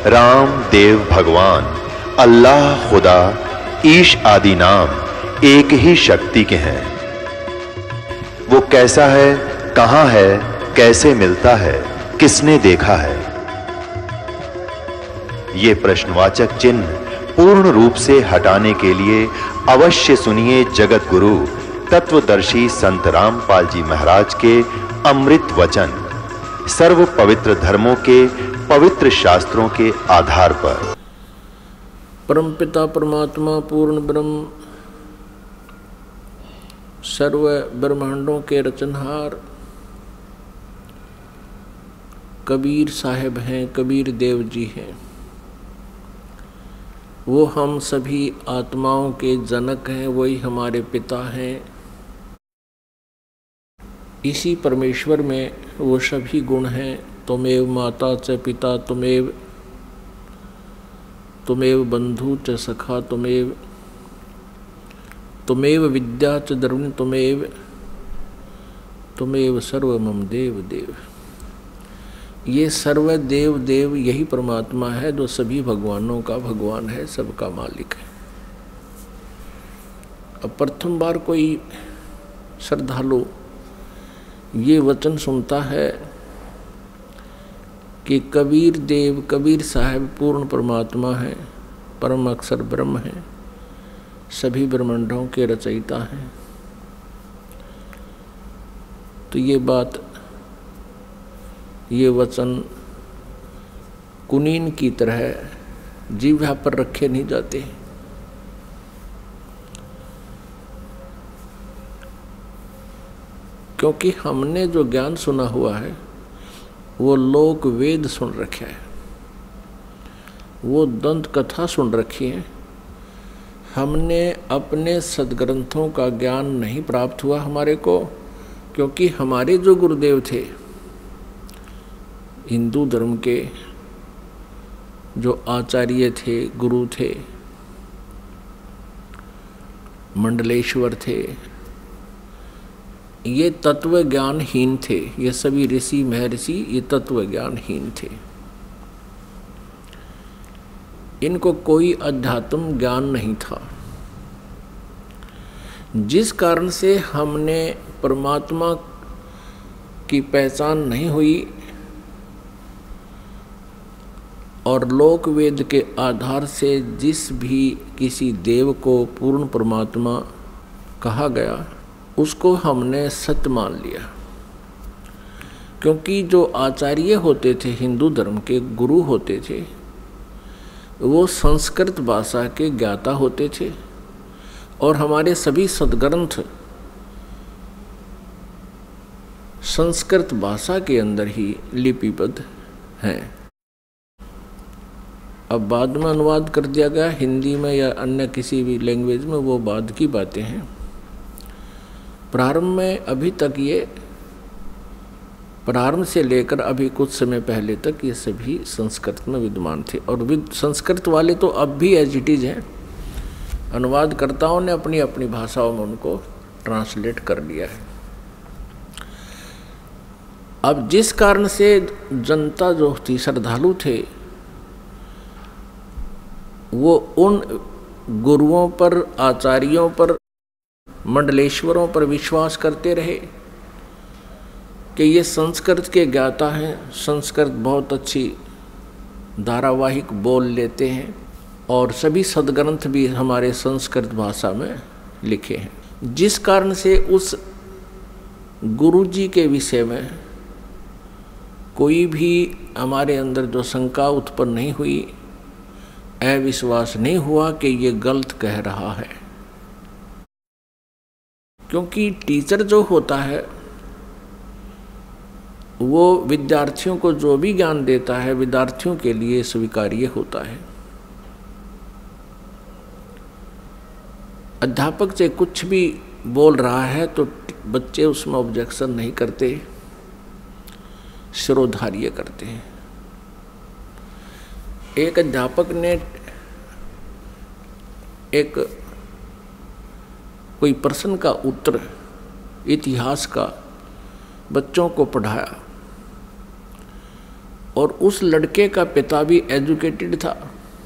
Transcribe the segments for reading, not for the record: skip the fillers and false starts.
राम देव भगवान, अल्लाह खुदा, ईश आदि नाम एक ही शक्ति के हैं। वो कैसा है, कहां है, कैसे मिलता है, किसने देखा है? ये प्रश्नवाचक चिन्ह पूर्ण रूप से हटाने के लिए अवश्य सुनिए जगत गुरु तत्वदर्शी संत रामपाल जी महाराज के अमृत वचन, सर्व पवित्र धर्मों के पवित्र शास्त्रों के आधार पर। परमपिता परमात्मा पूर्ण ब्रह्म, सर्व ब्रह्मांडों के रचनहार कबीर साहब हैं, कबीर देव जी हैं। वो हम सभी आत्माओं के जनक हैं, वही हमारे पिता हैं। इसी परमेश्वर में वो सभी गुण हैं। त्वमेव माता च पिता त्वमेव, त्वमेव बंधु च सखा त्वमेव, त्वमेव विद्या च द्रविण त्वमेव, त्वमेव सर्व मम देव देव। ये सर्व देव देव यही परमात्मा है जो सभी भगवानों का भगवान है, सबका मालिक है। अब प्रथम बार कोई श्रद्धालु ये वचन सुनता है कि कबीर देव, कबीर साहब पूर्ण परमात्मा हैं, परम अक्षर ब्रह्म हैं, सभी ब्रह्मांडों के रचयिता हैं, तो ये बात, ये वचन कुनीन की तरह जीवा पर रखे नहीं जाते। क्योंकि हमने जो ज्ञान सुना हुआ है वो लोक वेद सुन रखा है, वो दंत कथा सुन रखी है। हमने अपने सदग्रंथों का ज्ञान नहीं प्राप्त हुआ हमारे को, क्योंकि हमारे जो गुरुदेव थे हिंदू धर्म के, जो आचार्य थे, गुरु थे, मंडलेश्वर थे, ये तत्व ज्ञानहीन थे। ये सभी ऋषि महर्षि ये तत्व ज्ञानहीन थे। इनको कोई अध्यात्म ज्ञान नहीं था, जिस कारण से हमने परमात्मा की पहचान नहीं हुई और लोक वेद के आधार से जिस भी किसी देव को पूर्ण परमात्मा कहा गया उसको हमने सत्य मान लिया। क्योंकि जो आचार्य होते थे, हिंदू धर्म के गुरु होते थे, वो संस्कृत भाषा के ज्ञाता होते थे और हमारे सभी सदग्रंथ संस्कृत भाषा के अंदर ही लिपिबद्ध हैं। अब बाद में अनुवाद कर दिया गया हिंदी में या अन्य किसी भी लैंग्वेज में, वो बाद की बातें हैं। प्रारंभ में अभी तक ये, प्रारंभ से लेकर अभी कुछ समय पहले तक ये सभी संस्कृत में विद्यमान थे और संस्कृत वाले तो अब भी एज इट इज हैं। अनुवादकर्ताओं ने अपनी अपनी भाषाओं में उनको ट्रांसलेट कर लिया है। अब जिस कारण से जनता जो थी, श्रद्धालु थे, वो उन गुरुओं पर, आचार्यों पर, मंडलेश्वरों पर विश्वास करते रहे कि ये संस्कृत के ज्ञाता हैं, संस्कृत बहुत अच्छी धारावाहिक बोल लेते हैं और सभी सदग्रंथ भी हमारे संस्कृत भाषा में लिखे हैं। जिस कारण से उस गुरु जी के विषय में कोई भी हमारे अंदर जो शंका उत्पन्न नहीं हुई, अविश्वास नहीं हुआ कि ये गलत कह रहा है। क्योंकि टीचर जो होता है वो विद्यार्थियों को जो भी ज्ञान देता है विद्यार्थियों के लिए स्वीकार्य होता है। अध्यापक से कुछ भी बोल रहा है तो बच्चे उसमें ऑब्जेक्शन नहीं करते, शिरोधार्य करते हैं। एक अध्यापक ने एक कोई प्रश्न का उत्तर इतिहास का बच्चों को पढ़ाया और उस लड़के का पिता भी एजुकेटेड था,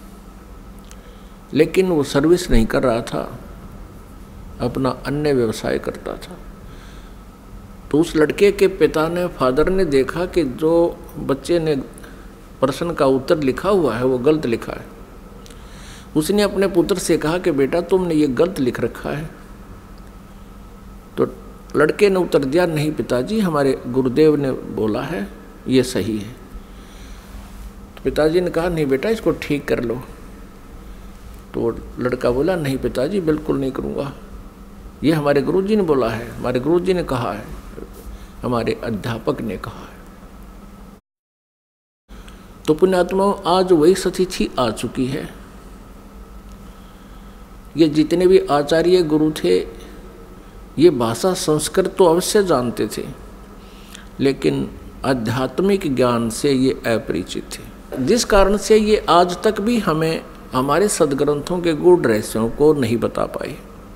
लेकिन वो सर्विस नहीं कर रहा था, अपना अन्य व्यवसाय करता था। तो उस लड़के के पिता ने, फादर ने देखा कि जो बच्चे ने प्रश्न का उत्तर लिखा हुआ है वो गलत लिखा है। उसने अपने पुत्र से कहा कि बेटा तुमने ये गलत लिख रखा है। तो लड़के ने उत्तर दिया, नहीं पिताजी, हमारे गुरुदेव ने बोला है ये सही है। तो पिताजी ने कहा, नहीं बेटा इसको ठीक कर लो। तो लड़का बोला, नहीं पिताजी बिल्कुल नहीं करूँगा, ये हमारे गुरुजी ने बोला है, हमारे गुरुजी ने कहा है, हमारे अध्यापक ने कहा है। तो पुण्यात्माओं, आज वही सतिथि आ चुकी है। ये जितने भी आचार्य गुरु थे ये भाषा संस्कृत तो अवश्य जानते थे, लेकिन आध्यात्मिक ज्ञान से ये अपरिचित थे, जिस कारण से ये आज तक भी हमें हमारे सद्ग्रंथों के गूढ़ रहस्यों को नहीं बता पाए।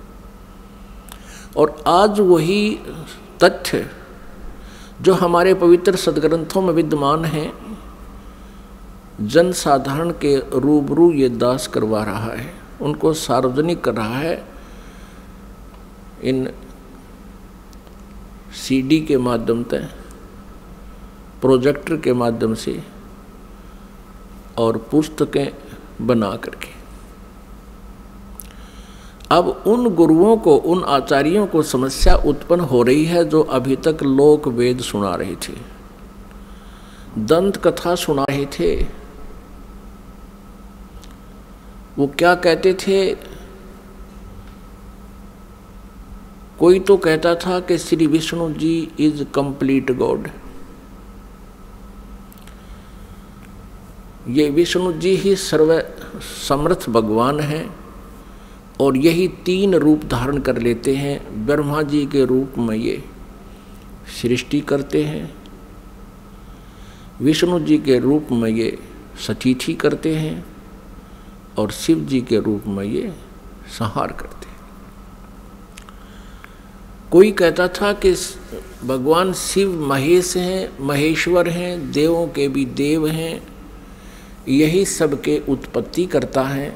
और आज वही तथ्य जो हमारे पवित्र सद्ग्रंथों में विद्यमान हैं, जन साधारण के रूबरू ये दास करवा रहा है, उनको सार्वजनिक कर रहा है इन सीडी के माध्यम से, प्रोजेक्टर के माध्यम से और पुस्तकें बना करके। अब उन गुरुओं को, उन आचार्यों को समस्या उत्पन्न हो रही है जो अभी तक लोक वेद सुना रहे थे, दंत कथा सुना रहे थे। वो क्या कहते थे, कोई तो कहता था कि Shri Vishnu ji is complete God, ये विष्णु जी ही सर्व समर्थ भगवान हैं और यही 3 रूप धारण कर लेते हैं। ब्रह्मा जी के रूप में ये सृष्टि करते हैं, विष्णु जी के रूप में ये सतिथि करते हैं और शिव जी के रूप में ये संहार करते हैं। कोई कहता था कि भगवान शिव महेश हैं, महेश्वर हैं, देवों के भी देव हैं, यही सबके उत्पत्ति करता है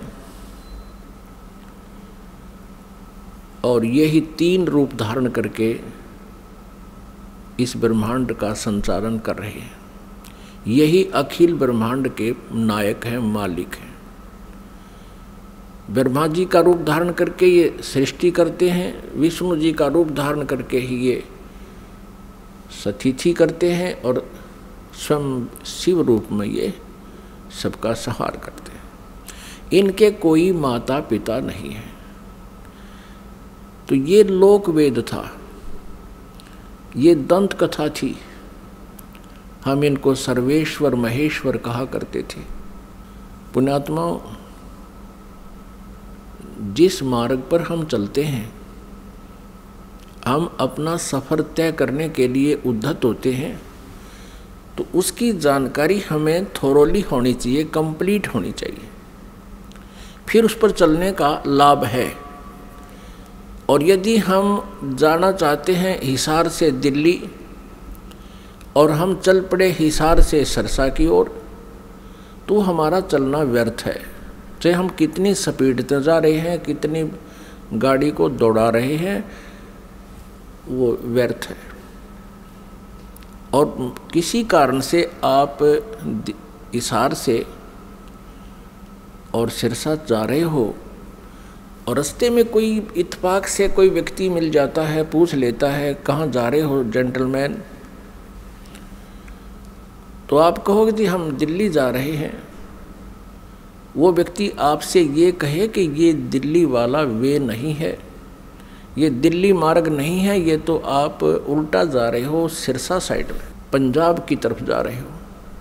और यही 3 रूप धारण करके इस ब्रह्मांड का संचालन कर रहे हैं। यही अखिल ब्रह्मांड के नायक हैं, मालिक हैं। ब्रह्मा जी का रूप धारण करके ये सृष्टि करते हैं, विष्णु जी का रूप धारण करके ही ये सतिथि करते हैं और स्वयं शिव रूप में ये सबका संहार करते हैं। इनके कोई माता पिता नहीं है। तो ये लोक वेद था, ये दंत कथा थी। हम इनको सर्वेश्वर महेश्वर कहा करते थे। पुण्यात्माओं, जिस मार्ग पर हम चलते हैं, हम अपना सफ़र तय करने के लिए उद्धत होते हैं, तो उसकी जानकारी हमें थोरोली होनी चाहिए, कंप्लीट होनी चाहिए, फिर उस पर चलने का लाभ है। और यदि हम जाना चाहते हैं हिसार से दिल्ली और हम चल पड़े हिसार से सरसा की ओर, तो हमारा चलना व्यर्थ है। चाहे हम कितनी स्पीड से जा रहे हैं, कितनी गाड़ी को दौड़ा रहे हैं, वो व्यर्थ है। और किसी कारण से आप हिसार से और सिरसा जा रहे हो और रास्ते में कोई इत्तेफाक से कोई व्यक्ति मिल जाता है, पूछ लेता है कहाँ जा रहे हो जेंटलमैन, तो आप कहोगे जी हम दिल्ली जा रहे हैं। वो व्यक्ति आपसे ये कहे कि ये दिल्ली वाला वे नहीं है, ये दिल्ली मार्ग नहीं है, ये तो आप उल्टा जा रहे हो, सिरसा साइड में पंजाब की तरफ जा रहे हो।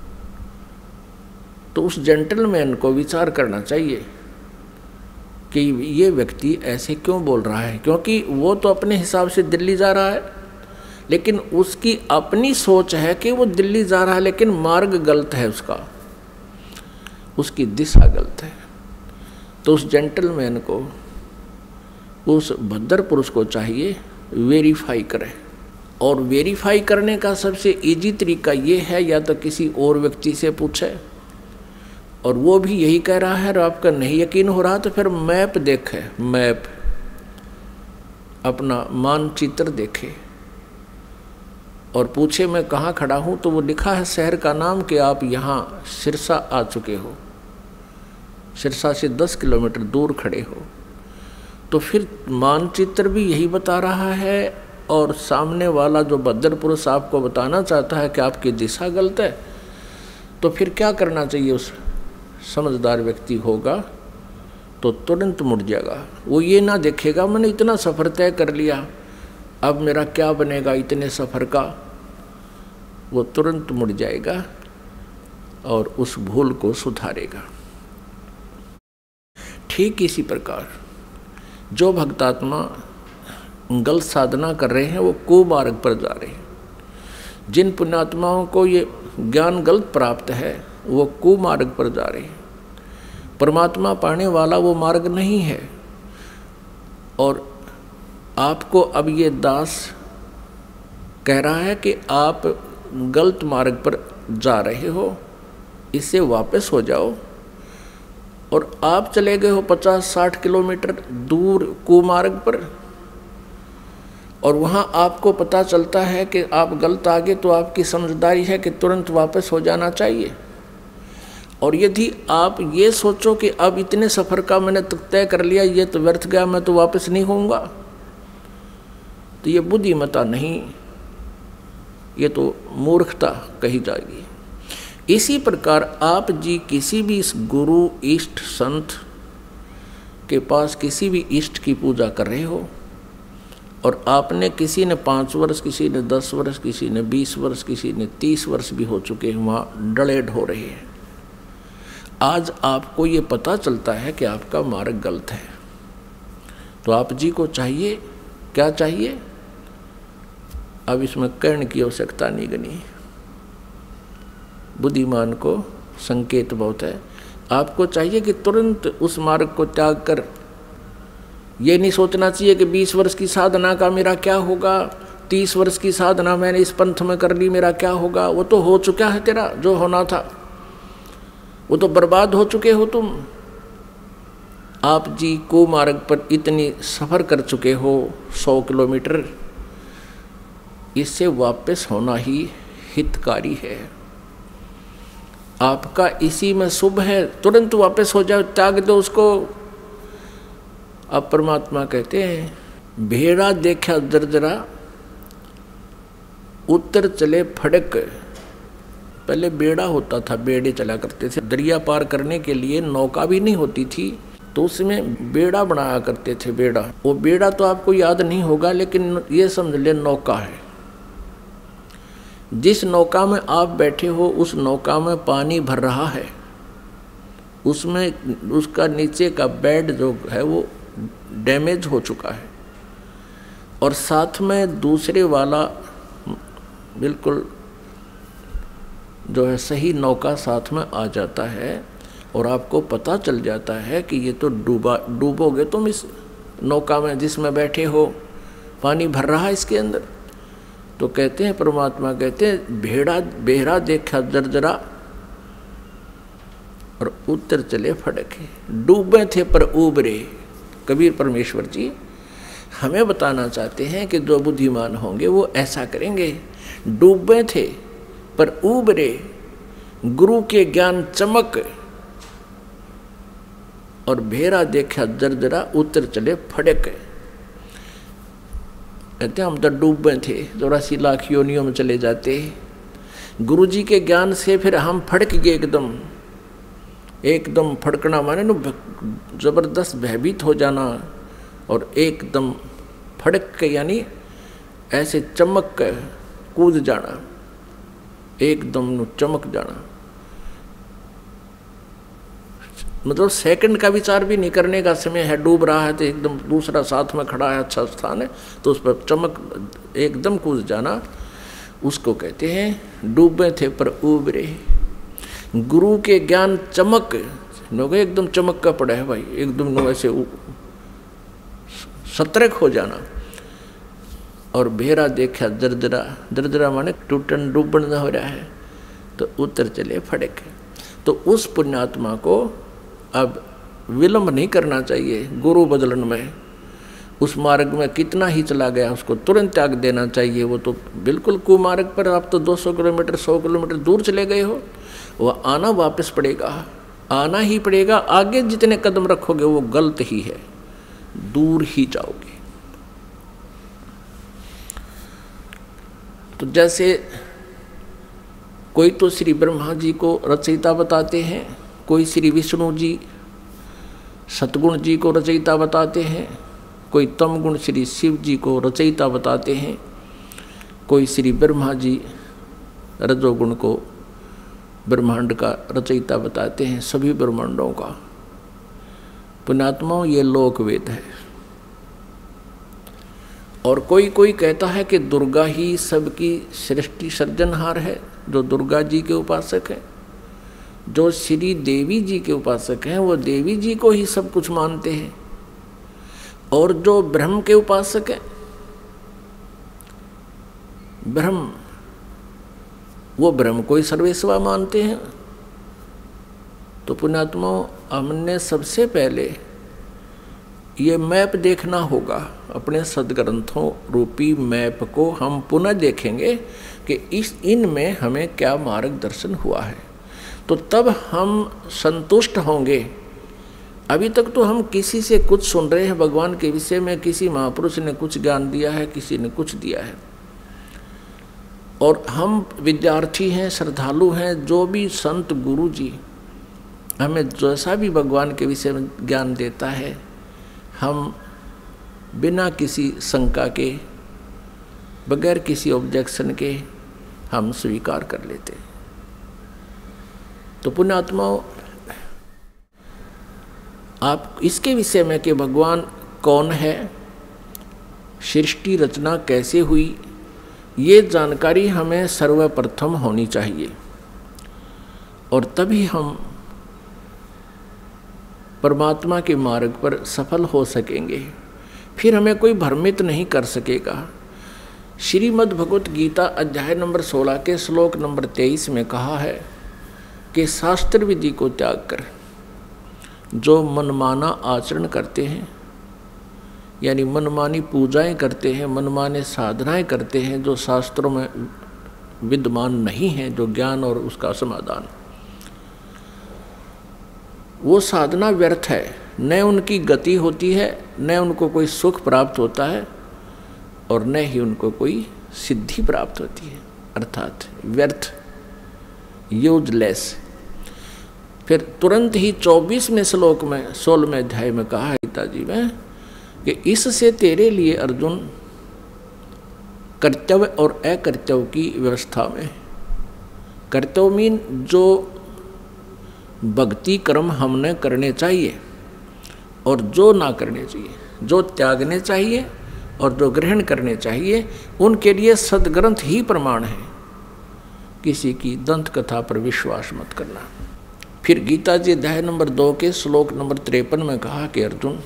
तो उस जेंटलमैन को विचार करना चाहिए कि ये व्यक्ति ऐसे क्यों बोल रहा है, क्योंकि वो तो अपने हिसाब से दिल्ली जा रहा है, लेकिन उसकी अपनी सोच है कि वो दिल्ली जा रहा है, लेकिन मार्ग गलत है, उसकी दिशा गलत है। तो उस जेंटलमैन को, उस भद्र पुरुष को चाहिए वेरीफाई करे। और वेरीफाई करने का सबसे इजी तरीका ये है, या तो किसी और व्यक्ति से पूछे और वो भी यही कह रहा है और आपका नहीं यकीन हो रहा तो फिर मैप देखे, मैप अपना मानचित्र देखे और पूछे मैं कहाँ खड़ा हूँ, तो वो लिखा है शहर का नाम कि आप यहाँ सिरसा आ चुके हो, सिरसा से 10 किलोमीटर दूर खड़े हो। तो फिर मानचित्र भी यही बता रहा है और सामने वाला जो बद्दर पुरुष आपको बताना चाहता है कि आपकी दिशा गलत है, तो फिर क्या करना चाहिए? उस समझदार व्यक्ति होगा तो तुरंत मुड़ जाएगा। वो ये ना देखेगा मैंने इतना सफ़र तय कर लिया, अब मेरा क्या बनेगा इतने सफ़र का। वो तुरंत मुड़ जाएगा और उस भूल को सुधारेगा। ठीक इसी प्रकार जो भक्तात्मा गलत साधना कर रहे हैं वो कुमार्ग पर जा रहे हैं। जिन पुण्यात्माओं को ये ज्ञान गलत प्राप्त है वो कुमार्ग पर जा रहे हैं। परमात्मा पाने वाला वो मार्ग नहीं है। और आपको अब ये दास कह रहा है कि आप गलत मार्ग पर जा रहे हो, इससे वापस हो जाओ। और आप चले गए हो 50-60 किलोमीटर दूर कुमार्ग पर और वहाँ आपको पता चलता है कि आप गलत आ गए, तो आपकी समझदारी है कि तुरंत वापस हो जाना चाहिए। और यदि आप ये सोचो कि अब इतने सफ़र का मैंने तय कर लिया, ये तो व्यर्थ गया, मैं तो वापस नहीं होऊंगा, तो ये बुद्धिमता नहीं, ये तो मूर्खता कही जाएगी। इसी प्रकार आप जी किसी भी इस गुरु इष्ट संत के पास किसी भी इष्ट की पूजा कर रहे हो और आपने किसी ने 5 वर्ष, किसी ने 10 वर्ष, किसी ने 20 वर्ष, किसी ने 30 वर्ष भी हो चुके हैं, वहाँ डलेड हो रहे हैं। आज आपको ये पता चलता है कि आपका मार्ग गलत है, तो आप जी को चाहिए, क्या चाहिए? अब इसमें कहने की आवश्यकता नहीं गनी, बुद्धिमान को संकेत बहुत है। आपको चाहिए कि तुरंत उस मार्ग को त्याग कर, ये नहीं सोचना चाहिए कि 20 वर्ष की साधना का मेरा क्या होगा, 30 वर्ष की साधना मैंने इस पंथ में कर ली, मेरा क्या होगा। वो तो हो चुका है, तेरा जो होना था वो तो बर्बाद हो चुके हो तुम। आप जी को मार्ग पर इतनी सफ़र कर चुके हो 100 किलोमीटर, इससे वापस होना ही हितकारी है। आपका इसी में शुभ है, तुरंत वापस हो जाओ, त्याग दो उसको। अब परमात्मा कहते हैं भेड़ा देखा दरदरा उत्तर चले फड़क। पहले बेड़ा होता था, बेड़े चला करते थे, दरिया पार करने के लिए नौका भी नहीं होती थी, तो उसमें बेड़ा बनाया करते थे। बेड़ा, वो बेड़ा तो आपको याद नहीं होगा, लेकिन ये समझ ले नौका है। जिस नौका में आप बैठे हो उस नौका में पानी भर रहा है, उसमें उसका नीचे का बेड जो है वो डैमेज हो चुका है और साथ में दूसरे वाला बिल्कुल जो है सही नौका साथ में आ जाता है और आपको पता चल जाता है कि ये तो डूबोगे तुम इस नौका में जिसमें बैठे हो, पानी भर रहा है इसके अंदर। तो कहते हैं परमात्मा कहते हैं बेड़ा देखा जर्जरा और उत्तर चले फड़के। डूबे थे पर उबरे। कबीर परमेश्वर जी हमें बताना चाहते हैं कि जो बुद्धिमान होंगे वो ऐसा करेंगे। डूबे थे पर उबरे, गुरु के ज्ञान चमक और भेड़ा देखा जर्जरा उत्तर चले फड़क। कहते हम तो डूबे थे, 84 लाख योनियों में चले जाते। गुरु जी के ज्ञान से फिर हम फड़क गए, एकदम फड़कना माने न जबरदस्त भयभीत हो जाना और एकदम फड़क के यानी ऐसे चमक के कूद जाना, एकदम चमक जाना। मतलब सेकंड का विचार भी नहीं करने का समय है। डूब रहा है तो एकदम दूसरा साथ में खड़ा है, अच्छा स्थान है, तो उस पर चमक एकदम कूद जाना, उसको कहते हैं डूबे थे पर उबरे। गुरु के ज्ञान चमक, एकदम चमक का पड़ा है भाई, एकदम ऐसे सतर्क हो जाना और बेहरा देखा दरदरा, दरदरा माने टूटन डूबन हो रहा है, तो उतर चले फड़क। तो उस पुण्यात्मा को अब विलंब नहीं करना चाहिए गुरु बदलन में। उस मार्ग में कितना ही चला गया उसको तुरंत त्याग देना चाहिए। वो तो बिल्कुल कुमार्ग पर आप तो 200 किलोमीटर 100 किलोमीटर दूर चले गए हो, वह आना वापस पड़ेगा, आना ही पड़ेगा। आगे जितने कदम रखोगे वो गलत ही है, दूर ही जाओगे। तो जैसे कोई तो श्री ब्रह्मा जी को रचयिता बताते हैं, कोई श्री विष्णु जी सतगुण जी को रचयिता बताते हैं, कोई तम गुण श्री शिव जी को रचयिता बताते हैं, कोई श्री ब्रह्मा जी रजोगुण को ब्रह्मांड का रचयिता बताते हैं, सभी ब्रह्मांडों का। पुण्यात्माओं, ये लोकवेद है। और कोई कोई कहता है कि दुर्गा ही सबकी सृष्टि सर्जनहार है, जो दुर्गा जी के उपासक हैं। जो श्री देवी जी के उपासक हैं वो देवी जी को ही सब कुछ मानते हैं। और जो ब्रह्म के उपासक हैं, ब्रह्म, वो ब्रह्म को ही सर्वेस्वा मानते हैं। तो पुण्यात्माओं, हमने सबसे पहले ये मैप देखना होगा। अपने सदग्रंथों रूपी मैप को हम पुनः देखेंगे कि इनमें हमें क्या मार्गदर्शन हुआ है, तो तब हम संतुष्ट होंगे। अभी तक तो हम किसी से कुछ सुन रहे हैं भगवान के विषय में, किसी महापुरुष ने कुछ ज्ञान दिया है, किसी ने कुछ दिया है, और हम विद्यार्थी हैं, श्रद्धालु हैं। जो भी संत गुरु जी हमें जैसा भी भगवान के विषय में ज्ञान देता है, हम बिना किसी शंका के, बगैर किसी ऑब्जेक्शन के हम स्वीकार कर लेते हैं। तो पुण्यात्माओं, आप इसके विषय में कि भगवान कौन है, सृष्टि रचना कैसे हुई, ये जानकारी हमें सर्वप्रथम होनी चाहिए, और तभी हम परमात्मा के मार्ग पर सफल हो सकेंगे। फिर हमें कोई भ्रमित नहीं कर सकेगा। श्रीमद् भगवत गीता अध्याय नंबर 16 के श्लोक नंबर 23 में कहा है कि शास्त्र विधि को त्याग कर जो मनमाना आचरण करते हैं, यानी मनमानी पूजाएं करते हैं, मनमाने साधनाएं करते हैं जो शास्त्रों में विद्यमान नहीं है, जो ज्ञान और उसका समाधान, वो साधना व्यर्थ है। न उनकी गति होती है, न उनको कोई सुख प्राप्त होता है, और न ही उनको कोई सिद्धि प्राप्त होती है, अर्थात व्यर्थ, यूजलेस। फिर तुरंत ही 24वें श्लोक में 16वें अध्याय में कहा है गीता जी में कि इससे तेरे लिए अर्जुन कर्तव्य और अकर्तव्य की व्यवस्था में, कर्तव्य मीन जो भक्ति कर्म हमने करने चाहिए और जो ना करने चाहिए, जो त्यागने चाहिए और जो ग्रहण करने चाहिए, उनके लिए सदग्रंथ ही प्रमाण है। किसी की दंत कथा पर विश्वास मत करना। फिर गीता जी अध्याय नंबर 2 के श्लोक नंबर 53 में कहा कि अर्जुन,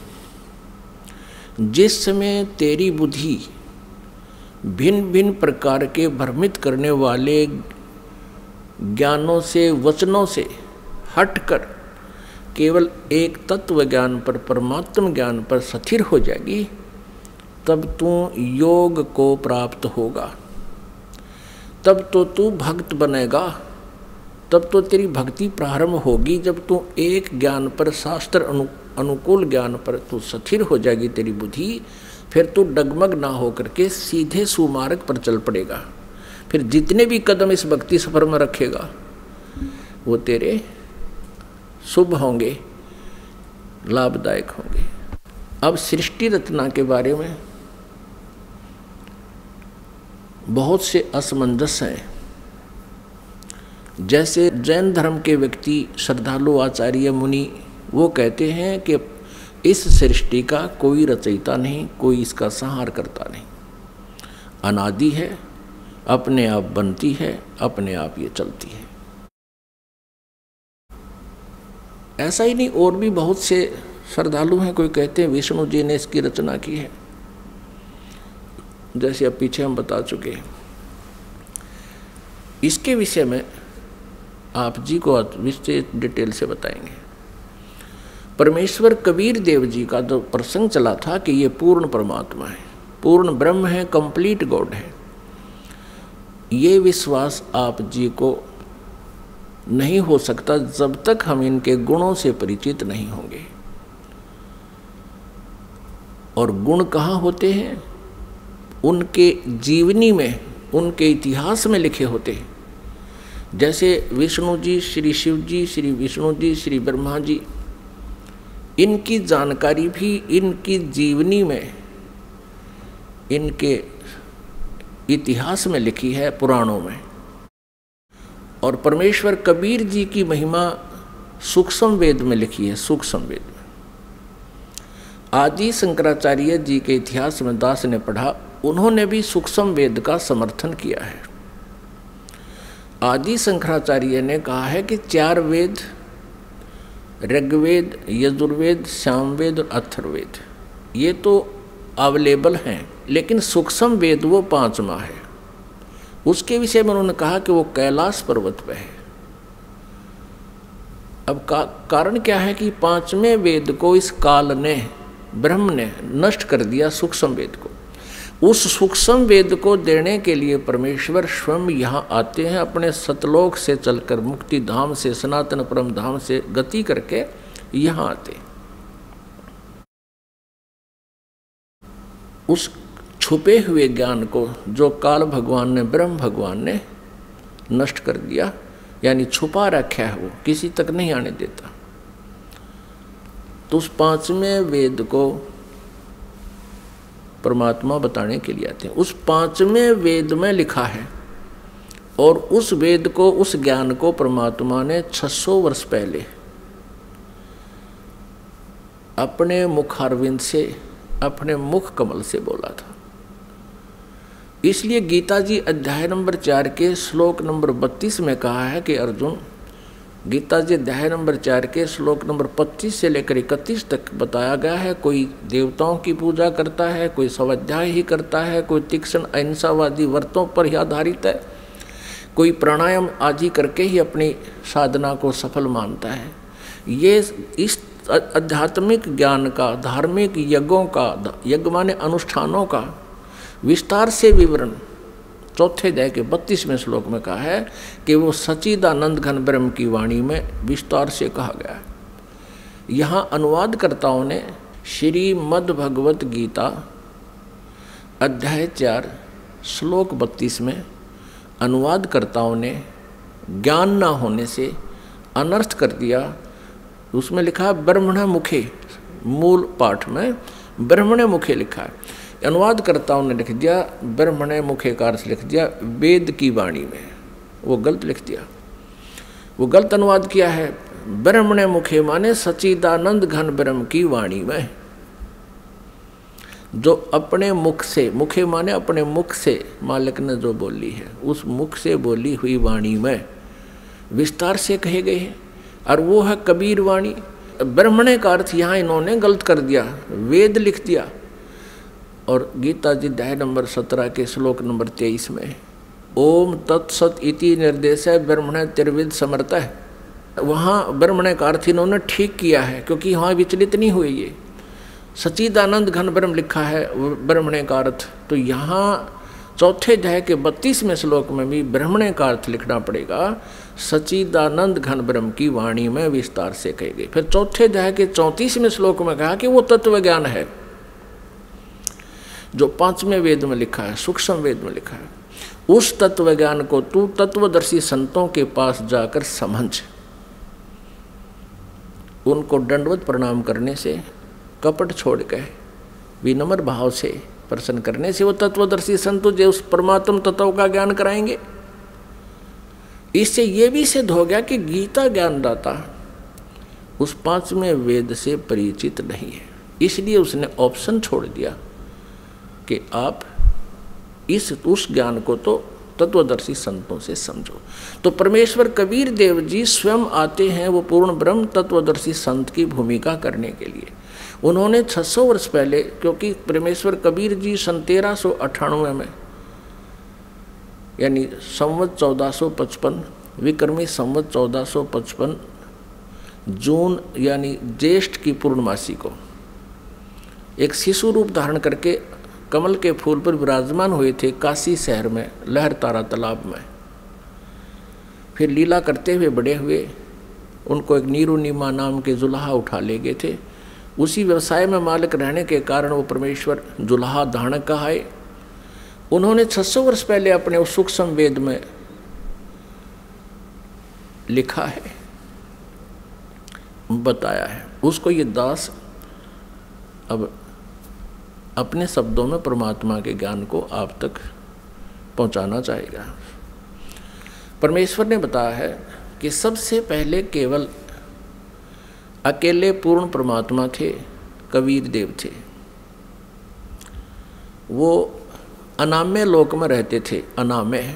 जिस समय तेरी बुद्धि भिन्न भिन्न प्रकार के भ्रमित करने वाले ज्ञानों से, वचनों से हटकर केवल एक तत्व ज्ञान पर, परमात्म ज्ञान पर स्थिर हो जाएगी, तब तू योग को प्राप्त होगा, तब तो तू भक्त बनेगा, तब तो तेरी भक्ति प्रारंभ होगी। जब तू एक ज्ञान पर, शास्त्र अनुकूल ज्ञान पर तू स्थिर हो जाएगी तेरी बुद्धि, फिर तू डगमग ना होकर के सीधे सुमार्ग पर चल पड़ेगा। फिर जितने भी कदम इस भक्ति सफर में रखेगा वो तेरे शुभ होंगे, लाभदायक होंगे। अब सृष्टि रचना के बारे में बहुत से असमंजस हैं। जैसे जैन धर्म के व्यक्ति, श्रद्धालु, आचार्य, मुनि, वो कहते हैं कि इस सृष्टि का कोई रचयिता नहीं, कोई इसका संहार करता नहीं, अनादि है, अपने आप बनती है, अपने आप ये चलती है। ऐसा ही नहीं, और भी बहुत से श्रद्धालु हैं, कोई कहते हैं विष्णु जी ने इसकी रचना की है, जैसे अब पीछे हम बता चुके हैं। इसके विषय में आप जी को विशेष डिटेल से बताएंगे। परमेश्वर कबीर देव जी का जो प्रसंग चला था कि ये पूर्ण परमात्मा है, पूर्ण ब्रह्म है, कंप्लीट गॉड है, ये विश्वास आप जी को नहीं हो सकता जब तक हम इनके गुणों से परिचित नहीं होंगे। और गुण कहाँ होते हैं? उनके जीवनी में, उनके इतिहास में लिखे होते हैं। जैसे विष्णु जी, श्री शिव जी, श्री विष्णु जी, श्री ब्रह्मा जी, इनकी जानकारी भी इनकी जीवनी में, इनके इतिहास में लिखी है, पुराणों में। और परमेश्वर कबीर जी की महिमा सूक्ष्म वेद में लिखी है, सूक्ष्म वेद में। आदि शंकराचार्य जी के इतिहास में दास ने पढ़ा, उन्होंने भी सूक्ष्म वेद का समर्थन किया है। आदि शंकराचार्य ने कहा है कि 4 वेद, ऋग्वेद, यजुर्वेद, सामवेद और अथर्ववेद, ये तो अवेलेबल हैं, लेकिन सूक्ष्म वेद वो 5वां है। उसके विषय में उन्होंने कहा कि वो कैलाश पर्वत पे है। अब कारण क्या है कि 5वें वेद को इस काल ने, ब्रह्म ने नष्ट कर दिया, सूक्ष्म वेद को। उस सूक्ष्म वेद को देने के लिए परमेश्वर स्वयं यहाँ आते हैं, अपने सतलोक से चलकर, मुक्ति धाम से, सनातन परम धाम से गति करके यहाँ आते। उस छुपे हुए ज्ञान को जो काल भगवान ने, ब्रह्म भगवान ने नष्ट कर दिया, यानी छुपा रखा है, वो किसी तक नहीं आने देता। तो उस 5वें वेद को परमात्मा बताने के लिए आते हैं। उस 5वें वेद में लिखा है, और उस वेद को, उस ज्ञान को परमात्मा ने 600 वर्ष पहले अपने मुखारविंद से, अपने मुख कमल से बोला था। इसलिए गीता जी अध्याय नंबर 4 के श्लोक नंबर 32 में कहा है कि अर्जुन, गीता जी अध्याय नंबर 4 के श्लोक नंबर 25 से लेकर 31 तक बताया गया है, कोई देवताओं की पूजा करता है, कोई स्वाध्याय ही करता है, कोई तीक्ष्ण अहिंसावादी व्रतों पर ही आधारित है, कोई प्राणायाम आदि करके ही अपनी साधना को सफल मानता है। ये इस आध्यात्मिक ज्ञान का, धार्मिक यज्ञों का, यज्ञ माने अनुष्ठानों का विस्तार से विवरण 4थे अध्याय के 32वें श्लोक में कहा है कि वो सच्चिदानंद घन ब्रह्म की वाणी में विस्तार से कहा गया है। यहाँ अनुवादकर्ताओं ने श्रीमद् भगवत गीता अध्याय 4 श्लोक 32 में अनुवादकर्ताओं ने ज्ञान न होने से अनर्थ कर दिया। उसमें लिखा ब्रह्मण मुखे, मूल पाठ में ब्रह्मण मुखे लिखा है, अनुवादकर्ताओं ने लिख दिया ब्रह्मण मुखे का अर्थ लिख दिया वेद की वाणी में। वो गलत लिख दिया, वो गलत अनुवाद किया है। ब्रह्मण मुखे माने सच्चिदानंद घन ब्रह्म की वाणी में, जो अपने मुख से, मुखे माने अपने मुख से मालिक ने जो बोली है, उस मुख से बोली हुई वाणी में विस्तार से कहे गए हैं, और वो है कबीर वाणी। ब्रह्मण का अर्थ यहाँ इन्होंने गलत कर दिया, वेद लिख दिया। और गीता जी अध्याय नंबर 17 के श्लोक नंबर 23 में ओम तत्सत इति निर्देश है ब्रह्मण त्रिविद समर्थ है, वहाँ ब्रह्मण का अर्थ इन्होंने ठीक किया है, क्योंकि वहाँ विचलित नहीं हुए। ये सच्चिदानंद घन ब्रह्म लिखा है ब्रह्मण का अर्थ, तो यहाँ 4थे अध्याय के 32वें श्लोक में भी ब्रह्मण का अर्थ लिखना पड़ेगा, सच्चिदानंद घन ब्रह्म की वाणी में विस्तार से कही गई। फिर 4थे अध्याय के 34वें श्लोक में कहा कि वो तत्व ज्ञान है जो 5वें वेद में लिखा है, सूक्ष्म वेद में लिखा है। उस तत्व ज्ञान को तू तत्वदर्शी संतों के पास जाकर समझ। उनको दंडवत प्रणाम करने से, कपट छोड़ के विनम्र भाव से प्रसन्न करने से वो तत्वदर्शी संत तुझे उस परमात्म तत्व का ज्ञान कराएंगे। इससे ये भी सिद्ध हो गया कि गीता ज्ञानदाता उस 5वें वेद से परिचित नहीं है, इसलिए उसने ऑप्शन छोड़ दिया कि आप उस ज्ञान को तो तत्वदर्शी संतों से समझो। तो परमेश्वर कबीर देव जी स्वयं आते हैं वो पूर्ण ब्रह्म तत्वदर्शी संत की भूमिका करने के लिए। उन्होंने 600 वर्ष पहले, क्योंकि परमेश्वर कबीर जी सन 1398 में यानी संवत 1455 विक्रमी संवत 1455 जून यानी ज्येष्ठ की पूर्णमासी को एक शिशु रूप धारण करके कमल के फूल पर विराजमान हुए थे काशी शहर में लहरतारा तालाब में। फिर लीला करते हुए बड़े हुए, उनको एक नीरुनिमा नाम के जुल्हा उठा ले गए थे। उसी व्यवसाय में मालिक रहने के कारण वो परमेश्वर जुल्हा धारण कहाए। उन्होंने 600 वर्ष पहले अपने उस सूक्ष्म वेद में लिखा है, बताया है। उसको ये दास अब अपने शब्दों में परमात्मा के ज्ञान को आप तक पहुंचाना चाहेगा। परमेश्वर ने बताया है कि सबसे पहले केवल अकेले पूर्ण परमात्मा थे, कबीर देव थे। वो अनामय लोक में रहते थे, अनामय,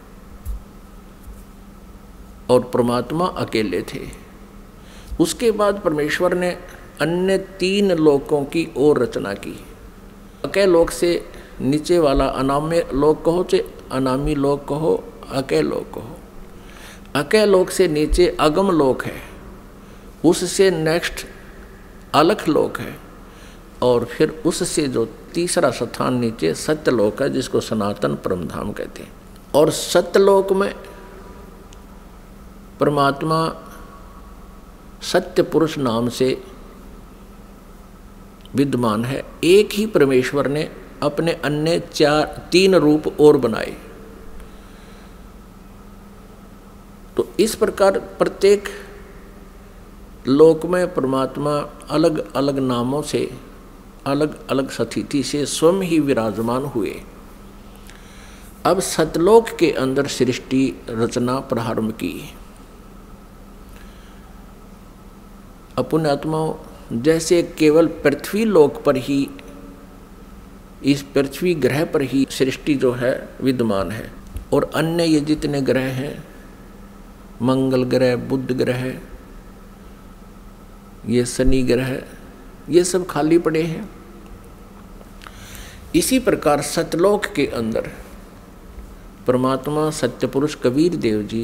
और परमात्मा अकेले थे। उसके बाद परमेश्वर ने अन्य 3 लोकों की और रचना की। अकय लोक से नीचे वाला अनाम्य लोक कहो चाहे अनामी लोक कहो, अकय लोक कहो। अकय लोक से नीचे अगम लोक है, उससे नेक्स्ट अलख लोक है, और फिर उससे जो तीसरा स्थान नीचे सत्यलोक है, जिसको सनातन परमधाम कहते हैं। और सत्यलोक में परमात्मा सत्य पुरुष नाम से विद्यमान है। एक ही परमेश्वर ने अपने अन्य 3 रूप और बनाए। तो इस प्रकार प्रत्येक लोक में परमात्मा अलग अलग नामों से, अलग अलग स्थिति से स्वयं ही विराजमान हुए। अब सतलोक के अंदर सृष्टि रचना प्रारंभ की। पुण्यात्माओं, जैसे केवल पृथ्वी लोक पर ही, इस पृथ्वी ग्रह पर ही सृष्टि जो है विद्यमान है, और अन्य ये जितने ग्रह हैं, मंगल ग्रह, बुध ग्रह, ये शनि ग्रह, ये सब खाली पड़े हैं। इसी प्रकार सतलोक के अंदर परमात्मा सत्य पुरुष कबीर देव जी,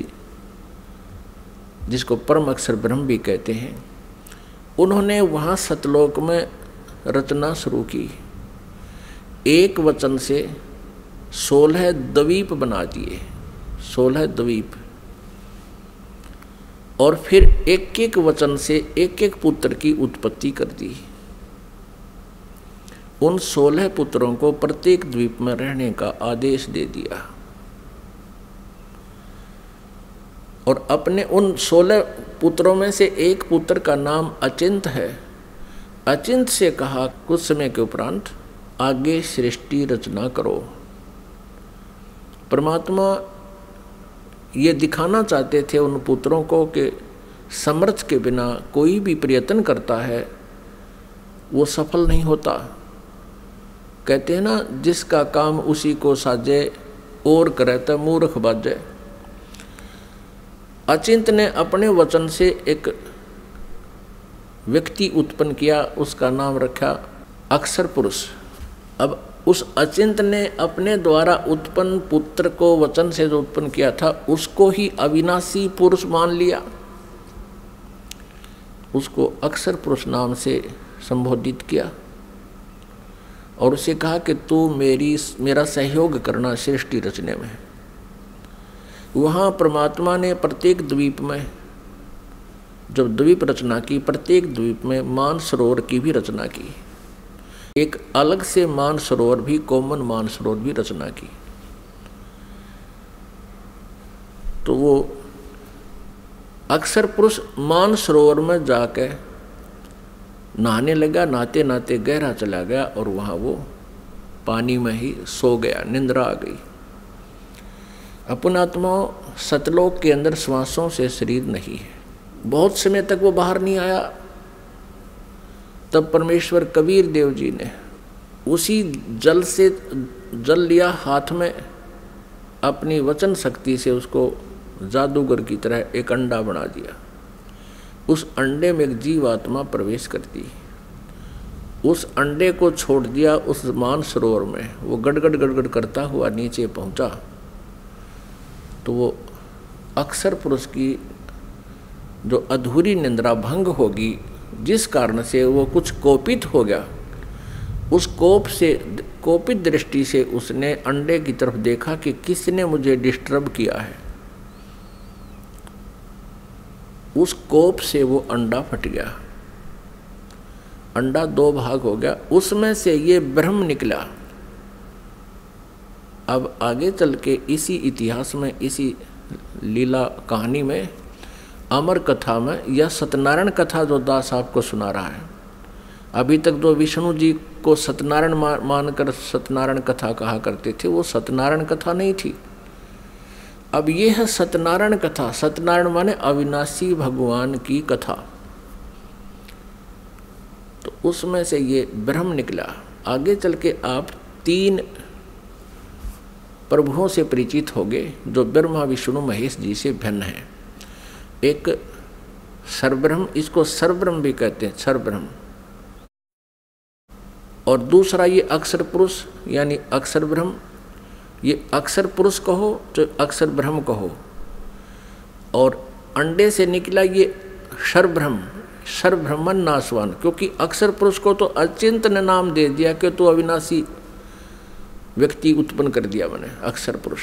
जिसको परम अक्षर ब्रह्म भी कहते हैं, उन्होंने वहाँ सतलोक में रचना शुरू की। एक वचन से 16 द्वीप बना दिए, 16 द्वीप, और फिर एक एक वचन से एक एक पुत्र की उत्पत्ति कर दी। उन 16 पुत्रों को प्रत्येक द्वीप में रहने का आदेश दे दिया, और अपने उन 16 पुत्रों में से एक पुत्र का नाम अचिंत है। अचिंत से कहा कुछ समय के उपरांत आगे सृष्टि रचना करो। परमात्मा ये दिखाना चाहते थे उन पुत्रों को कि समर्थ के बिना कोई भी प्रयत्न करता है वो सफल नहीं होता। कहते हैं ना, जिसका काम उसी को साजे और करे तो मूर्ख बाजे। अचिंत ने अपने वचन से एक व्यक्ति उत्पन्न किया, उसका नाम रखा अक्षर पुरुष। अब उस अचिंत ने अपने द्वारा उत्पन्न पुत्र को वचन से जो उत्पन्न किया था उसको ही अविनाशी पुरुष मान लिया, उसको अक्षर पुरुष नाम से संबोधित किया, और उसे कहा कि तू मेरा सहयोग करना सृष्टि रचने में। वहाँ परमात्मा ने प्रत्येक द्वीप में जब द्वीप रचना की, प्रत्येक द्वीप में मानसरोवर की भी रचना की। एक अलग से मानसरोवर भी, कॉमन मानसरोवर भी रचना की। तो वो अक्षर पुरुष मानसरोवर में जाके नहाने लगा, नहाते नहाते गहरा चला गया, और वहाँ वो पानी में ही सो गया, निंद्रा आ गई। अपनात्माओं, सतलोक के अंदर श्वासों से शरीर नहीं है। बहुत समय तक वो बाहर नहीं आया। तब परमेश्वर कबीर देव जी ने उसी जल से जल लिया हाथ में, अपनी वचन शक्ति से उसको जादूगर की तरह एक अंडा बना दिया। उस अंडे में एक जीवात्मा प्रवेश करती, उस अंडे को छोड़ दिया उस मानसरोवर में, वो गड़गड़ गड़गड़ करता हुआ नीचे पहुंचा, तो वो अक्सर पुरुष की जो अधूरी निंद्रा भंग होगी, जिस कारण से वो कुछ कोपित हो गया, उस कोपित दृष्टि से उसने अंडे की तरफ देखा कि किसने मुझे डिस्टर्ब किया है। उस कोप से वो अंडा फट गया, अंडा 2 भाग हो गया, उसमें से ये ब्रह्म निकला। अब आगे चल के इसी इतिहास में, इसी लीला कहानी में, अमर कथा में, या सत्यनारायण कथा जो दास आपको सुना रहा है, अभी तक जो विष्णु जी को सत्यनारायण मानकर सत्यनारायण कथा कहा करते थे, वो सत्यनारायण कथा नहीं थी। अब ये है सत्यनारायण कथा। सत्यनारायण माने अविनाशी भगवान की कथा। तो उसमें से ये ब्रह्म निकला। आगे चल के आप 3 प्रभुओं से परिचित होंगे जो ब्रह्मा विष्णु महेश जी से भिन्न है। एक सर्वब्रह्म, इसको सर्वब्रह्म भी कहते हैं, सर्वब्रह्म। और दूसरा ये अक्षर पुरुष यानी अक्षर ब्रह्म। ये अक्षर पुरुष कहो तो अक्षर ब्रह्म कहो। और अंडे से निकला ये सर्वब्रह्म, सर्वब्रह्मन नाशवान, क्योंकि अक्षर पुरुष को तो अचिंत ने नाम दे दिया कि तो अविनाशी व्यक्ति उत्पन्न कर दिया मैंने, अक्षर पुरुष।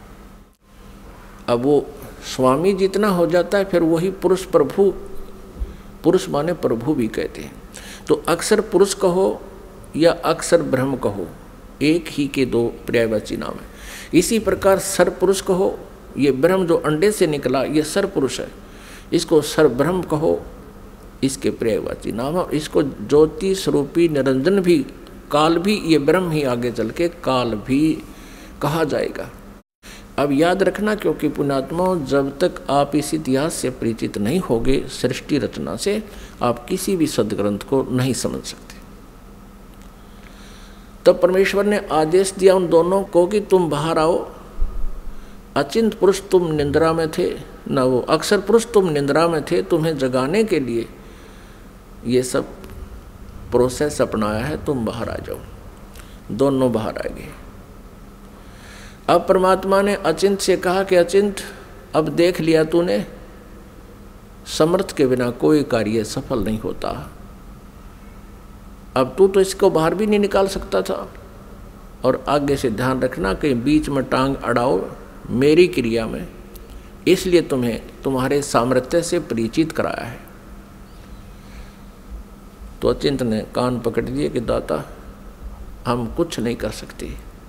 अब वो स्वामी जितना हो जाता है, फिर वही पुरुष प्रभु, पुरुष माने प्रभु भी कहते हैं। तो अक्षर पुरुष कहो या अक्षर ब्रह्म कहो, एक ही के 2 पर्यायवाची नाम है। इसी प्रकार सर्वपुरुष कहो, ये ब्रह्म जो अंडे से निकला ये सर्वपुरुष है, इसको सर्वब्रह्म कहो, इसके पर्यायवाची नाम है। इसको ज्योति स्वरूपी निरंजन भी, काल भी, ये ब्रह्म ही आगे चल के काल भी कहा जाएगा। अब याद रखना, क्योंकि पुण्यात्मा, जब तक आप इस इतिहास से परिचित नहीं होगे, सृष्टि रचना से, आप किसी भी सदग्रंथ को नहीं समझ सकते। तब परमेश्वर ने आदेश दिया उन दोनों को कि तुम बाहर आओ। अचिंत पुरुष तुम निंद्रा में थे, न वो अक्षर पुरुष तुम निंद्रा में थे, तुम्हें जगाने के लिए ये सब प्रोसेस अपनाया है, तुम बाहर आ जाओ। दोनों बाहर आ गए। अब परमात्मा ने अचिंत से कहा कि अचिंत, अब देख लिया तूने, समर्थ के बिना कोई कार्य सफल नहीं होता। अब तू तो इसको बाहर भी नहीं निकाल सकता था। और आगे से ध्यान रखना कि बीच में टांग अड़ाओ मेरी क्रिया में, इसलिए तुम्हें तुम्हारे सामर्थ्य से परिचित कराया है। तो अचिंत ने कान पकड़ दिए कि दाता, हम कुछ नहीं कर सकते।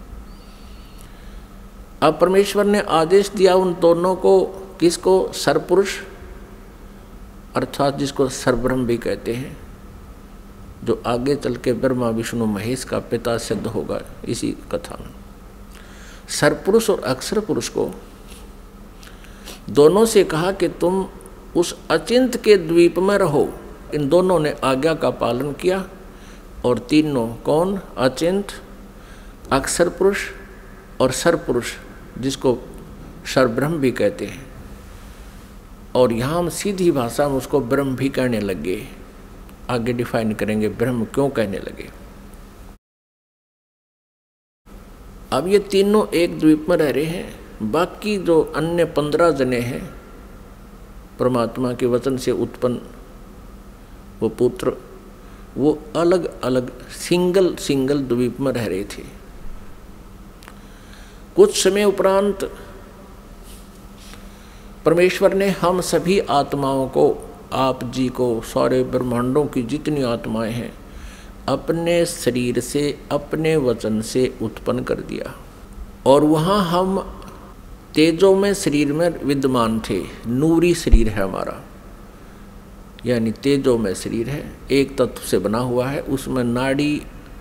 अब परमेश्वर ने आदेश दिया उन दोनों को, किसको? सर्वपुरुष अर्थात जिसको सर्वब्रह्म भी कहते हैं, जो आगे चल के ब्रह्मा विष्णु महेश का पिता सिद्ध होगा इसी कथा में। सर्वपुरुष और अक्षर पुरुष को दोनों से कहा कि तुम उस अचिंत के द्वीप में रहो। इन दोनों ने आज्ञा का पालन किया। और तीनों कौन? अचिंत, अक्षर पुरुष और सर्वपुरुष, जिसको सर्वब्रह्म भी कहते हैं। और यहाँ हम सीधी भाषा में उसको ब्रह्म भी कहने लगे। आगे डिफाइन करेंगे ब्रह्म क्यों कहने लगे। अब ये तीनों एक द्वीप में रह रहे हैं। बाकी जो अन्य 15 जने हैं, परमात्मा के वचन से उत्पन्न वो पुत्र, वो अलग अलग सिंगल द्वीप में रह रहे थे। कुछ समय उपरांत परमेश्वर ने हम सभी आत्माओं को, आप जी को, सारे ब्रह्मांडों की जितनी आत्माएं हैं, अपने शरीर से, अपने वचन से उत्पन्न कर दिया। और वहाँ हम तेजो में शरीर में विद्यमान थे। नूरी शरीर है हमारा, यानी तेजो में शरीर है, एक तत्व से बना हुआ है। उसमें नाड़ी,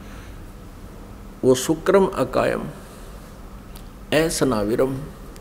वो शुक्रम अकायम असनाविरम,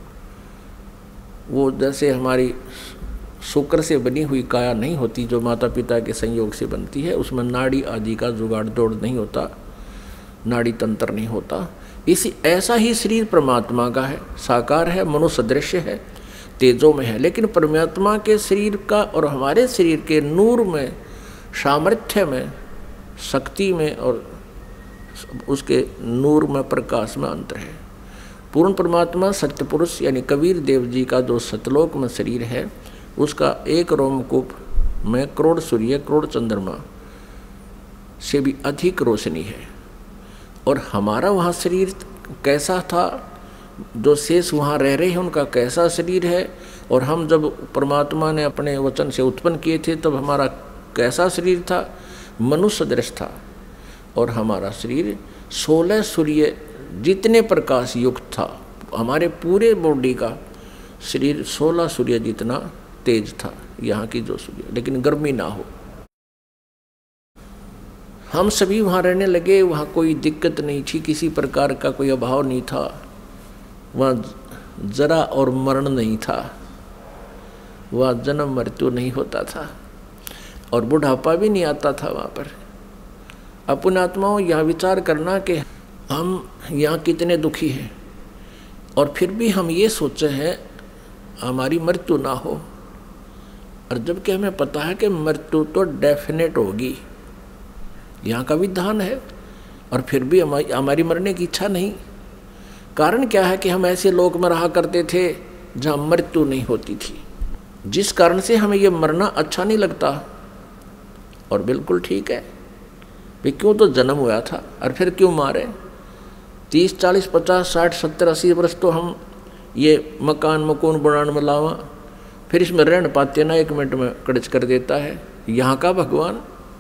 वो जैसे हमारी शुक्र से बनी हुई काया नहीं होती जो माता पिता के संयोग से बनती है, उसमें नाड़ी आदि का जुगाड़ जोड़ नहीं होता, नाड़ी तंत्र नहीं होता। इसी ऐसा ही शरीर परमात्मा का है, साकार है, मनुष्य दृश्य है, तेजों में है। लेकिन परमात्मा के शरीर का और हमारे शरीर के नूर में, सामर्थ्य में, शक्ति में और उसके नूर में, प्रकाश में अंतर है। पूर्ण परमात्मा सत्य पुरुष यानी कबीर देव जी का जो सतलोक में शरीर है, उसका एक रोमकूप में करोड़ सूर्य करोड़ चंद्रमा से भी अधिक रोशनी है। और हमारा वहाँ शरीर कैसा था, जो शेष वहाँ रह रहे हैं उनका कैसा शरीर है, और हम जब परमात्मा ने अपने वचन से उत्पन्न किए थे तब हमारा कैसा शरीर था, मनुष्य सदृश था। और हमारा शरीर 16 सूर्य जितने प्रकाश युक्त था, हमारे पूरे बॉडी का शरीर 16 सूर्य जितना तेज था यहाँ की जो सूर्य, लेकिन गर्मी ना हो। हम सभी वहाँ रहने लगे, वहाँ कोई दिक्कत नहीं थी, किसी प्रकार का कोई अभाव नहीं था, वहाँ जरा और मरण नहीं था, वहाँ जन्म मृत्यु नहीं होता था, और बुढ़ापा भी नहीं आता था वहाँ पर। अपने आत्माओं यहाँ विचार करना कि हम यहाँ कितने दुखी हैं, और फिर भी हम ये सोचे हैं हमारी मृत्यु ना हो, और जबकि हमें पता है कि मृत्यु तो डेफिनेट होगी, यहाँ का विधान है, और फिर भी हमारी मरने की इच्छा नहीं। कारण क्या है कि हम ऐसे लोक में रहा करते थे जहाँ मृत्यु नहीं होती थी, जिस कारण से हमें ये मरना अच्छा नहीं लगता। और बिल्कुल ठीक है, वे क्यों तो जन्म हुआ था, और फिर क्यों मारे। 30, 40, 50, 60, 70, 80 वर्ष तो हम ये मकान बनाने में लावा, फिर इसमें रहने पाते ना, 1 मिनट में कड़च कर देता है यहाँ का भगवान।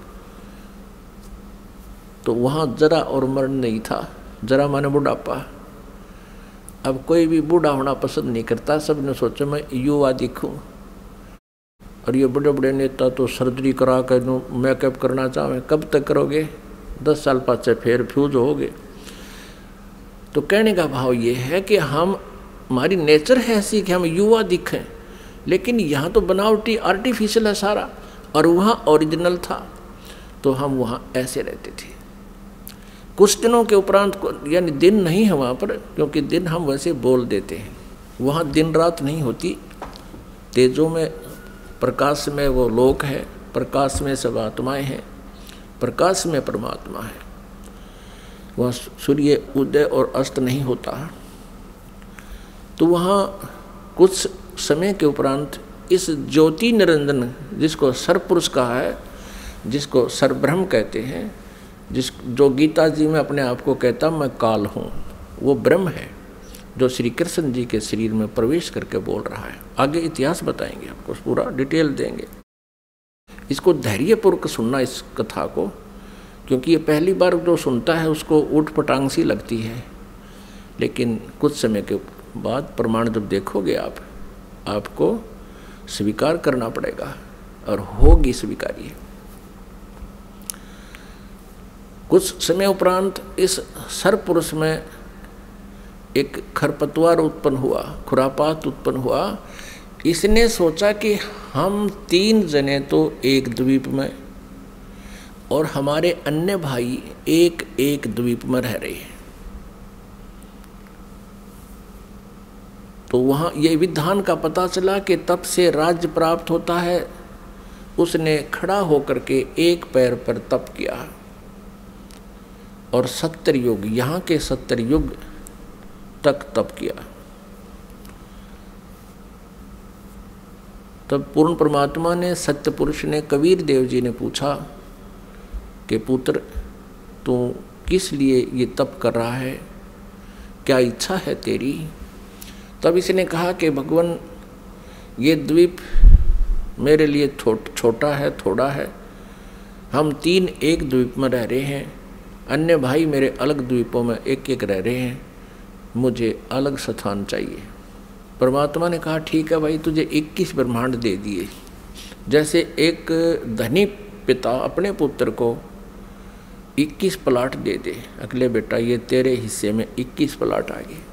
तो वहाँ जरा और मरण नहीं था, जरा माने बुढ़ापा। अब कोई भी बूढ़ा होना पसंद नहीं करता, सबने सोचा मैं युवा दिखूं। और ये बड़े बड़े नेता तो सर्जरी करा कर मेकअप करना चाहें, कब तक करोगे, 10 साल पाछे फिर फ्यूज होगे। तो कहने का भाव ये है कि हमारी नेचर है ऐसी कि हम युवा दिखें, लेकिन यहाँ तो बनावटी आर्टिफिशियल है सारा, और वहाँ ओरिजिनल था, तो हम वहाँ ऐसे रहते थे। कुछ दिनों के उपरांत, यानी दिन नहीं है वहाँ पर, क्योंकि दिन हम वैसे बोल देते हैं, वहाँ दिन रात नहीं होती, तेजों में प्रकाश में वो लोक है, प्रकाश में सब आत्माएं हैं, प्रकाश में परमात्मा है, वहाँ सूर्य उदय और अस्त नहीं होता। तो वहाँ कुछ समय के उपरांत इस ज्योति निरंजन, जिसको सर्वपुरुष कहा है, जिसको सर्वब्रह्म कहते हैं, जो गीता जी में अपने आप को कहता मैं काल हूँ, वो ब्रह्म है जो श्री कृष्ण जी के शरीर में प्रवेश करके बोल रहा है। आगे इतिहास बताएंगे, आपको पूरा डिटेल देंगे। इसको धैर्यपूर्वक सुनना इस कथा को, क्योंकि ये पहली बार जो सुनता है उसको ऊट पटांग सी लगती है, लेकिन कुछ समय के बाद प्रमाण जब देखोगे आपको स्वीकार करना पड़ेगा, और होगी स्वीकार्य। कुछ समय उपरांत इस सर्वपुरुष में एक खरपतवार उत्पन्न हुआ, खुरापात उत्पन्न हुआ। इसने सोचा कि हम 3 जने तो एक द्वीप में, और हमारे अन्य भाई एक एक द्वीप में रह रहे हैं, तो वहाँ ये विधान का पता चला कि तब से राज्य प्राप्त होता है। उसने खड़ा होकर के एक पैर पर तप किया, और 70 युग, यहाँ के 70 युग तक तप किया। तब पूर्ण परमात्मा ने, सत्य पुरुष ने, कबीर देव जी ने पूछा कि पुत्र तू किस लिए ये तप कर रहा है, क्या इच्छा है तेरी। तब इसने कहा कि भगवान ये द्वीप मेरे लिए छोटा है, थोड़ा है, हम 3 एक द्वीप में रह रहे हैं, अन्य भाई मेरे अलग द्वीपों में एक एक रह रहे हैं, मुझे अलग स्थान चाहिए। परमात्मा ने कहा ठीक है भाई, तुझे 21 ब्रह्मांड दे दिए। जैसे एक धनी पिता अपने पुत्र को 21 प्लाट दे दे, अगले बेटा ये तेरे हिस्से में 21 प्लाट आ गए।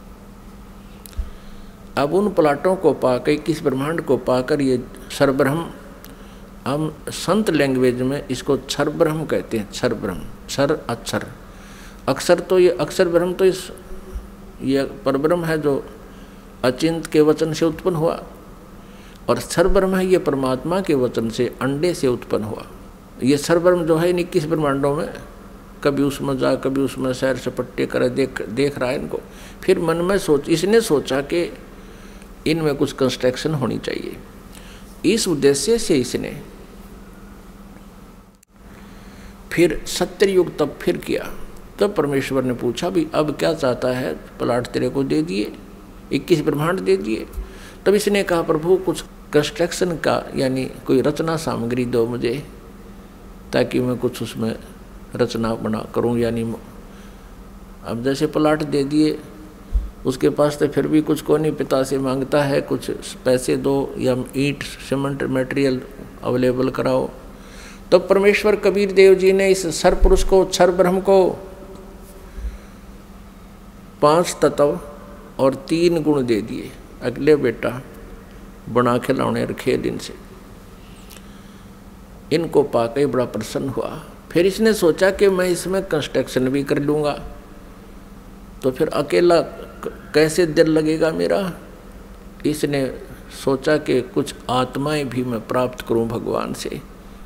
अब उन प्लाटों को पाकर, 21 ब्रह्मांड को पाकर, ये सर्वब्रह्म, हम संत लैंग्वेज में इसको क्षर ब्रह्म कहते हैं। क्षर ब्रह्म, क्षर अक्षर, अक्षर तो ये अक्षर ब्रह्म तो ये परब्रह्म है जो अचिंत के वचन से उत्पन्न हुआ, और क्षर ब्रह्म है ये परमात्मा के वचन से, अंडे से उत्पन्न हुआ। ये सर्वब्रह्म जो है इन 21 ब्रह्मांडों में, कभी उसमें जा कभी उसमें सैर सपट्टे करे, देख रहा है इनको। फिर मन में इसने सोचा कि इनमें कुछ कंस्ट्रक्शन होनी चाहिए। इस उद्देश्य से इसने फिर सत्ययुग तब फिर किया। तब परमेश्वर ने पूछा भी अब क्या चाहता है, प्लाट तेरे को दे दिए, 21 ब्रह्मांड दे दिए। तब इसने कहा प्रभु कुछ कंस्ट्रक्शन का यानी कोई रचना सामग्री दो मुझे, ताकि मैं कुछ उसमें रचना बना करूं। यानी अब जैसे प्लाट दे दिए, उसके पास तो फिर भी कुछ को नहीं, पिता से मांगता है कुछ पैसे दो या ईंट सीमेंट मटेरियल अवेलेबल कराओ। तब परमेश्वर कबीर देव जी ने इस सर पुरुष को, क्षर ब्रह्म को 5 तत्व और 3 गुण दे दिए। अगले बेटा बना खिलौने रखे दिन से, इनको पाके बड़ा प्रसन्न हुआ। फिर इसने सोचा कि मैं इसमें कंस्ट्रक्शन भी कर लूँगा, तो फिर अकेला कैसे दिल लगेगा मेरा। इसने सोचा कि कुछ आत्माएं भी मैं प्राप्त करूं भगवान से।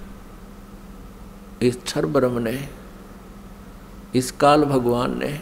इस क्षर ब्रह्म ने, इस काल भगवान ने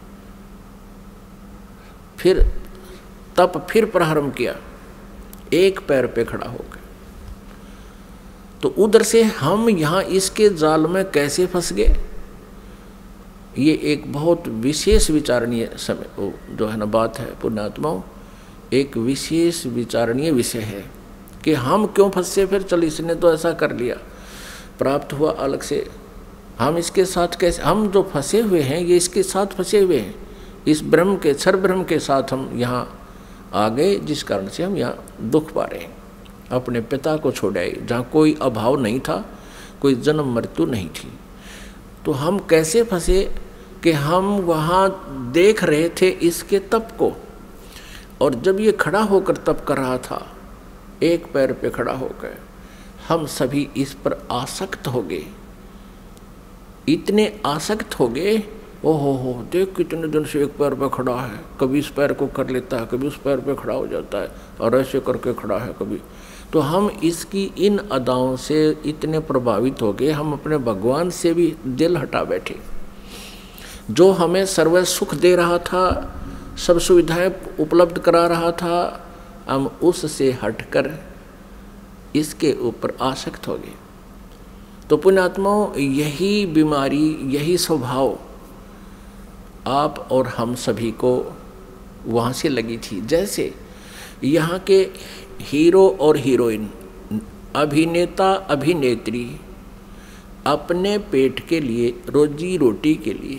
फिर तप फिर प्रारंभ किया, एक पैर पे खड़ा हो गया। तो उधर से हम यहाँ इसके जाल में कैसे फंस गए, ये एक बहुत विशेष विचारणीय समय जो है ना बात है पुण्यात्माओं, एक विशेष विचारणीय विषय है कि हम क्यों फंसे। फिर चल इसने तो ऐसा कर लिया, प्राप्त हुआ अलग से, हम इसके साथ कैसे, हम जो फंसे हुए हैं ये इसके साथ फंसे हुए हैं, इस ब्रह्म के क्षर ब्रह्म के साथ हम यहाँ आ गए, जिस कारण से हम यहाँ दुख पा रहे हैं। अपने पिता को छोड़ आए जहाँ कोई अभाव नहीं था, कोई जन्म मृत्यु नहीं थी। तो हम कैसे फंसे कि हम वहाँ देख रहे थे इसके तप को, और जब ये खड़ा होकर तप कर रहा था, एक पैर पे खड़ा होकर, हम सभी इस पर आसक्त हो गए, इतने आसक्त हो गए। ओहो हो, देख कितने दिन से एक पैर पे खड़ा है, कभी इस पैर को कर लेता है, कभी उस पैर पे खड़ा हो जाता है, और ऐसे करके खड़ा है कभी। तो हम इसकी इन अदाओं से इतने प्रभावित हो गए, हम अपने भगवान से भी दिल हटा बैठे। जो हमें सर्व सुख दे रहा था, सब सुविधाएं उपलब्ध करा रहा था, हम उससे हटकर इसके ऊपर आसक्त हो गए। तो पुण्यात्माओं, यही बीमारी, यही स्वभाव आप और हम सभी को वहाँ से लगी थी। जैसे यहाँ के हीरो और हीरोइन, अभिनेता अभिनेत्री अपने पेट के लिए, रोजी रोटी के लिए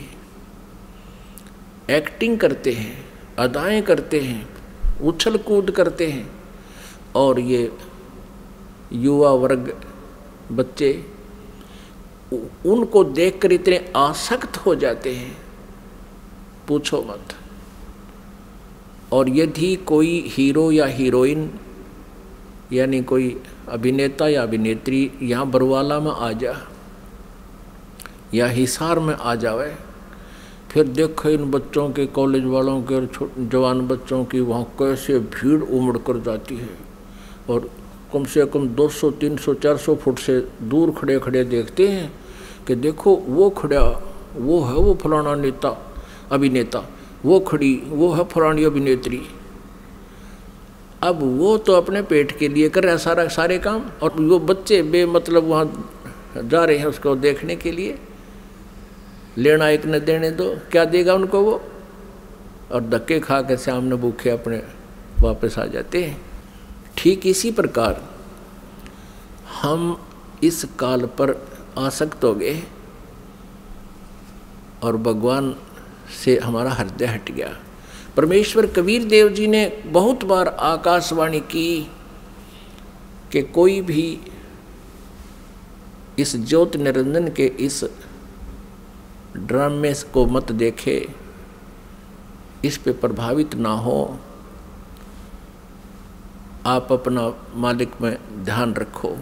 एक्टिंग करते हैं, अदाएं करते हैं, उछल कूद करते हैं, और ये युवा वर्ग बच्चे उनको देखकर इतने आसक्त हो जाते हैं, पूछो मत। और यदि कोई हीरो या हीरोइन यानी कोई अभिनेता या अभिनेत्री यहाँ बरवाला में आ जा या हिसार में आ जावे, फिर देखो इन बच्चों के, कॉलेज वालों के और जवान बच्चों की वहाँ कैसे भीड़ उमड़ कर जाती है, और कम से कम 200, 300, 400 फुट से दूर खड़े खड़े देखते हैं कि देखो वो खड़ा, वो है वो फलाना नेता अभिनेता, वो खड़ी, वो है फलानी अभिनेत्री। अब वो तो अपने पेट के लिए कर रहा है सारे काम, और वो बच्चे बेमतलब वहाँ जा रहे हैं उसको देखने के लिए। लेना एक न देने दो, क्या देगा उनको वो, और धक्के खा के सामने भूखे अपने वापस आ जाते हैं। ठीक इसी प्रकार हम इस काल पर आसक्त हो गए और भगवान से हमारा हृदय हट गया। परमेश्वर कबीर देव जी ने बहुत बार आकाशवाणी की कि कोई भी इस ज्योति निरंजन के इस ड्रामे को मत देखे, इस पे प्रभावित ना हो, आप अपना मालिक में ध्यान रखो।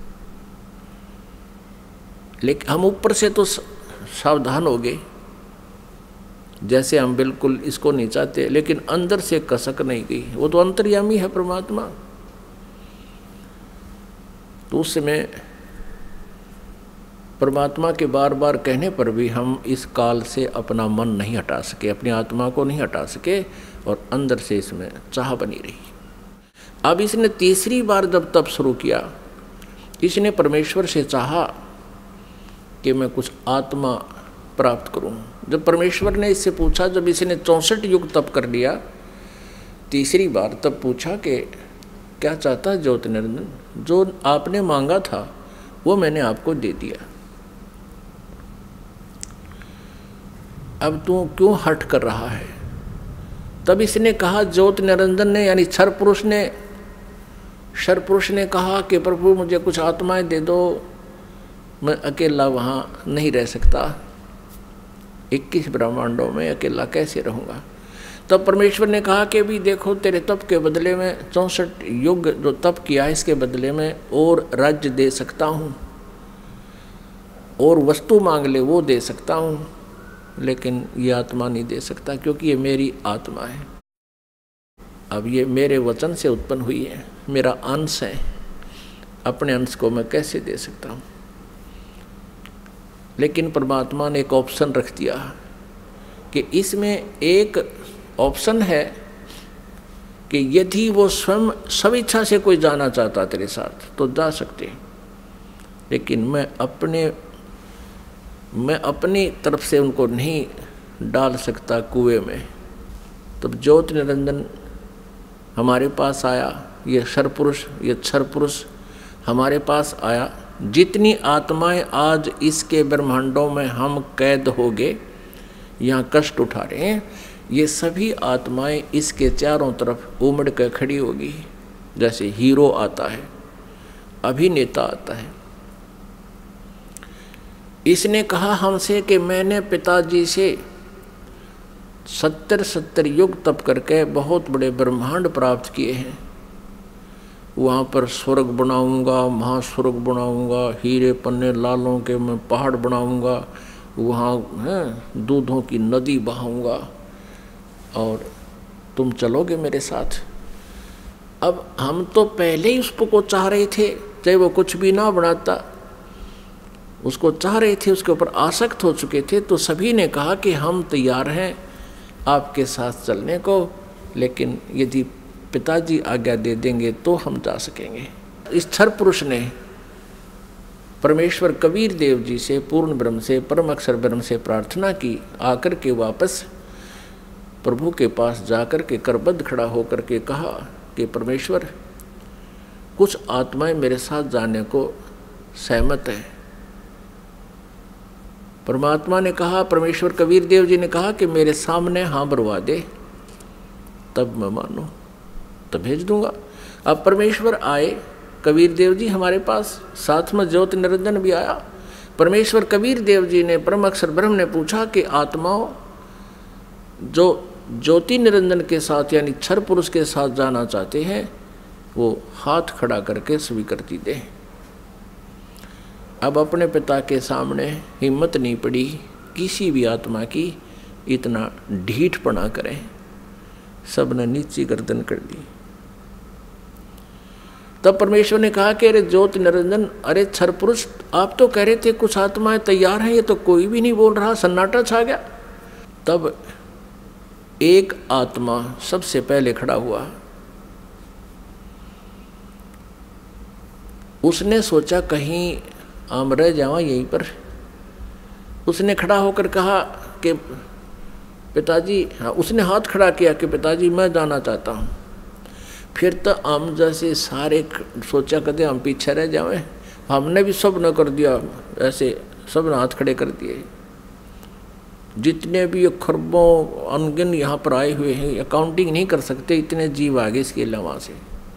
लेकिन हम ऊपर से तो सावधान हो गए, जैसे हम बिल्कुल इसको नहीं चाहते, लेकिन अंदर से कसक नहीं गई। वो तो अंतर्यामी है परमात्मा। तो उस समय परमात्मा के बार बार कहने पर भी हम इस काल से अपना मन नहीं हटा सके, अपनी आत्मा को नहीं हटा सके और अंदर से इसमें चाह बनी रही। अब इसने तीसरी बार जब तप शुरू किया, इसने परमेश्वर से चाहा कि मैं कुछ आत्मा प्राप्त करूं। जब परमेश्वर ने इससे पूछा, जब इसने 64 युग तप कर लिया, तीसरी बार तब पूछा कि क्या चाहता है ज्योति निरंजन, जो आपने मांगा था वो मैंने आपको दे दिया, अब तू क्यों हट कर रहा है। तब इसने कहा, ज्योति निरंजन ने यानी क्षर पुरुष ने कहा कि प्रभु मुझे कुछ आत्माएं दे दो, मैं अकेला वहाँ नहीं रह सकता, 21 ब्रह्मांडों में अकेला कैसे रहूँगा। तब परमेश्वर ने कहा कि भी देखो, तेरे तप के बदले में 64 युग जो तप किया है, इसके बदले में और राज्य दे सकता हूँ, और वस्तु मांग ले वो दे सकता हूँ, लेकिन ये आत्मा नहीं दे सकता, क्योंकि ये मेरी आत्मा है। अब ये मेरे वचन से उत्पन्न हुई है, मेरा अंश है, अपने अंश को मैं कैसे दे सकता हूँ। लेकिन परमात्मा ने एक ऑप्शन रख दिया कि इसमें एक ऑप्शन है कि यदि वो स्वयं स्वेच्छा से कोई जाना चाहता तेरे साथ तो जा सकते, लेकिन मैं अपनी तरफ से उनको नहीं डाल सकता कुएं में। तब ज्योति निरंजन हमारे पास आया, ये क्षर पुरुष हमारे पास आया। जितनी आत्माएं आज इसके ब्रह्मांडों में हम कैद हो गए, यहाँ कष्ट उठा रहे हैं, ये सभी आत्माएं इसके चारों तरफ उमड़ कर खड़ी होगी। जैसे हीरो आता है, अभिनेता आता है। इसने कहा हमसे कि मैंने पिताजी से 70 युग तप करके बहुत बड़े ब्रह्मांड प्राप्त किए हैं, वहाँ पर स्वर्ग बनाऊंगा, महास्वर्ग बनाऊंगा, हीरे पन्ने लालों के मैं पहाड़ बनाऊंगा, वहाँ दूधों की नदी बहाऊंगा और तुम चलोगे मेरे साथ। अब हम तो पहले ही उसको चाह रहे थे, चाहे वो कुछ भी ना बनाता, उसको चाह रहे थे, उसके ऊपर आसक्त हो चुके थे। तो सभी ने कहा कि हम तैयार हैं आपके साथ चलने को, लेकिन यदि पिताजी आज्ञा दे देंगे तो हम जा सकेंगे। इस क्षर पुरुष ने परमेश्वर कबीर देव जी से, पूर्ण ब्रह्म से, परम अक्षर ब्रह्म से प्रार्थना की। आकर के वापस प्रभु के पास जाकर के करबद्ध खड़ा होकर के कहा कि परमेश्वर, कुछ आत्माएं मेरे साथ जाने को सहमत है। परमात्मा ने कहा, परमेश्वर कबीर देव जी ने कहा कि मेरे सामने हाँ बरवा दे, तब मैं मानूं, तब भेज दूंगा। अब परमेश्वर आए, कबीर देव जी हमारे पास, साथ में ज्योति निरंजन भी आया। परमेश्वर कबीर देव जी ने, परम अक्षर ब्रह्म ने पूछा कि आत्माओं जो ज्योति निरंजन के साथ यानी क्षर पुरुष के साथ जाना चाहते हैं, वो हाथ खड़ा करके स्वीकृति दें। अब अपने पिता के सामने हिम्मत नहीं पड़ी किसी भी आत्मा की इतना ढीठपना करें, सबने नीची गर्दन कर दी। तब परमेश्वर ने कहा कि अरे ज्योति निरंजन, अरे क्षर पुरुष, आप तो कह रहे थे कुछ आत्माएं तैयार हैं, ये तो कोई भी नहीं बोल रहा, सन्नाटा छा गया। तब एक आत्मा सबसे पहले खड़ा हुआ। उसने सोचा कहीं हम रह जावा यहीं पर। उसने खड़ा होकर कहा कि पिताजी, हाँ, उसने हाथ खड़ा किया कि पिताजी मैं जाना चाहता हूँ। फिर तो हम जैसे सारे सोचा करते हम पीछे रह जाएं, हमने भी सब न कर दिया, ऐसे सब ने हाथ खड़े कर दिए। जितने भी खरबों अनगिन यहाँ पर आए हुए हैं, अकाउंटिंग नहीं कर सकते, इतने जीव आगे इसके अलावा से।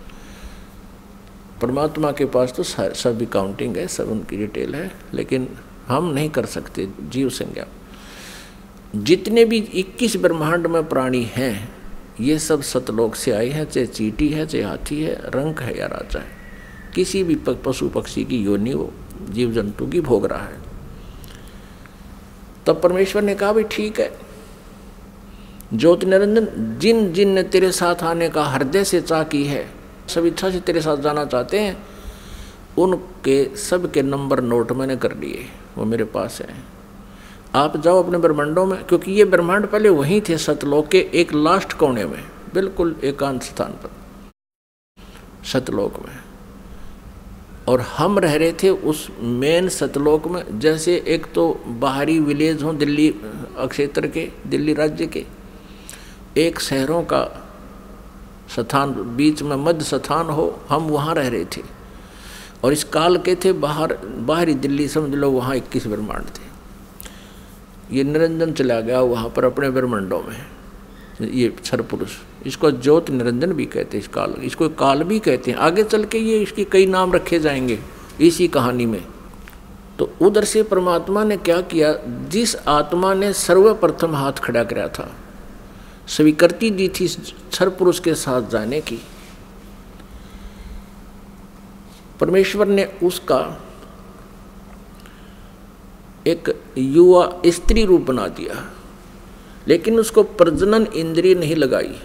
परमात्मा के पास तो सब अकाउंटिंग है, सब उनकी डिटेल है, लेकिन हम नहीं कर सकते जीव संज्ञा। जितने भी 21 ब्रह्मांड में प्राणी हैं, ये सब सतलोक से आए हैं, चाहे चींटी है, चाहे हाथी है, रंक है या राजा है, किसी भी पशु पक्षी की योनि वो जीव जंतु की भोग रहा है। तब परमेश्वर ने कहा भी ठीक है ज्योति निरंजन, जिन जिन ने तेरे साथ आने का हृदय से चाह की है, सब इच्छा से तेरे साथ जाना चाहते हैं, उनके सब के नंबर नोट मैंने कर लिए। वो मेरे पास है। आप जाओ अपने ब्रह्मांडों में, क्योंकि ये ब्रह्मांड पहले वहीं थे सतलोक के एक लास्ट कोने में, बिल्कुल एकांत स्थान पर सतलोक में, और हम रह रहे थे उस मेन सतलोक में। जैसे एक तो बाहरी विलेज हों दिल्ली क्षेत्र के, दिल्ली राज्य के, एक शहरों का स्थान बीच में मध्य स्थान हो, हम वहाँ रह रहे थे। और इस काल के थे बाहरी दिल्ली, समझ लो वहाँ 21 ब्रह्मांड थे। ये निरंजन चला गया वहाँ पर अपने ब्रह्मांडों में, ये क्षर पुरुष, इसको ज्योत निरंजन भी कहते हैं, इस काल, इसको काल भी कहते हैं। आगे चल के ये इसके कई नाम रखे जाएंगे इसी कहानी में। तो उधर से परमात्मा ने क्या किया, जिस आत्मा ने सर्वप्रथम हाथ खड़ा कराया था, स्वीकृति दी थी क्षर पुरुष के साथ जाने की, परमेश्वर ने उसका एक युवा स्त्री रूप बना दिया, लेकिन उसको प्रजनन इंद्रिय नहीं लगाई।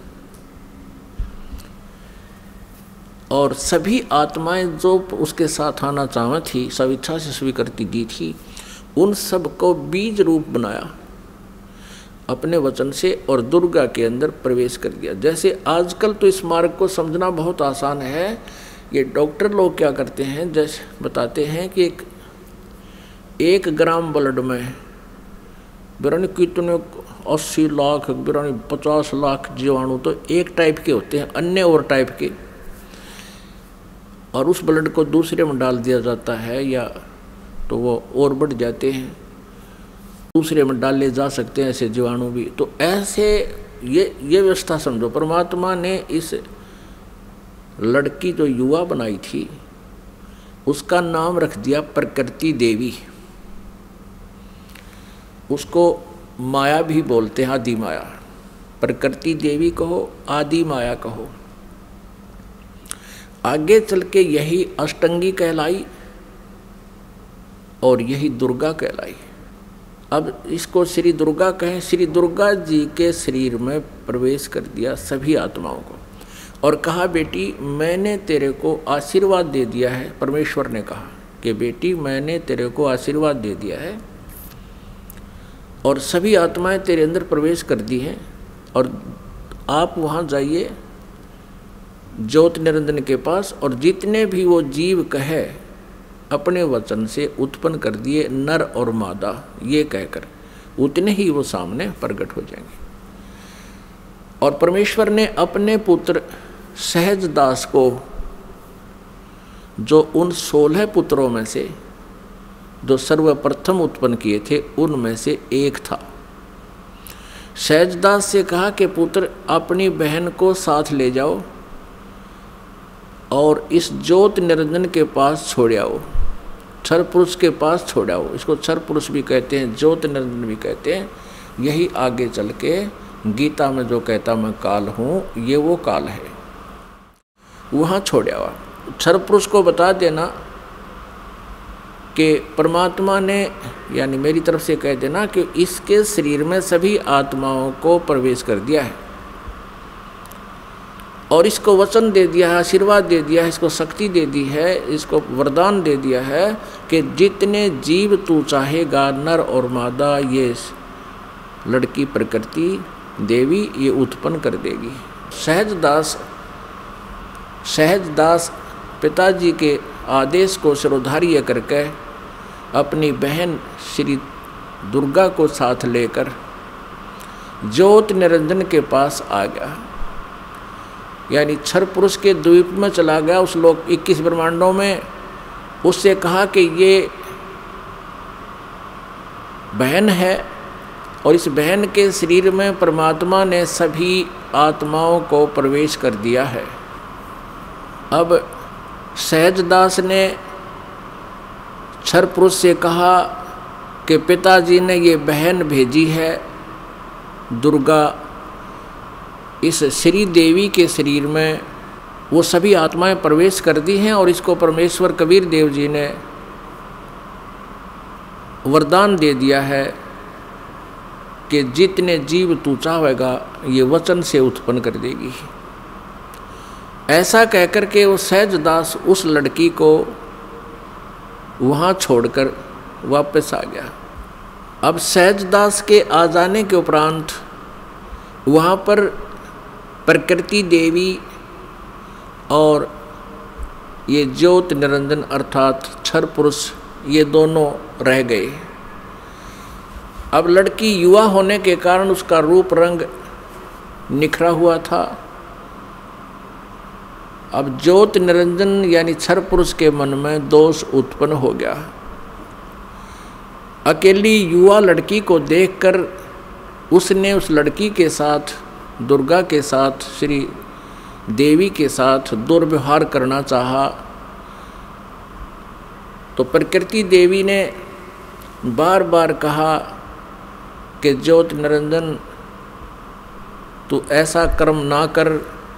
और सभी आत्माएं जो उसके साथ आना चाहती थी, सब इच्छा से स्वीकृति दी थी, उन सब को बीज रूप बनाया अपने वचन से और दुर्गा के अंदर प्रवेश कर दिया। जैसे आजकल तो इस मार्ग को समझना बहुत आसान है। ये डॉक्टर लोग क्या करते हैं, जैसे बताते हैं कि एक ग्राम ब्लड में बिरानी कितने 80 लाख बिरानी 50 लाख जीवाणु तो एक टाइप के होते हैं, अन्य और टाइप के, और उस ब्लड को दूसरे में डाल दिया जाता है या तो वो और बढ़ जाते हैं, दूसरे में डाले जा सकते हैं ऐसे जीवाणु भी। तो ऐसे ये व्यवस्था समझो, परमात्मा ने इस लड़की जो युवा बनाई थी उसका नाम रख दिया प्रकृति देवी। उसको माया भी बोलते हैं, आदि माया। प्रकृति देवी कहो, आदि माया कहो। आगे चल के यही अष्टंगी कहलाई और यही दुर्गा कहलाई। अब इसको श्री दुर्गा कहें। श्री दुर्गा जी के शरीर में प्रवेश कर दिया सभी आत्माओं को और कहा, बेटी मैंने तेरे को आशीर्वाद दे दिया है। परमेश्वर ने कहा कि बेटी मैंने तेरे को आशीर्वाद दे दिया है और सभी आत्माएं तेरे अंदर प्रवेश कर दी हैं, और आप वहाँ जाइए ज्योत निरंजन के पास, और जितने भी वो जीव कहे अपने वचन से उत्पन्न कर दिए नर और मादा, ये कहकर उतने ही वो सामने प्रकट हो जाएंगे। और परमेश्वर ने अपने पुत्र सहजदास को, जो उन 16 पुत्रों में से जो सर्वप्रथम उत्पन्न किए थे उनमें से एक था, सहजदास से कहा कि पुत्र अपनी बहन को साथ ले जाओ और इस ज्योत निरंजन के पास छोड़ आओ, क्षर पुरुष के पास छोड़ आओ। इसको क्षर पुरुष भी कहते हैं, ज्योत निरंजन भी कहते हैं। यही आगे चल के गीता में जो कहता मैं काल हूँ, ये वो काल है, वहाँ छोड़ आओ। क्षर पुरुष को बता देना कि परमात्मा ने, यानी मेरी तरफ से कह देना कि इसके शरीर में सभी आत्माओं को प्रवेश कर दिया है और इसको वचन दे दिया है, आशीर्वाद दे दिया है, इसको शक्ति दे दी है, इसको वरदान दे दिया है कि जितने जीव तू चाहेगा नर और मादा, ये लड़की प्रकृति देवी ये उत्पन्न कर देगी। सहजदास पिताजी के आदेश को शिरोधार्य करके अपनी बहन श्री दुर्गा को साथ लेकर ज्योत निरंजन के पास आ गया, यानी क्षर पुरुष के द्वीप में चला गया उस लोक 21 ब्रह्मांडों में। उससे कहा कि ये बहन है और इस बहन के शरीर में परमात्मा ने सभी आत्माओं को प्रवेश कर दिया है। अब सहजदास ने क्षर पुरुष से कहा कि पिताजी ने ये बहन भेजी है दुर्गा, इस श्री देवी के शरीर में वो सभी आत्माएं प्रवेश कर दी हैं और इसको परमेश्वर कबीर देव जी ने वरदान दे दिया है कि जितने जीव तू चाहेगा ये वचन से उत्पन्न कर देगी। ऐसा कहकर के वो सहजदास उस लड़की को वहाँ छोड़कर वापस आ गया। अब सहजदास के आ जाने के उपरांत वहाँ पर प्रकृति देवी और ये ज्योत निरंजन अर्थात क्षर पुरुष ये दोनों रह गए। अब लड़की युवा होने के कारण उसका रूप रंग निखरा हुआ था। अब ज्योत निरंजन यानी क्षर पुरुष के मन में दोष उत्पन्न हो गया। अकेली युवा लड़की को देखकर उसने उस लड़की के साथ, दुर्गा के साथ, श्री देवी के साथ दुर्व्यवहार करना चाहा। तो प्रकृति देवी ने बार बार कहा कि ज्योत निरंजन तू ऐसा कर्म ना कर,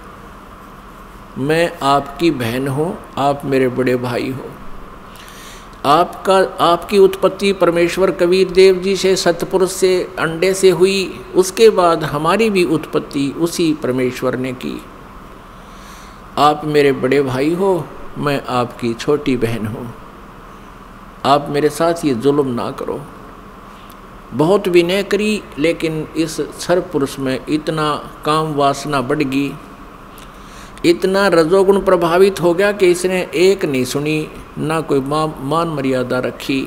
मैं आपकी बहन हूँ, आप मेरे बड़े भाई हो। आपकी उत्पत्ति परमेश्वर कबीर देव जी से, सतपुरुष से, अंडे से हुई, उसके बाद हमारी भी उत्पत्ति उसी परमेश्वर ने की। आप मेरे बड़े भाई हो, मैं आपकी छोटी बहन हूँ, आप मेरे साथ ये जुल्म ना करो। बहुत विनय करी, लेकिन इस क्षर पुरुष में इतना काम वासना बढ़ गई, इतना रजोगुण प्रभावित हो गया कि इसने एक नहीं सुनी, ना कोई मान मर्यादा रखी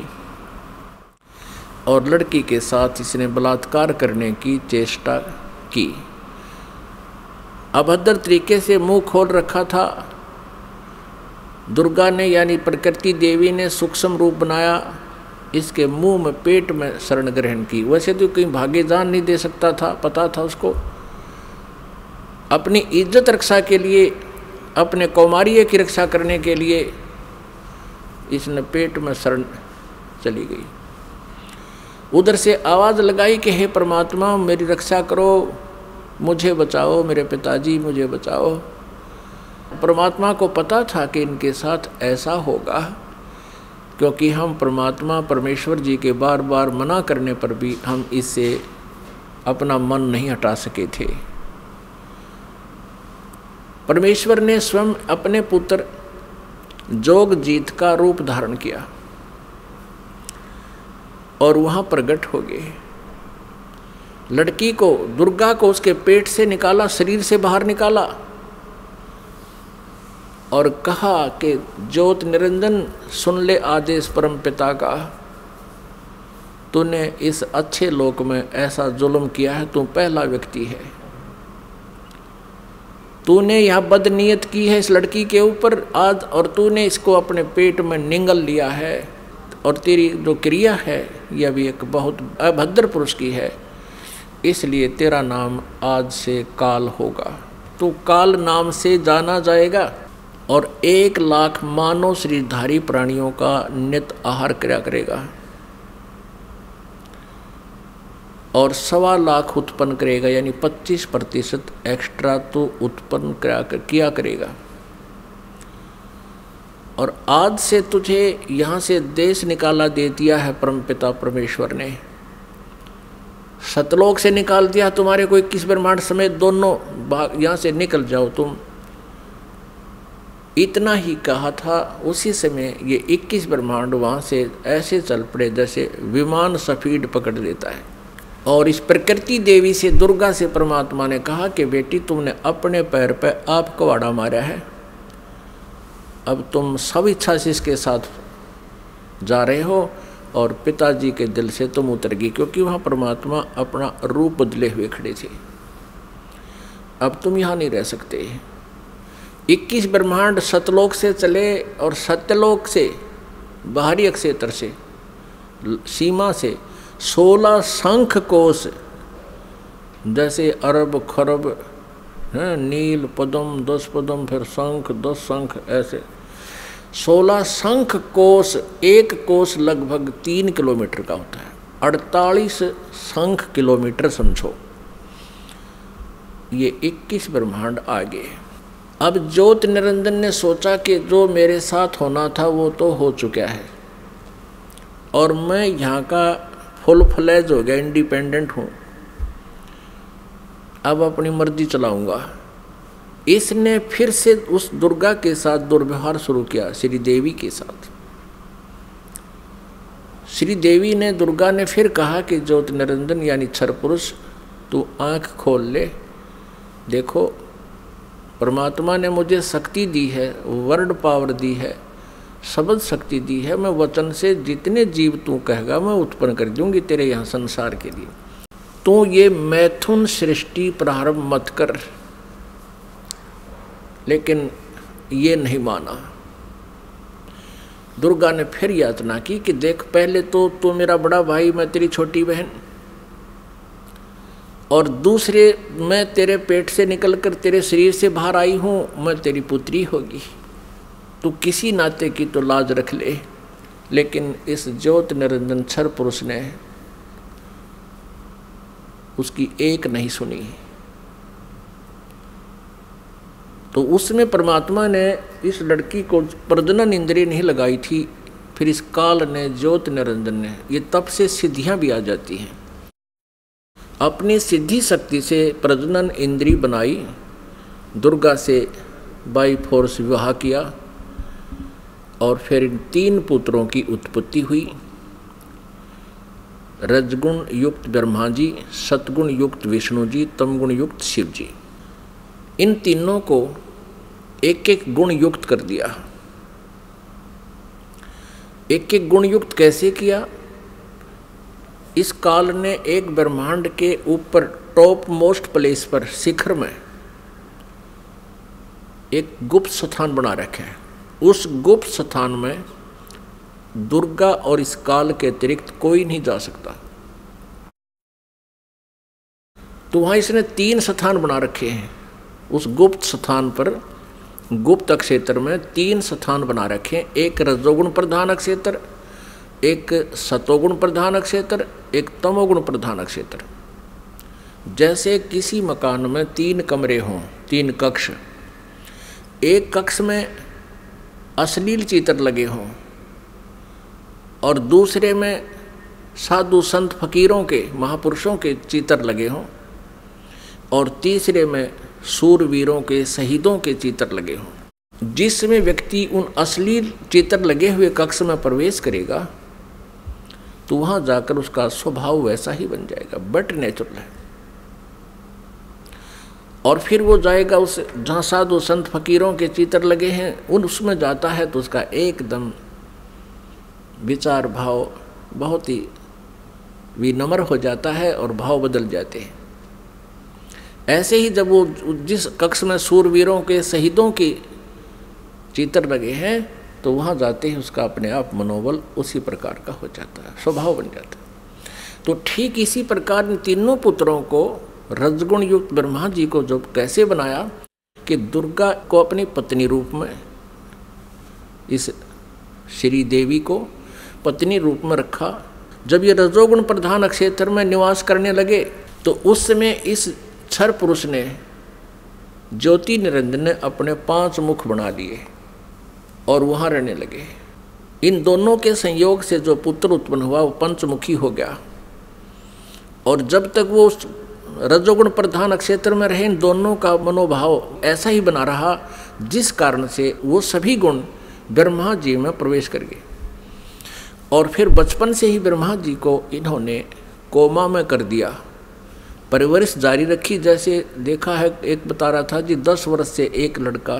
और लड़की के साथ इसने बलात्कार करने की चेष्टा की। अभद्र तरीके से मुंह खोल रखा था। दुर्गा ने यानी प्रकृति देवी ने सूक्ष्म रूप बनाया, इसके मुंह में, पेट में शरण ग्रहण की। वैसे तो कहीं भागे जान नहीं दे सकता था, पता था उसको। अपनी इज्जत रक्षा के लिए, अपने कौमार्य की रक्षा करने के लिए इसने पेट में शरण चली गई। उधर से आवाज़ लगाई कि हे परमात्मा मेरी रक्षा करो, मुझे बचाओ, मेरे पिताजी मुझे बचाओ। परमात्मा को पता था कि इनके साथ ऐसा होगा, क्योंकि हम परमात्मा परमेश्वर जी के बार बार मना करने पर भी हम इससे अपना मन नहीं हटा सके थे। परमेश्वर ने स्वयं अपने पुत्र जोगजीत का रूप धारण किया और वहाँ प्रकट हो गए। लड़की को, दुर्गा को उसके पेट से निकाला, शरीर से बाहर निकाला और कहा कि ज्योत निरंजन सुन ले आदेश परम पिता का, तूने इस अच्छे लोक में ऐसा जुल्म किया है, तू पहला व्यक्ति है। तूने यह बदनीयत की है इस लड़की के ऊपर आज, और तूने इसको अपने पेट में निगल लिया है, और तेरी जो क्रिया है यह भी एक बहुत अभद्र पुरुष की है, इसलिए तेरा नाम आज से काल होगा। तू काल नाम से जाना जाएगा और 1 लाख मानव शरीरधारी प्राणियों का नित आहार किया करेगा और 1.25 लाख उत्पन्न करेगा, यानी 25% एक्स्ट्रा तो उत्पन्न किया करेगा। और आज से तुझे यहाँ से देश निकाला दे दिया है परमपिता परमेश्वर ने, सतलोक से निकाल दिया तुम्हारे को 21 ब्रह्मांड समेत दोनों भाग, यहाँ से निकल जाओ तुम। इतना ही कहा था, उसी समय ये 21 ब्रह्मांड वहाँ से ऐसे चल पड़े जैसे विमान स्पीड पकड़ लेता है। और इस प्रकृति देवी से, दुर्गा से परमात्मा ने कहा कि बेटी तुमने अपने पैर पे आप कवाड़ा मारा है, अब तुम सब इच्छा से इसके साथ जा रहे हो और पिताजी के दिल से तुम उतर गई, क्योंकि वहाँ परमात्मा अपना रूप बदले हुए खड़े थे। अब तुम यहाँ नहीं रह सकते। 21 ब्रह्मांड सतलोक से चले और सत्यलोक से, बाहरी अक्षेत्र से, सीमा से 16 शंख कोश, जैसे अरब खरब हैं, नील पद्म 10 पद्म, फिर शंख 10 शंख, ऐसे 16 शंख कोश। एक कोश लगभग 3 किलोमीटर का होता है, 48 शंख किलोमीटर समझो। ये 21 ब्रह्मांड आगे। अब ज्योत निरंजन ने सोचा कि जो मेरे साथ होना था वो तो हो चुका है और मैं यहाँ का फुल फ्लैज हो गया, इंडिपेंडेंट हूँ, अब अपनी मर्जी चलाऊंगा। इसने फिर से उस दुर्गा के साथ दुर्व्यवहार शुरू किया, श्री देवी के साथ। श्री देवी ने, दुर्गा ने फिर कहा कि ज्योत निरंजन यानी क्षर पुरुष, तू आँख खोल ले। देखो, परमात्मा ने मुझे शक्ति दी है, वर्ड पावर दी है, शब्द शक्ति दी है। मैं वचन से जितने जीव तू कहेगा मैं उत्पन्न कर दूंगी तेरे यहाँ संसार के लिए। तू ये मैथुन सृष्टि प्रारंभ मत कर। लेकिन ये नहीं माना। दुर्गा ने फिर याचना की कि देख, पहले तो तू मेरा बड़ा भाई, मैं तेरी छोटी बहन, और दूसरे मैं तेरे पेट से निकलकर तेरे शरीर से बाहर आई हूँ, मैं तेरी पुत्री होगी। तू किसी नाते की तो लाज रख ले। लेकिन इस ज्योत निरंजन क्षर पुरुष ने उसकी एक नहीं सुनी। तो उसमें परमात्मा ने इस लड़की को प्रजनन इंद्रिय नहीं लगाई थी। फिर इस काल ने, ज्योत निरंजन ने, ये तप से सिद्धियां भी आ जाती हैं, अपनी सिद्धि शक्ति से प्रजनन इंद्रिय बनाई। दुर्गा से बाई फोर्स विवाह किया और फिर 3 पुत्रों की उत्पत्ति हुई। रजगुण युक्त ब्रह्मा जी, सतगुण युक्त विष्णु जी, तमगुण युक्त शिव जी। इन तीनों को एक एक गुण युक्त कर दिया। एक एक गुण युक्त कैसे किया? इस काल ने एक ब्रह्मांड के ऊपर टॉप मोस्ट प्लेस पर, शिखर में एक गुप्त स्थान बना रखा है। उस गुप्त स्थान में दुर्गा और इस काल के अतिरिक्त कोई नहीं जा सकता। तो वहां इसने 3 स्थान बना रखे हैं। उस गुप्त स्थान पर, गुप्त क्षेत्र में 3 स्थान बना रखे हैं। एक रजोगुण प्रधान क्षेत्र, एक सतोगुण प्रधान क्षेत्र, एक तमोगुण प्रधान क्षेत्र। जैसे किसी मकान में 3 कमरे हों, 3 कक्ष, एक कक्ष में अश्लील चित्र लगे हों और दूसरे में साधु संत फकीरों के, महापुरुषों के चित्र लगे हों और तीसरे में सूरवीरों के, शहीदों के चित्र लगे हों। जिसमें व्यक्ति उन अश्लील चित्र लगे हुए कक्ष में प्रवेश करेगा तो वहां जाकर उसका स्वभाव वैसा ही बन जाएगा, बट नेचुरल है। और फिर वो जाएगा उस जहाँ साधु संत फकीरों के चित्र लगे हैं, उसमें जाता है तो उसका एकदम विचार भाव बहुत ही विनम्र हो जाता है और भाव बदल जाते हैं। ऐसे ही जब वो जिस कक्ष में सूरवीरों के, शहीदों के चित्र लगे हैं तो वहाँ जाते ही उसका अपने आप मनोबल उसी प्रकार का हो जाता है, स्वभाव बन जाता है। तो ठीक इसी प्रकार इन तीनों पुत्रों को, रजगुण युक्त ब्रह्मा जी को जो कैसे बनाया कि दुर्गा को अपनी पत्नी रूप में, इस श्री देवी को पत्नी रूप में रखा। जब ये रजोगुण प्रधान क्षेत्र में निवास करने लगे तो उस समय इस क्षर पुरुष ने, ज्योति निरंजन ने अपने 5 मुख बना लिए और वहाँ रहने लगे। इन दोनों के संयोग से जो पुत्र उत्पन्न हुआ वो पंचमुखी हो गया। और जब तक वो रजोगुण प्रधान क्षेत्र में रहे, इन दोनों का मनोभाव ऐसा ही बना रहा, जिस कारण से वो सभी गुण ब्रह्मा जी में प्रवेश कर गए। और फिर बचपन से ही ब्रह्मा जी को इन्होंने कोमा में कर दिया, परवरिश जारी रखी। जैसे देखा है, एक बता रहा था जी 10 वर्ष से एक लड़का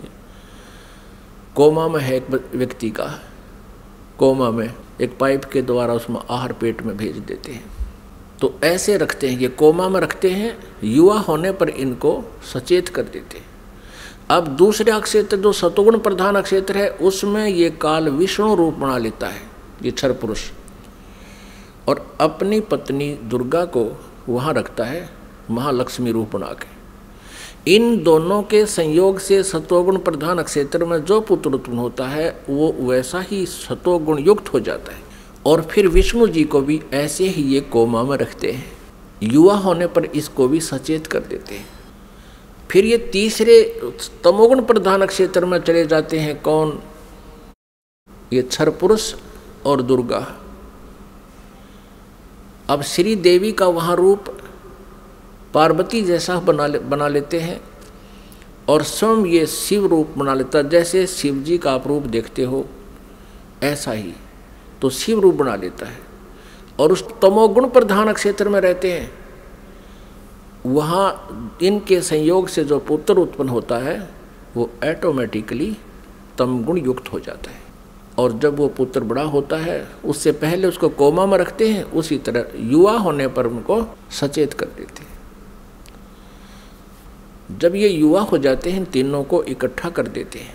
कोमा में है, एक व्यक्ति का कोमा में, एक पाइप के द्वारा उसमें आहार पेट में भेज देते हैं। तो ऐसे रखते हैं, ये कोमा में रखते हैं, युवा होने पर इनको सचेत कर देते हैं। अब दूसरे क्षेत्र जो सतोगुण प्रधान क्षेत्र है उसमें ये काल विष्णु रूप बना लेता है, ये क्षर पुरुष, और अपनी पत्नी दुर्गा को वहाँ रखता है महालक्ष्मी रूप बना के। इन दोनों के संयोग से सतोगुण प्रधान क्षेत्र में जो पुत्र उत्पन्न होता है वो वैसा ही सतोगुण युक्त हो जाता है। और फिर विष्णु जी को भी ऐसे ही ये कोमा में रखते हैं, युवा होने पर इसको भी सचेत कर देते हैं। फिर ये तीसरे तमोगुण प्रधान क्षेत्र में चले जाते हैं। कौन? ये क्षर पुरुष और दुर्गा। अब श्री देवी का वहाँ रूप पार्वती जैसा बना लेते हैं और स्वयं ये शिव रूप बना लेता। जैसे शिव जी का आप रूप देखते हो ऐसा ही तो शिव रूप बना लेता है, और उस तमोगुण प्रधान क्षेत्र में रहते हैं, वहाँ इनके संयोग से जो पुत्र उत्पन्न होता है वो ऑटोमेटिकली तमगुण युक्त हो जाता है। और जब वो पुत्र बड़ा होता है उससे पहले उसको कोमा में रखते हैं, उसी तरह युवा होने पर उनको सचेत कर देते हैं। जब ये युवा हो जाते हैं तीनों को इकट्ठा कर देते हैं।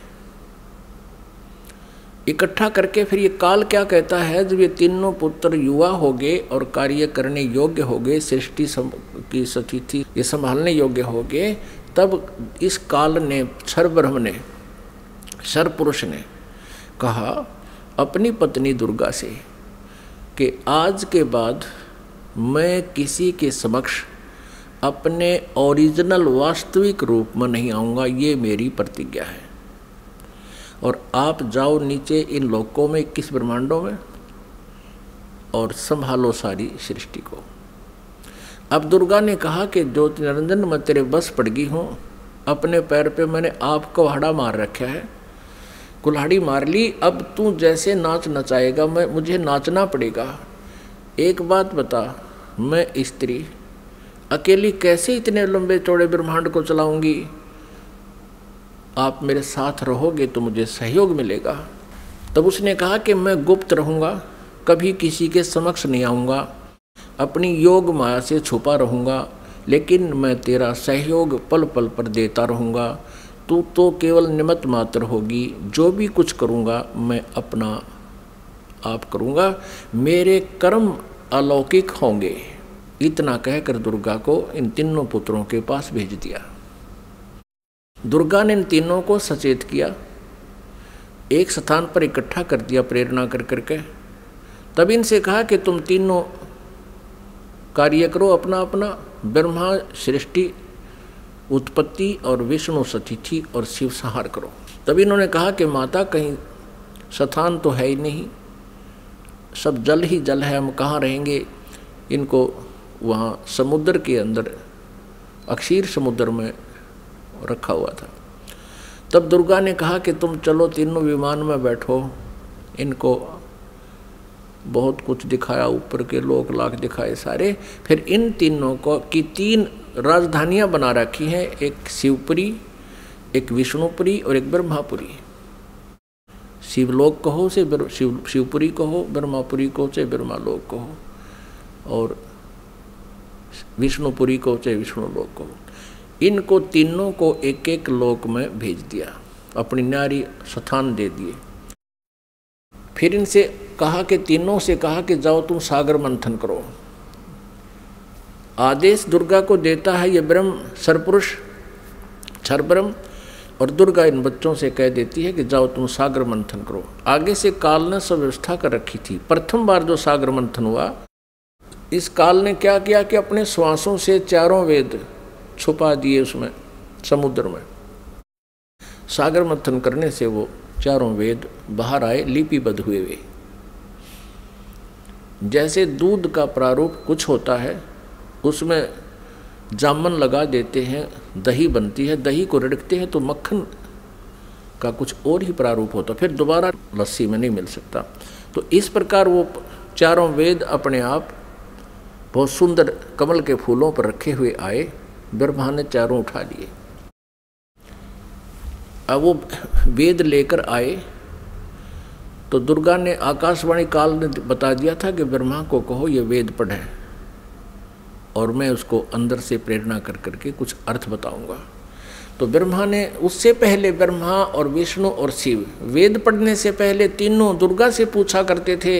इकट्ठा करके फिर ये काल क्या कहता है, जब ये तीनों पुत्र युवा हो गए और कार्य करने योग्य हो गए, सृष्टि की स्थिति ये संभालने योग्य हो गए, तब इस काल ने क्षर ब्रह्म ने क्षर पुरुष ने कहा अपनी पत्नी दुर्गा से कि आज के बाद मैं किसी के समक्ष अपने ओरिजिनल वास्तविक रूप में नहीं आऊँगा, ये मेरी प्रतिज्ञा है। और आप जाओ नीचे इन लोकों में 21 ब्रह्मांडों में और संभालो सारी सृष्टि को। अब दुर्गा ने कहा कि ज्योति निरंजन मैं तेरे बस पड़ गई हूँ, अपने पैर पे मैंने आपको कुल्हाड़ा मार रखा है, कुल्हाड़ी मार ली, अब तू जैसे नाच नचाएगा मुझे नाचना पड़ेगा। एक बात बता, मैं स्त्री अकेली कैसे इतने लंबे चौड़े ब्रह्मांड को चलाऊंगी, आप मेरे साथ रहोगे तो मुझे सहयोग मिलेगा। तब उसने कहा कि मैं गुप्त रहूँगा, कभी किसी के समक्ष नहीं आऊँगा, अपनी योग माया से छुपा रहूँगा, लेकिन मैं तेरा सहयोग पल पल पर देता रहूँगा। तू तो केवल निमित्त मात्र होगी, जो भी कुछ करूँगा मैं अपना आप करूँगा, मेरे कर्म अलौकिक होंगे। इतना कहकर दुर्गा को इन तीनों पुत्रों के पास भेज दिया। दुर्गा ने इन तीनों को सचेत किया, एक स्थान पर इकट्ठा कर दिया प्रेरणा कर करके। तब इनसे कहा कि तुम तीनों कार्य करो अपना अपना, ब्रह्मा सृष्टि उत्पत्ति और विष्णु सतिथि और शिव संहार करो। तब इन्होंने कहा कि माता कहीं स्थान तो है ही नहीं, सब जल ही जल है, हम कहाँ रहेंगे। इनको वहाँ समुद्र के अंदर अक्षीर समुद्र में रखा हुआ था। तब दुर्गा ने कहा कि तुम चलो तीनों विमान में बैठो। इनको बहुत कुछ दिखाया, ऊपर के लोक लाख दिखाए सारे। फिर इन तीनों को की 3 राजधानियां बना रखी हैं, एक शिवपुरी, एक विष्णुपुरी और एक ब्रह्मापुरी। शिवलोक कहो से शिवपुरी कहो, ब्रह्मापुरी को से ब्रह्मालोक कहो, और विष्णुपुरी को से विष्णुलोक कहो। इनको तीनों को एक एक लोक में भेज दिया, अपनी न्यारी स्थान दे दिए। फिर इनसे कहा कि तीनों से कहा कि जाओ तुम सागर मंथन करो। आदेश दुर्गा को देता है ये ब्रह्म सरपुरुष क्षर ब्रह्म, और दुर्गा इन बच्चों से कह देती है कि जाओ तुम सागर मंथन करो। आगे से काल ने सब व्यवस्था कर रखी थी। प्रथम बार जो सागर मंथन हुआ, इस काल ने क्या किया कि अपने श्वासों से 4 वेद छुपा दिए उसमें समुद्र में। सागर मंथन करने से वो 4 वेद बाहर आए, लिपिबद्ध हुए वे। जैसे दूध का प्रारूप कुछ होता है, उसमें जामन लगा देते हैं, दही बनती है, दही को रिड़कते हैं तो मक्खन का कुछ और ही प्रारूप होता, फिर दोबारा लस्सी में नहीं मिल सकता। तो इस प्रकार वो 4 वेद अपने आप बहुत सुंदर कमल के फूलों पर रखे हुए आए। ब्रह्मा ने 4 उठा लिए। अब वो वेद लेकर आए तो दुर्गा ने आकाशवाणी काल ने बता दिया था कि ब्रह्मा को कहो ये वेद पढ़े, और मैं उसको अंदर से प्रेरणा कर करके कुछ अर्थ बताऊंगा। तो ब्रह्मा ने उससे पहले, ब्रह्मा और विष्णु और शिव वेद पढ़ने से पहले तीनों दुर्गा से पूछा करते थे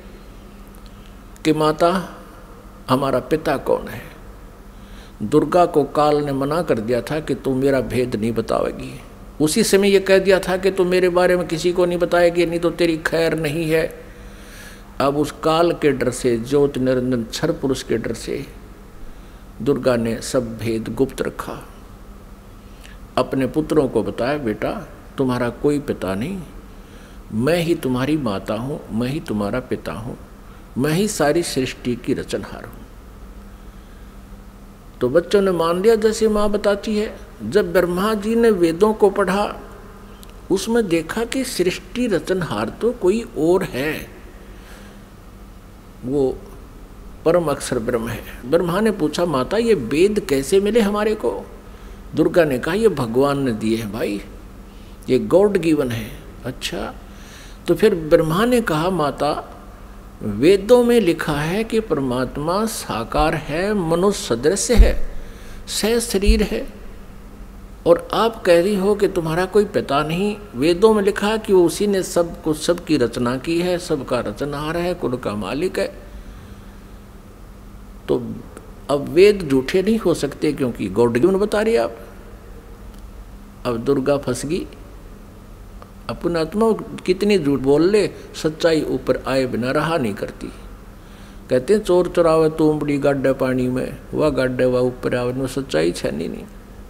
कि माता हमारा पिता कौन है। दुर्गा को काल ने मना कर दिया था कि तुम मेरा भेद नहीं बताओगी। उसी समय ये कह दिया था कि तुम मेरे बारे में किसी को नहीं बताएगी, नहीं तो तेरी खैर नहीं है। अब उस काल के डर से, ज्योति निरंजन क्षर पुरुष के डर से दुर्गा ने सब भेद गुप्त रखा। अपने पुत्रों को बताया, बेटा तुम्हारा कोई पिता नहीं, मैं ही तुम्हारी माता हूँ, मैं ही तुम्हारा पिता हूँ, मैं ही सारी सृष्टि की रचनहार हूँ। तो बच्चों ने मान लिया जैसे माँ बताती है। जब ब्रह्मा जी ने वेदों को पढ़ा, उसमें देखा कि सृष्टि रचनहार तो कोई और है, वो परम अक्षर ब्रह्म है। ब्रह्मा ने पूछा माता ये वेद कैसे मिले हमारे को? दुर्गा ने कहा ये भगवान ने दिए हैं भाई, ये गॉड गिवन है। अच्छा, तो फिर ब्रह्मा ने कहा माता वेदों में लिखा है कि परमात्मा साकार है, मनुष्य सदृश है, सह शरीर है, और आप कह रही हो कि तुम्हारा कोई पिता नहीं। वेदों में लिखा है कि वो उसी ने सब कुछ, सब की रचना की है, सबका रचनहार है, कुल का मालिक है। तो अब वेद झूठे नहीं हो सकते क्योंकि गॉड गिवन बता रही आप। अब दुर्गा फंस गई, अपना आत्मा कितनी झूठ बोल ले, सच्चाई ऊपर आए बिना रहा नहीं करती। कहते हैं चोर चुरावे तूंबड़ी गाड्डे पानी में, वह गाड्डे वह ऊपर आवे, में सच्चाई छनी नहीं।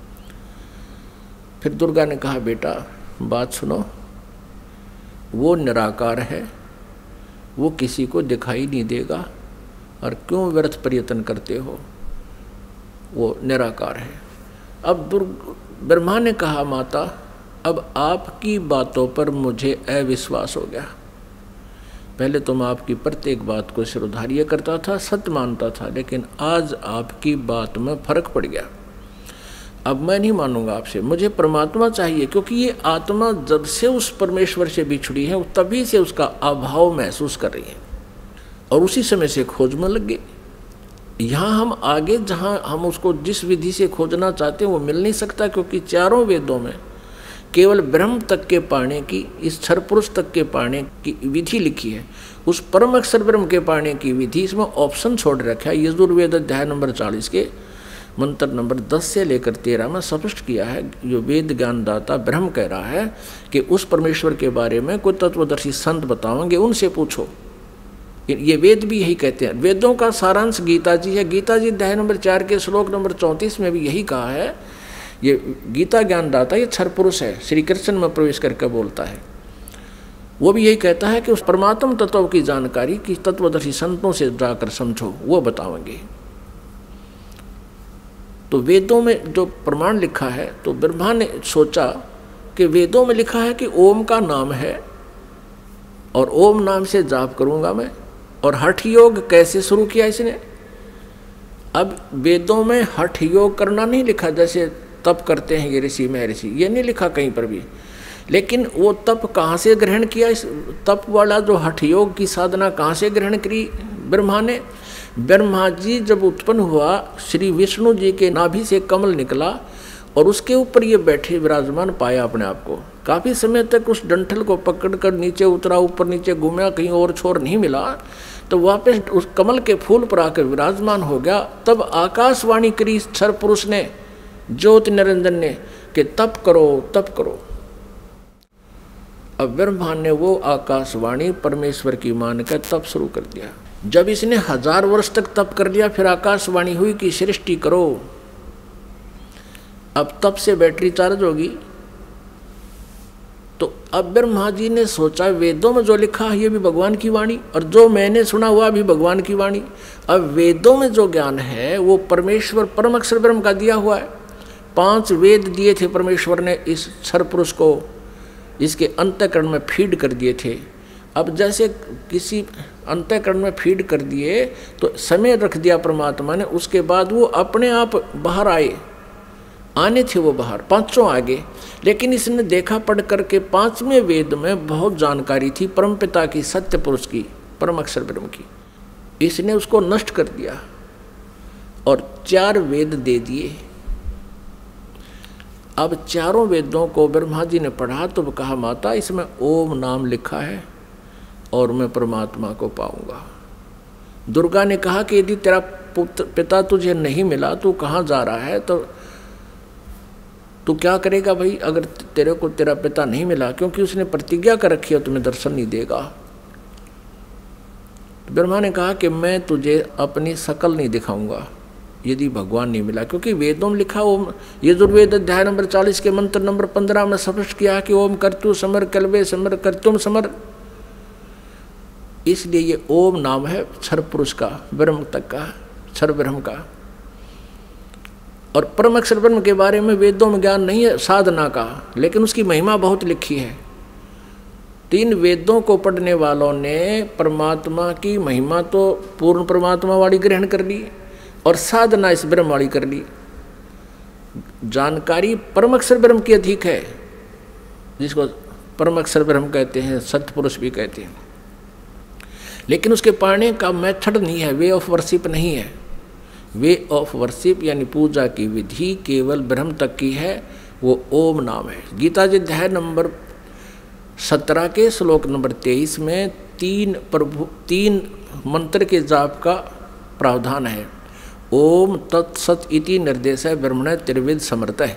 फिर दुर्गा ने कहा बेटा बात सुनो, वो निराकार है, वो किसी को दिखाई नहीं देगा, और क्यों व्यर्थ प्रयत्न करते हो, वो निराकार है। अब ब्रह्मा ने कहा माता अब आपकी बातों पर मुझे अविश्वास हो गया। पहले तो मैं आपकी प्रत्येक बात को सिरोधार्य करता था, सत्य मानता था, लेकिन आज आपकी बात में फर्क पड़ गया। अब मैं नहीं मानूंगा आपसे, मुझे परमात्मा चाहिए, क्योंकि ये आत्मा जब से उस परमेश्वर से बिछड़ी है तभी से उसका अभाव महसूस कर रही है, और उसी समय से खोज में लग गई। यहाँ हम आगे जहाँ हम उसको जिस विधि से खोजना चाहते हैं वो मिल नहीं सकता, क्योंकि चारों वेदों में केवल ब्रह्म तक के पाने की, इस क्षर पुरुष तक के पाने की विधि लिखी है। उस परम अक्षर ब्रह्म के पाने की विधि इसमें ऑप्शन छोड़ रखा है। यजुर्वेद अध्याय नंबर 40 के मंत्र नंबर 10 से लेकर 13 में स्पष्ट किया है, जो वेद ज्ञानदाता ब्रह्म कह रहा है कि उस परमेश्वर के बारे में कोई तत्वदर्शी संत बताओगे, उनसे पूछो। ये वेद भी यही कहते हैं। वेदों का सारांश गीता जी है। गीता जी अध्याय नंबर 4 के श्लोक नंबर 34 में भी यही कहा है। ये गीता ज्ञानदाता ये क्षर पुरुष है, श्री कृष्ण में प्रवेश करके बोलता है। वो भी यही कहता है कि उस परमात्म तत्व की जानकारी की तत्वदर्शी संतों से जाकर समझो, वो बताएंगे। तो वेदों में जो प्रमाण लिखा है, तो ब्रह्मा ने सोचा कि वेदों में लिखा है कि ओम का नाम है, और ओम नाम से जाप करूंगा मैं। और हठ योग कैसे शुरू किया इसने? अब वेदों में हठ योग करना नहीं लिखा, जैसे तप करते हैं ये ऋषि महर्षि, ये नहीं लिखा कहीं पर भी। लेकिन वो तप कहाँ से ग्रहण किया? इस तप वाला जो हठ योग की साधना कहाँ से ग्रहण करी ब्रह्मा ने? ब्रह्मा जी जब उत्पन्न हुआ, श्री विष्णु जी के नाभि से कमल निकला और उसके ऊपर ये बैठे विराजमान पाया अपने आप को। काफ़ी समय तक उस डंठल को पकड़कर नीचे उतरा, ऊपर नीचे घूमा, कहीं और छोर नहीं मिला, तो वापस उस कमल के फूल पर आकर विराजमान हो गया। तब आकाशवाणी करी क्षर पुरुष ने, ज्योति निरंजन ने, कि तप करो तप करो। अब ब्रह्मा ने वो आकाशवाणी परमेश्वर की मानकर तप शुरू कर दिया। जब इसने 1000 वर्ष तक तप कर लिया, फिर आकाशवाणी हुई कि सृष्टि करो। अब तप से बैटरी चार्ज होगी। तो अब ब्रह्मा जी ने सोचा वेदों में जो लिखा है ये भी भगवान की वाणी, और जो मैंने सुना हुआ भी भगवान की वाणी। अब वेदों में जो ज्ञान है वो परमेश्वर परम अक्षर ब्रह्म का दिया हुआ है। 5 वेद दिए थे परमेश्वर ने इस क्षर पुरुष को, इसके अंतःकरण में फीड कर दिए थे। अब जैसे किसी अंतःकरण में फीड कर दिए तो समय रख दिया परमात्मा ने, उसके बाद वो अपने आप बाहर आने थे वो बाहर, 500 आगे। लेकिन इसने देखा पढ़ करके 5वें वेद में बहुत जानकारी थी परमपिता की, सत्य पुरुष की, परम अक्षर ब्रह्म की। इसने उसको नष्ट कर दिया और 4 वेद दे दिए। अब चारों वेदों को ब्रह्मा जी ने पढ़ा तो कहा माता इसमें ओम नाम लिखा है और मैं परमात्मा को पाऊंगा। दुर्गा ने कहा कि यदि तेरा पिता तुझे नहीं मिला, तू कहाँ जा रहा है, तो तू क्या करेगा भाई अगर तेरे को तेरा पिता नहीं मिला, क्योंकि उसने प्रतिज्ञा कर रखी है तुम्हें दर्शन नहीं देगा। तो ब्रह्मा ने कहा कि मैं तुझे अपनी शकल नहीं दिखाऊंगा यदि भगवान नहीं मिला, क्योंकि वेदों में लिखा ओम, यजुर्वेद अध्याय नंबर 40 के मंत्र नंबर 15 में स्पष्ट किया कि ओम कर्तु समर कल्वे समर कर्तुम समर। इसलिए ये ओम नाम है क्षर पुरुष का, ब्रह्म तक का, क्षर ब्रह्म का। और परम अक्षर ब्रह्म के बारे में वेदों में ज्ञान नहीं है साधना का, लेकिन उसकी महिमा बहुत लिखी है। तो इन वेदों को पढ़ने वालों ने परमात्मा की महिमा तो पूर्ण परमात्मा वाली ग्रहण कर ली और साधना इस ब्रह्म वाली कर ली। जानकारी परम अक्षर ब्रह्म की अधिक है, जिसको परम अक्षर ब्रह्म कहते हैं, सत्पुरुष भी कहते हैं, लेकिन उसके पाने का मेथड नहीं है, वे ऑफ वर्शिप नहीं है। वे ऑफ वर्शिप यानी पूजा की विधि केवल ब्रह्म तक की है, वो ओम नाम है। गीता जी अध्याय नंबर 17 के श्लोक नंबर 23 में तीन मंत्र के जाप का प्रावधान है। ओम तत्सत इति निर्देश है ब्रह्मण त्रिविध समर्थ है।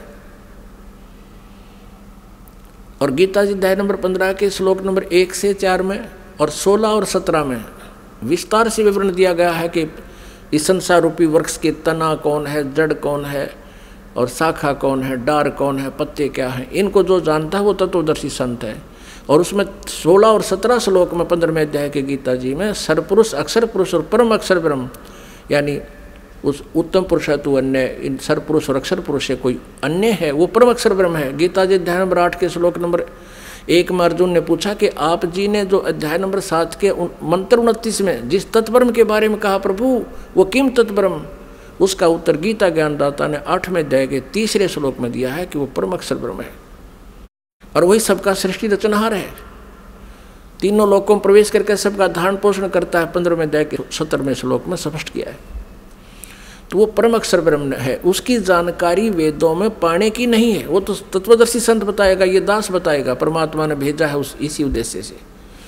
और गीता जी अध्याय नंबर 15 के श्लोक नंबर 1 से 4 में और 16 और 17 में विस्तार से विवरण दिया गया है कि इस संसार रूपी वृक्ष के तना कौन है, जड़ कौन है और शाखा कौन है, डार कौन है, पत्ते क्या हैं। इनको जो जानता है वो तत्वदर्शी संत है। और उसमें 16 और 17 श्लोक में 15वें अध्याय के गीता जी में सरपुरुष, अक्षर पुरुष और परम अक्षर ब्रह्म, यानी उस उत्तम पुरुष है तू अन्य, इन सरपुरुष और अक्षर पुरुष से कोई अन्य है, वो परम अक्षर ब्रह्म है। गीता जी अध्याय नंबर 8 के श्लोक नंबर 1 में अर्जुन ने पूछा कि आप जी ने जो अध्याय नंबर 7 के मंत्र 29 में जिस तत्ब्रह्म के बारे में कहा प्रभु वो किम तत्ब्रह्म, उसका उत्तर गीता ज्ञानदाता ने 8वें अध्याय के 3रे श्लोक में दिया है कि वो परम अक्षर ब्रह्म है और वही सबका सृष्टि रचनहार है। तीनों लोकों में प्रवेश करके सबका धारण पोषण करता है, 15वें अध्याय के 17वें श्लोक में स्पष्ट किया है। तो वो परम अक्षर ब्रह्म है, उसकी जानकारी वेदों में पाने की नहीं है, वो तो तत्वदर्शी संत बताएगा, ये दास बताएगा, परमात्मा ने भेजा है उस इसी उद्देश्य से।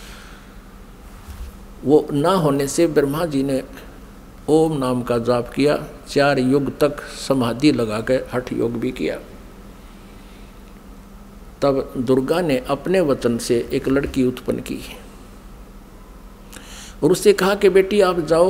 वो ना होने से ब्रह्मा जी ने ओम नाम का जाप किया, 4 युग तक समाधि लगा के हठ योग भी किया। तब दुर्गा ने अपने वचन से एक लड़की उत्पन्न की और उससे कहा कि बेटी आप जाओ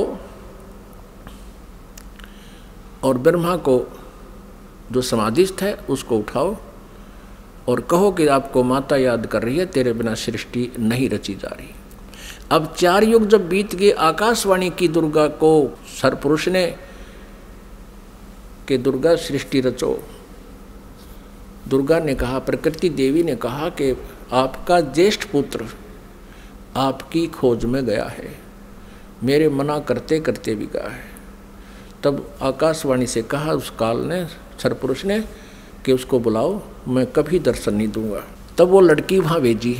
और ब्रह्मा को जो समाधिस्थ है उसको उठाओ और कहो कि आपको माता याद कर रही है, तेरे बिना सृष्टि नहीं रची जा रही। अब 4 युग जब बीत गए, आकाशवाणी की दुर्गा को सरपुरुष ने कि दुर्गा सृष्टि रचो। दुर्गा ने कहा, प्रकृति देवी ने कहा कि आपका ज्येष्ठ पुत्र आपकी खोज में गया है, मेरे मना करते करते भी गया है। तब आकाशवाणी से कहा उस काल ने, सरपुरुष ने, कि उसको बुलाओ, मैं कभी दर्शन नहीं दूंगा। तब वो लड़की वहाँ भेजी।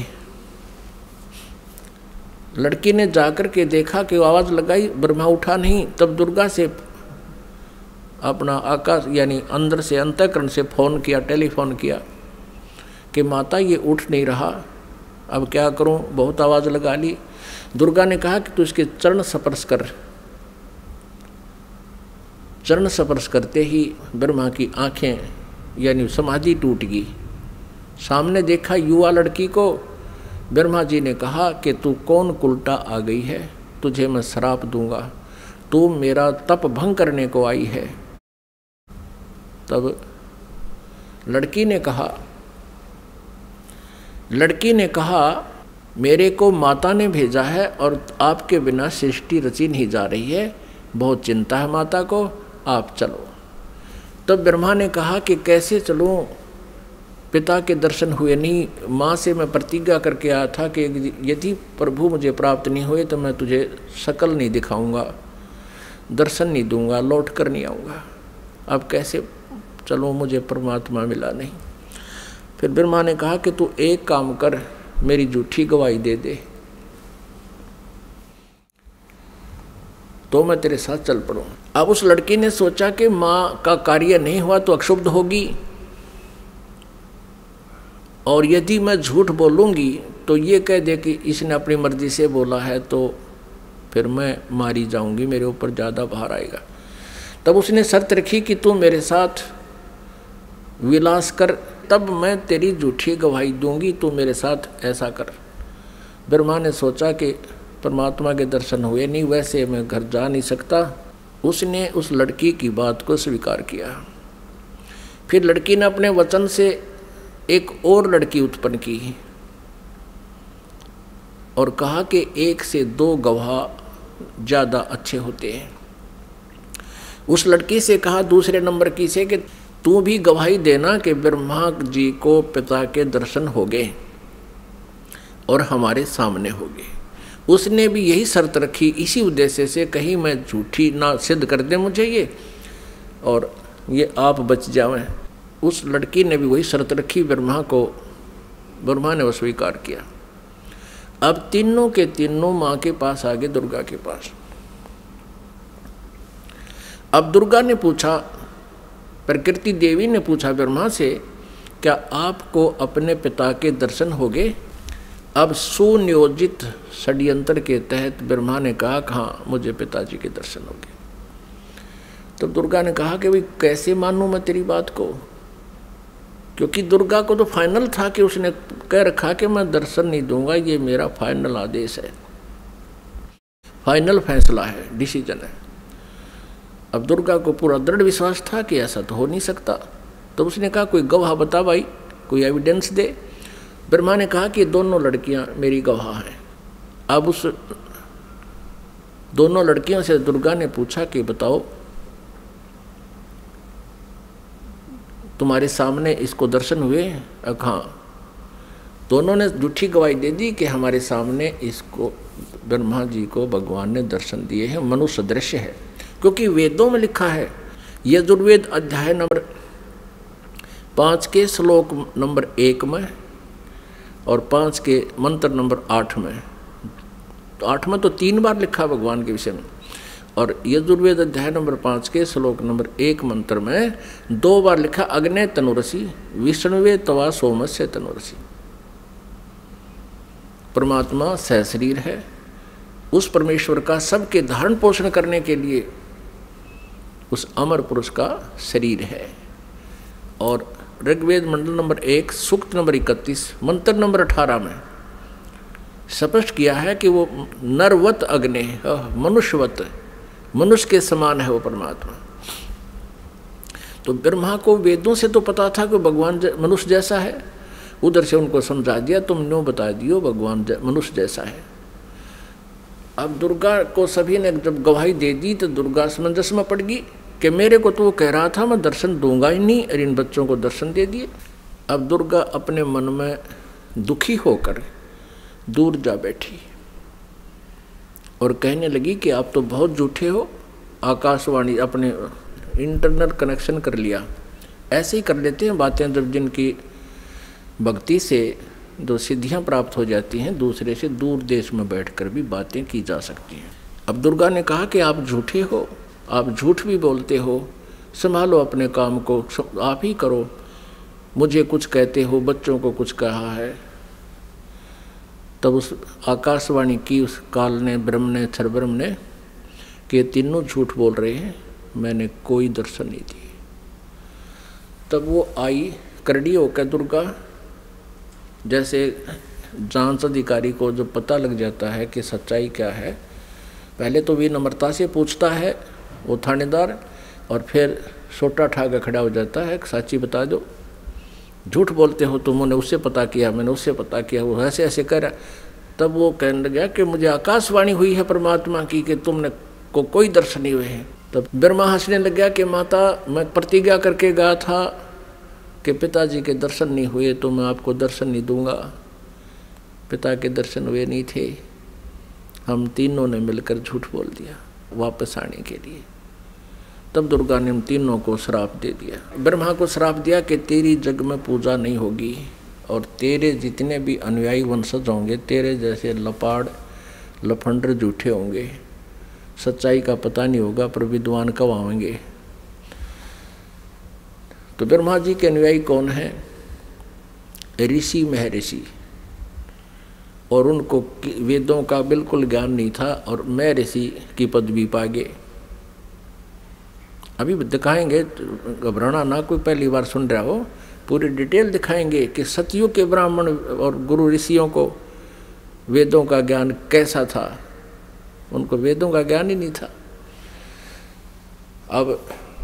लड़की ने जाकर के देखा कि आवाज़ लगाई, ब्रह्मा उठा नहीं। तब दुर्गा से अपना आकाश यानी अंदर से अंतःकरण से फ़ोन किया, टेलीफोन किया कि माता ये उठ नहीं रहा, अब क्या करूं, बहुत आवाज़ लगा ली। दुर्गा ने कहा कि तू इसके चरण स्पर्श कर। चरण स्पर्श करते ही ब्रह्मा की आंखें यानी समाधि टूट गई। सामने देखा युवा लड़की को। ब्रह्मा जी ने कहा कि तू कौन कुलटा आ गई है, तुझे मैं श्राप दूंगा, तू मेरा तप भंग करने को आई है। तब लड़की ने कहा मेरे को माता ने भेजा है और आपके बिना सृष्टि रची नहीं जा रही है, बहुत चिंता है माता को, आप चलो। तब ब्रह्मा ने कहा कि कैसे चलूं, पिता के दर्शन हुए नहीं। माँ से मैं प्रतिज्ञा करके आया था कि यदि प्रभु मुझे प्राप्त नहीं हुए तो मैं तुझे शकल नहीं दिखाऊंगा, दर्शन नहीं दूंगा, लौट कर नहीं आऊँगा। अब कैसे चलो, मुझे परमात्मा मिला नहीं। फिर ब्रह्मा ने कहा कि तू एक काम कर, मेरी झूठी गवाही दे दे तो मैं तेरे साथ चल पड़ूँ। अब उस लड़की ने सोचा कि माँ का कार्य नहीं हुआ तो अक्षुब्ध होगी और यदि मैं झूठ बोलूँगी तो ये कह दे कि इसने अपनी मर्जी से बोला है, तो फिर मैं मारी जाऊँगी, मेरे ऊपर ज़्यादा भार आएगा। तब उसने शर्त रखी कि तू मेरे साथ विलास कर, तब मैं तेरी झूठी गवाही दूंगी, तू मेरे साथ ऐसा कर। ब्रह्मा ने सोचा कि परमात्मा के दर्शन हुए नहीं, वैसे मैं घर जा नहीं सकता। उसने उस लड़की की बात को स्वीकार किया। फिर लड़की ने अपने वचन से एक और लड़की उत्पन्न की और कहा कि 1 से 2 गवाह ज़्यादा अच्छे होते हैं। उस लड़की से कहा दूसरे नंबर की से कि तू भी गवाही देना कि ब्रह्मा जी को पिता के दर्शन हो गए। और हमारे सामने होगे। उसने भी यही शर्त रखी इसी उद्देश्य से, कहीं मैं झूठी ना सिद्ध कर दे मुझे ये और ये आप बच जावें। उस लड़की ने भी वही शर्त रखी ब्रह्मा को, ब्रह्मा ने वो स्वीकार किया। अब तीनों के तीनों माँ के पास आ गए, दुर्गा के पास। अब दुर्गा ने पूछा, प्रकृति देवी ने पूछा ब्रह्मा से, क्या आपको अपने पिता के दर्शन हो गए? अब सुनियोजित षड्यंत्र के तहत ब्रह्मा ने कहा कि हाँ मुझे पिताजी के दर्शन हो गए। तो दुर्गा ने कहा कि भाई कैसे मानूं मैं तेरी बात को, क्योंकि दुर्गा को तो फाइनल था कि उसने कह रखा कि मैं दर्शन नहीं दूंगा, ये मेरा फाइनल आदेश है, फाइनल फैसला है, डिसीजन है। अब दुर्गा को पूरा दृढ़ विश्वास था कि ऐसा तो हो नहीं सकता। तो उसने कहा कोई गवाह बता भाई, कोई एविडेंस दे। ब्रह्मा ने कहा कि दोनों लड़कियां मेरी गवाह हैं। अब उस दोनों लड़कियों से दुर्गा ने पूछा कि बताओ तुम्हारे सामने इसको दर्शन हुए? हाँ। दोनों ने झूठी गवाही दे दी कि हमारे सामने इसको ब्रह्मा जी को भगवान ने दर्शन दिए हैं, मनुष्य दृश्य है। क्योंकि वेदों में लिखा है, यजुर्वेद अध्याय नंबर 5 के श्लोक नंबर 1 में और 5 के मंत्र नंबर 8 में, तो 8 में तो 3 बार लिखा भगवान के विषय में, और यजुर्वेद अध्याय नंबर 5 के श्लोक नंबर 1 मंत्र में 2 बार लिखा अग्ने तनुरसी विष्णुवे तवा सोमस्य तनुरसी। परमात्मा सहशरीर है, उस परमेश्वर का सबके धारण पोषण करने के लिए उस अमर पुरुष का शरीर है। और ऋग्वेद मंडल नंबर 1 सूक्त नंबर 31 मंत्र नंबर 18 में स्पष्ट किया है कि वो नरवत अग्नि, मनुष्यवत, मनुष्य के समान है वो परमात्मा। तो ब्रह्मा को वेदों से तो पता था कि भगवान मनुष्य जैसा है, उधर से उनको समझा दिया, तुम न्यों बता दियो भगवान मनुष्य जैसा है। अब दुर्गा को सभी ने जब गवाही दे दी तो दुर्गा समंजस में पड़ गई कि मेरे को तो वो कह रहा था मैं दर्शन दूंगा ही नहीं, और इन बच्चों को दर्शन दे दिए। अब दुर्गा अपने मन में दुखी होकर दूर जा बैठी और कहने लगी कि आप तो बहुत झूठे हो। आकाशवाणी अपने इंटरनेट कनेक्शन कर लिया, ऐसे ही कर लेते हैं बातें जब जिनकी भक्ति से जो सिद्धियां प्राप्त हो जाती हैं, दूसरे से दूर देश में बैठकर भी बातें की जा सकती हैं। अब दुर्गा ने कहा कि आप झूठे हो, आप झूठ भी बोलते हो, संभालो अपने काम को, आप ही करो, मुझे कुछ कहते हो, बच्चों को कुछ कहा है। तब उस आकाशवाणी की उस काल ने, ब्रह्म ने, क्षरब्रह्म ने कि तीनों झूठ बोल रहे हैं, मैंने कोई दर्शन नहीं दिए। तब वो आई करड़ी होकर दुर्गा, जैसे जांच अधिकारी को जो पता लग जाता है कि सच्चाई क्या है, पहले तो विनम्रता से पूछता है वो थानेदार, और फिर सोटा ठाकर खड़ा हो जाता है, सच्ची बता दो, झूठ बोलते हो तुमने उससे पता किया, मैंने उससे पता किया, वो ऐसे ऐसे कर रहा। तब वो कहने लगा कि मुझे आकाशवाणी हुई है परमात्मा की कि तुमने को कोई दर्शन नहीं हुए हैं। तब ब्रह्मा हंसने लग गया कि माता मैं प्रतिज्ञा करके गया था कि पिताजी के दर्शन नहीं हुए तो मैं आपको दर्शन नहीं दूंगा। पिता के दर्शन हुए नहीं थे, हम तीनों ने मिलकर झूठ बोल दिया वापस आने के लिए। तब दुर्गा ने उन तीनों को श्राप दे दिया। ब्रह्मा को श्राप दिया कि तेरी जग में पूजा नहीं होगी और तेरे जितने भी अनुयायी वंशज होंगे तेरे जैसे लपाड़ लफंडर झूठे होंगे, सच्चाई का पता नहीं होगा पर विद्वान कब आएंगे। तो ब्रह्मा जी के अनुयायी कौन है? ऋषि महर्षि, और उनको वेदों का बिल्कुल ज्ञान नहीं था और महर्षि की पदवी पा गए। अभी दिखाएंगे, घबराना ना, कोई पहली बार सुन रहा हो, पूरी डिटेल दिखाएंगे कि सतयुग के ब्राह्मण और गुरु ऋषियों को वेदों का ज्ञान कैसा था। उनको वेदों का ज्ञान ही नहीं था। अब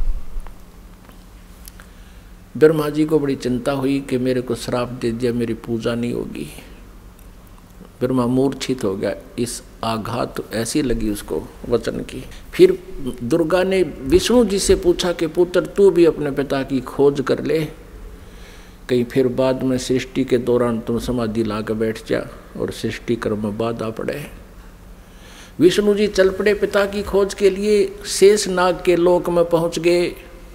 ब्रह्मा जी को बड़ी चिंता हुई कि मेरे को श्राप दे दिया, मेरी पूजा नहीं होगी। ब्रह्मा मूर्छित हो गया, इस आघात ऐसी लगी उसको वचन की। फिर दुर्गा ने विष्णु जी से पूछा कि पुत्र तू भी अपने पिता की खोज कर ले कहीं फिर बाद में सृष्टि के दौरान तुम समाधि ला कर बैठ जा और सृष्टि कर्म बाधा पड़े। विष्णु जी चल पड़े पिता की खोज के लिए, शेष नाग के लोक में पहुंच गए।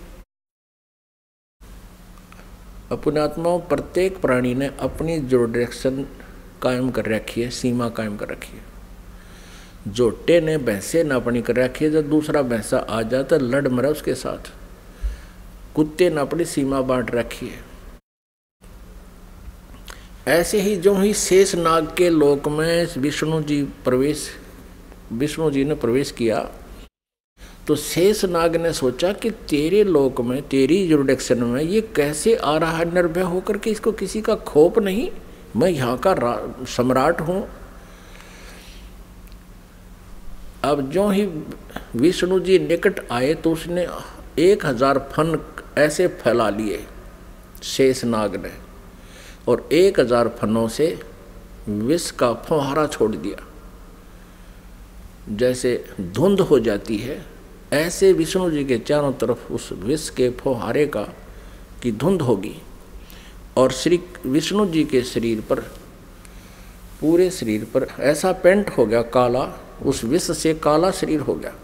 अपने आत्माओं प्रत्येक प्राणी ने अपनी जो डायरेक्शन कायम कर रखी है, सीमा कायम कर रखी है। जोटे ने भैंसे ना अपनी कर रखी है, जब दूसरा भैंसा आ जाता लड़ मरा उसके साथ। कुत्ते ने अपनी सीमा बांट रखी है। ऐसे ही जो ही शेष नाग के लोक में विष्णु जी ने प्रवेश किया तो शेष नाग ने सोचा कि तेरे लोक में, तेरी जुरिडिक्शन में ये कैसे आ रहा है निर्भय होकर के, इसको किसी का खौफ नहीं, मैं यहाँ का सम्राट हूँ। अब जो ही विष्णु जी निकट आए तो उसने 1000 फन ऐसे फैला लिए शेष नाग ने, और 1000 फनों से विष का फुहारा छोड़ दिया। जैसे धुंध हो जाती है ऐसे विष्णु जी के चारों तरफ उस विष के फुहारे की धुंध होगी, और श्री विष्णु जी के शरीर पर, पूरे शरीर पर ऐसा पेंट हो गया काला, उस विष से काला शरीर हो गया।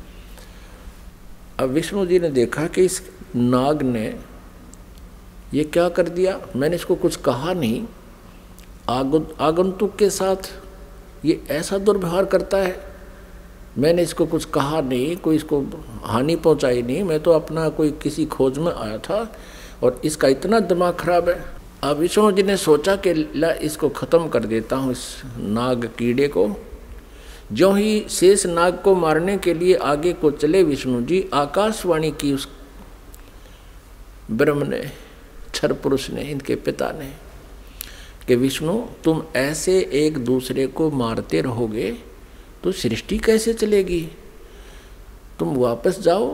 अब विष्णु जी ने देखा कि इस नाग ने ये क्या कर दिया, मैंने इसको कुछ कहा नहीं, आगंतुक के साथ ये ऐसा दुर्व्यवहार करता है, मैंने इसको कुछ कहा नहीं, कोई इसको हानि पहुंचाई नहीं, मैं तो अपना कोई किसी खोज में आया था और इसका इतना दिमाग खराब है। अब विष्णु जी ने सोचा कि ला इसको ख़त्म कर देता हूँ इस नाग कीड़े को। जो ही शेष नाग को मारने के लिए आगे को चले विष्णु जी, आकाशवाणी की उस ब्रह्म ने, क्षर पुरुष ने, इनके पिता ने, कि विष्णु तुम ऐसे एक दूसरे को मारते रहोगे तो सृष्टि कैसे चलेगी, तुम वापस जाओ,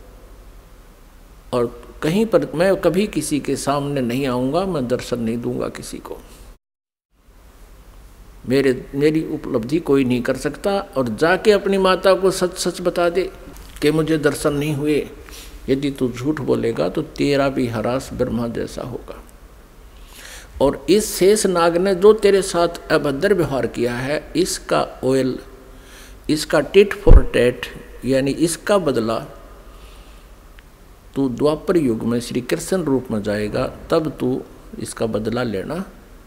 और कहीं पर मैं कभी किसी के सामने नहीं आऊँगा, मैं दर्शन नहीं दूंगा किसी को, मेरी उपलब्धि कोई नहीं कर सकता, और जाके अपनी माता को सच सच बता दे कि मुझे दर्शन नहीं हुए। यदि तू झूठ बोलेगा तो तेरा भी हरास ब्रह्मा जैसा होगा। और इस शेष नाग ने जो तेरे साथ अभद्र व्यवहार किया है, इसका ऑयल, इसका टिट फॉर टैट, यानी इसका बदला तू द्वापर युग में श्री कृष्ण रूप में जाएगा, तब तू इसका बदला लेना,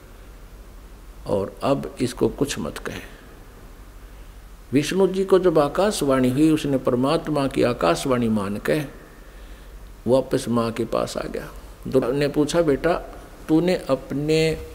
और अब इसको कुछ मत कहे। विष्णु जी को जब आकाशवाणी हुई, उसने परमात्मा की आकाशवाणी मान के वापस माँ के पास आ गया। दुर्गा ने पूछा, बेटा तूने अपने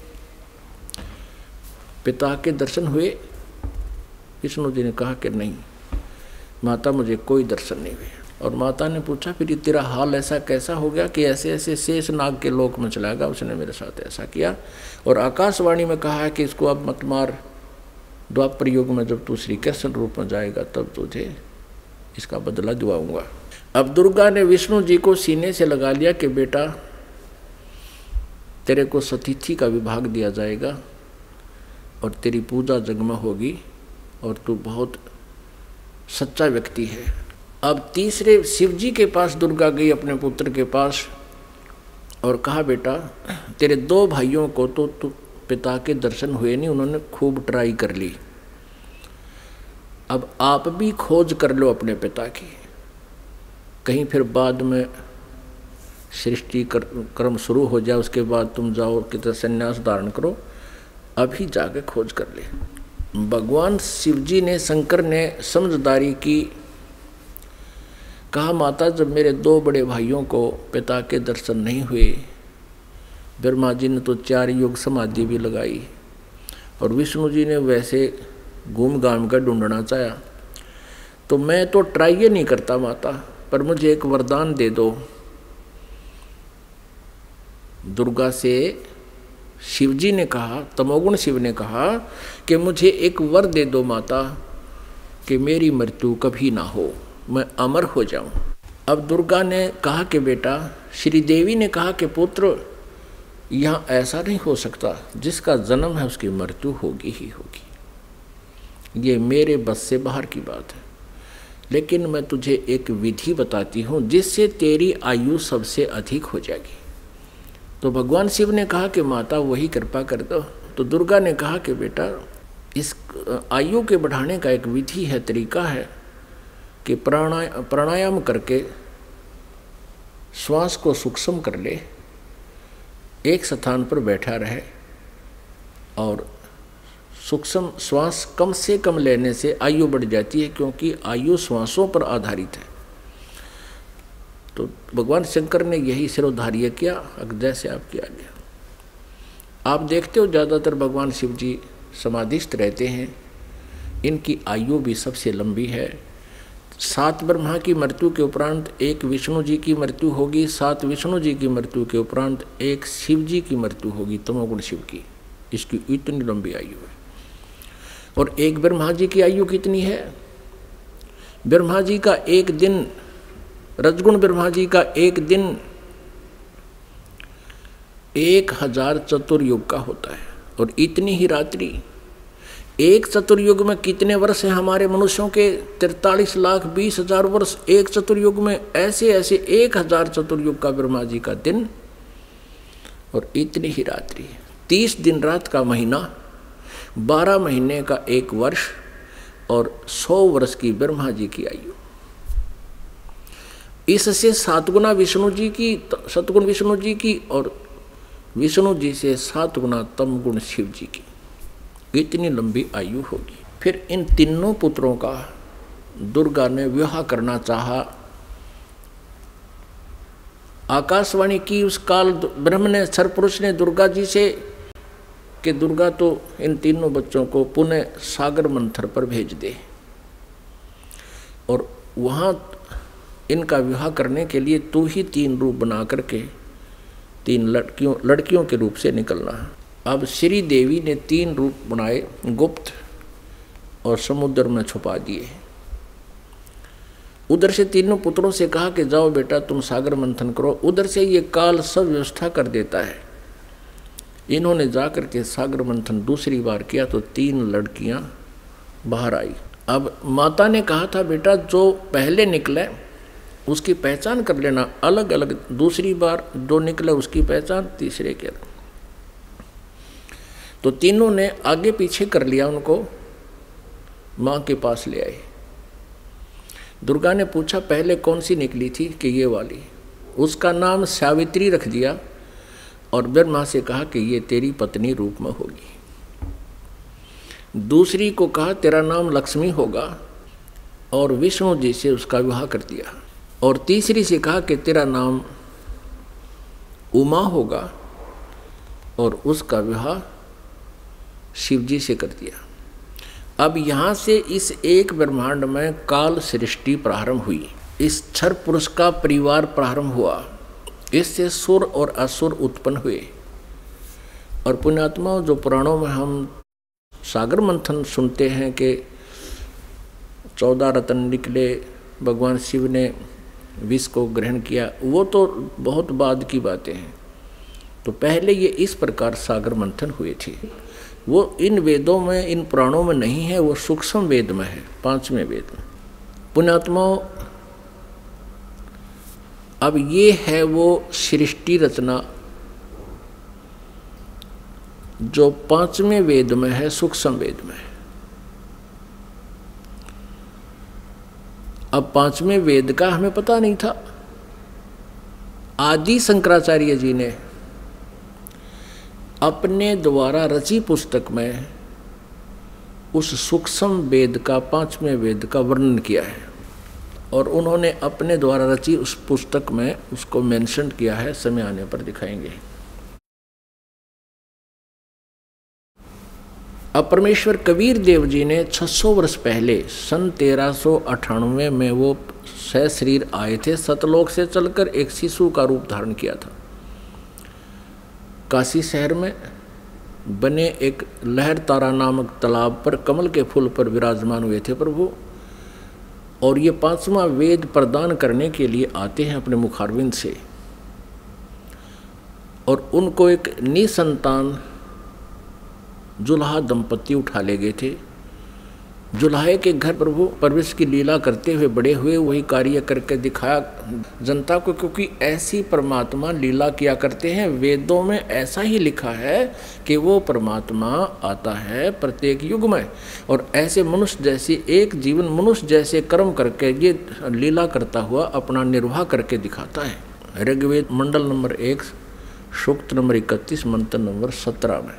पिता के दर्शन हुए? विष्णु जी ने कहा कि नहीं माता, मुझे कोई दर्शन नहीं हुए। और माता ने पूछा, फिर तेरा हाल ऐसा कैसा हो गया कि ऐसे ऐसे शेष नाग के लोक में चला गया, उसने मेरे साथ ऐसा किया, और आकाशवाणी में कहा है कि इसको अब मत मार, द्वापर युग में जब तू श्री कृष्ण रूप में जाएगा तब तुझे इसका बदला दिलाऊंगा। अब दुर्गा ने विष्णु जी को सीने से लगा लिया कि बेटा तेरे को सतिथि का विभाग दिया जाएगा और तेरी पूजा जग में होगी, और तू बहुत सच्चा व्यक्ति है। अब तीसरे शिव जी के पास दुर्गा गई, अपने पुत्र के पास, और कहा, बेटा तेरे 2 भाइयों को तो पिता के दर्शन हुए नहीं, उन्होंने खूब ट्राई कर ली, अब आप भी खोज कर लो अपने पिता की, कहीं फिर बाद में सृष्टि कर्म शुरू हो जाए, उसके बाद तुम जाओ कितना संन्यास धारण करो, अभी जाके खोज कर ले। भगवान शिव जी ने, शंकर ने समझदारी की, कहा माता जब मेरे 2 बड़े भाइयों को पिता के दर्शन नहीं हुए, ब्रह्मा जी ने तो 4 युग समाधि भी लगाई, और विष्णु जी ने वैसे घूम घाम कर ढूंढना चाहा, तो मैं तो ट्राई ही नहीं करता माता, पर मुझे एक वरदान दे दो। दुर्गा से शिव जी ने कहा, तमोगुण शिव ने कहा कि मुझे एक वर दे दो माता, कि मेरी मृत्यु कभी ना हो, मैं अमर हो जाऊं। अब दुर्गा ने कहा कि बेटा, श्री देवी ने कहा कि पुत्र यहाँ ऐसा नहीं हो सकता, जिसका जन्म है उसकी मृत्यु होगी ही होगी, ये मेरे बस से बाहर की बात है, लेकिन मैं तुझे एक विधि बताती हूँ जिससे तेरी आयु सबसे अधिक हो जाएगी। तो भगवान शिव ने कहा कि माता वही कृपा कर दो। तो दुर्गा ने कहा कि बेटा इस आयु के बढ़ाने का एक विधि है, तरीका है कि प्राणायाम करके श्वास को सूक्ष्म कर ले, एक स्थान पर बैठा रहे और सूक्ष्म श्वास कम से कम लेने से आयु बढ़ जाती है, क्योंकि आयु श्वासों पर आधारित है। तो भगवान शंकर ने यही सिरोधार्य किया, जैसे आपके आगे आप देखते हो ज़्यादातर भगवान शिव जी समाधिस्थ रहते हैं। इनकी आयु भी सबसे लंबी है। 7 ब्रह्मा की मृत्यु के उपरांत एक विष्णु जी की मृत्यु होगी, 7 विष्णु जी की मृत्यु के उपरांत एक शिव जी की मृत्यु होगी, तमोगुण शिव की। इसकी इतनी लंबी आयु है। और एक ब्रह्मा जी की आयु कितनी है? ब्रह्मा जी का एक दिन, रजगुण ब्रह्मा जी का एक दिन 1000 चतुर्युग का होता है। और इतनी ही रात्रि, एक चतुर्युग में कितने वर्ष हैं हमारे मनुष्यों के? 43,20,000 वर्ष एक चतुर्युग में। ऐसे ऐसे 1000 चतुर्युग का ब्रह्मा जी का दिन और इतनी ही रात्रि। 30 दिन रात का महीना, 12 महीने का एक वर्ष और 100 वर्ष की ब्रह्मा जी की आयु। इससे 7 गुना विष्णु जी की, सतगुण विष्णु जी की, और विष्णु जी से 7 गुना तम गुण शिव जी की। इतनी लंबी आयु होगी। फिर इन तीनों पुत्रों का दुर्गा ने विवाह करना चाहा। आकाशवाणी की उस काल ब्रह्म ने, सरपुरुष ने दुर्गा जी से कि दुर्गा तो इन तीनों बच्चों को पुनः सागर मंथर पर भेज दे और वहाँ इनका विवाह करने के लिए तू ही 3 रूप बना करके 3 लड़कियों के रूप से निकलना है। अब श्री देवी ने 3 रूप बनाए, गुप्त, और समुद्र में छुपा दिए। उधर से तीनों पुत्रों से कहा कि जाओ बेटा तुम सागर मंथन करो। उधर से ये काल सब व्यवस्था कर देता है। इन्होंने जाकर के सागर मंथन दूसरी बार किया तो 3 लड़कियां बाहर आई। अब माता ने कहा था बेटा जो पहले निकले उसकी पहचान कर लेना, अलग अलग। दूसरी बार जो निकले उसकी पहचान तीसरे के। तो तीनों ने आगे पीछे कर लिया, उनको माँ के पास ले आए। दुर्गा ने पूछा पहले कौन सी निकली थी? कि ये वाली। उसका नाम सावित्री रख दिया और ब्रह्मा से कहा कि ये तेरी पत्नी रूप में होगी। दूसरी को कहा तेरा नाम लक्ष्मी होगा और विष्णु जी से उसका विवाह कर दिया। और तीसरी से कहा कि तेरा नाम उमा होगा और उसका विवाह शिव जी से कर दिया। अब यहाँ से इस एक ब्रह्मांड में काल सृष्टि प्रारंभ हुई। इस क्षर पुरुष का परिवार प्रारंभ हुआ। इससे सुर और असुर उत्पन्न हुए। और पुण्यात्माओं, जो पुराणों में हम सागर मंथन सुनते हैं कि 14 रत्न निकले, भगवान शिव ने विष को ग्रहण किया, वो तो बहुत बाद की बातें हैं। तो पहले ये इस प्रकार सागर मंथन हुए थे। वो इन वेदों में, इन पुराणों में नहीं है, वो सूक्ष्म वेद में है, 5वें वेद में। पुण्यात्माओं, अब ये है वो सृष्टि रचना जो 5वें वेद में है, सूक्ष्म वेद में। अब 5वें वेद का हमें पता नहीं था। आदि शंकराचार्य जी ने अपने द्वारा रची पुस्तक में उस सूक्ष्म वेद का, 5वें वेद का वर्णन किया है और उन्होंने अपने द्वारा रची उस पुस्तक में उसको मेंशन किया है। समय आने पर दिखाएंगे। अब परमेश्वर कबीर देव जी ने 600 वर्ष पहले सन 1398 में वो सशरीर आए थे। सतलोक से चलकर एक शिशु का रूप धारण किया था। काशी शहर में बने एक लहर तारा नामक तालाब पर कमल के फूल पर विराजमान हुए थे प्रभु। और ये 5वां वेद प्रदान करने के लिए आते हैं अपने मुखारविंद से। और उनको एक निसंतान जुल्हा दंपति उठा ले गए थे। जुलाहे के घर प्रभु परवेश की लीला करते हुए बड़े हुए, वही कार्य करके दिखाया जनता को, क्योंकि ऐसी परमात्मा लीला किया करते हैं। वेदों में ऐसा ही लिखा है कि वो परमात्मा आता है प्रत्येक युग में, और ऐसे मनुष्य जैसे एक जीवन मनुष्य जैसे कर्म करके ये लीला करता हुआ अपना निर्वाह करके दिखाता है। ऋग्वेद मंडल नंबर 1 सूक्त नंबर 31 मंत्र नंबर 17 में।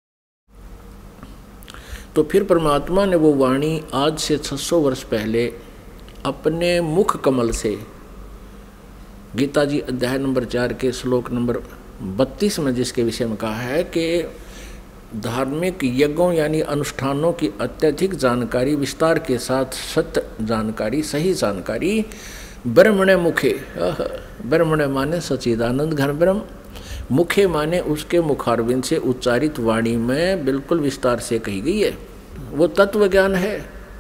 तो फिर परमात्मा ने वो वाणी आज से 600 वर्ष पहले अपने मुख कमल से गीता जी अध्याय नंबर 4 के श्लोक नंबर 32 में जिसके विषय में कहा है कि धार्मिक यज्ञों यानी अनुष्ठानों की अत्यधिक जानकारी विस्तार के साथ सत्य जानकारी, सही जानकारी ब्रह्मणे मुखे, ब्रह्मणे माने सच्चिदानंद घन ब्रह्म, मुखे माने उसके मुखारविंद से उच्चारित वाणी में बिल्कुल विस्तार से कही गई है। वो तत्व ज्ञान है।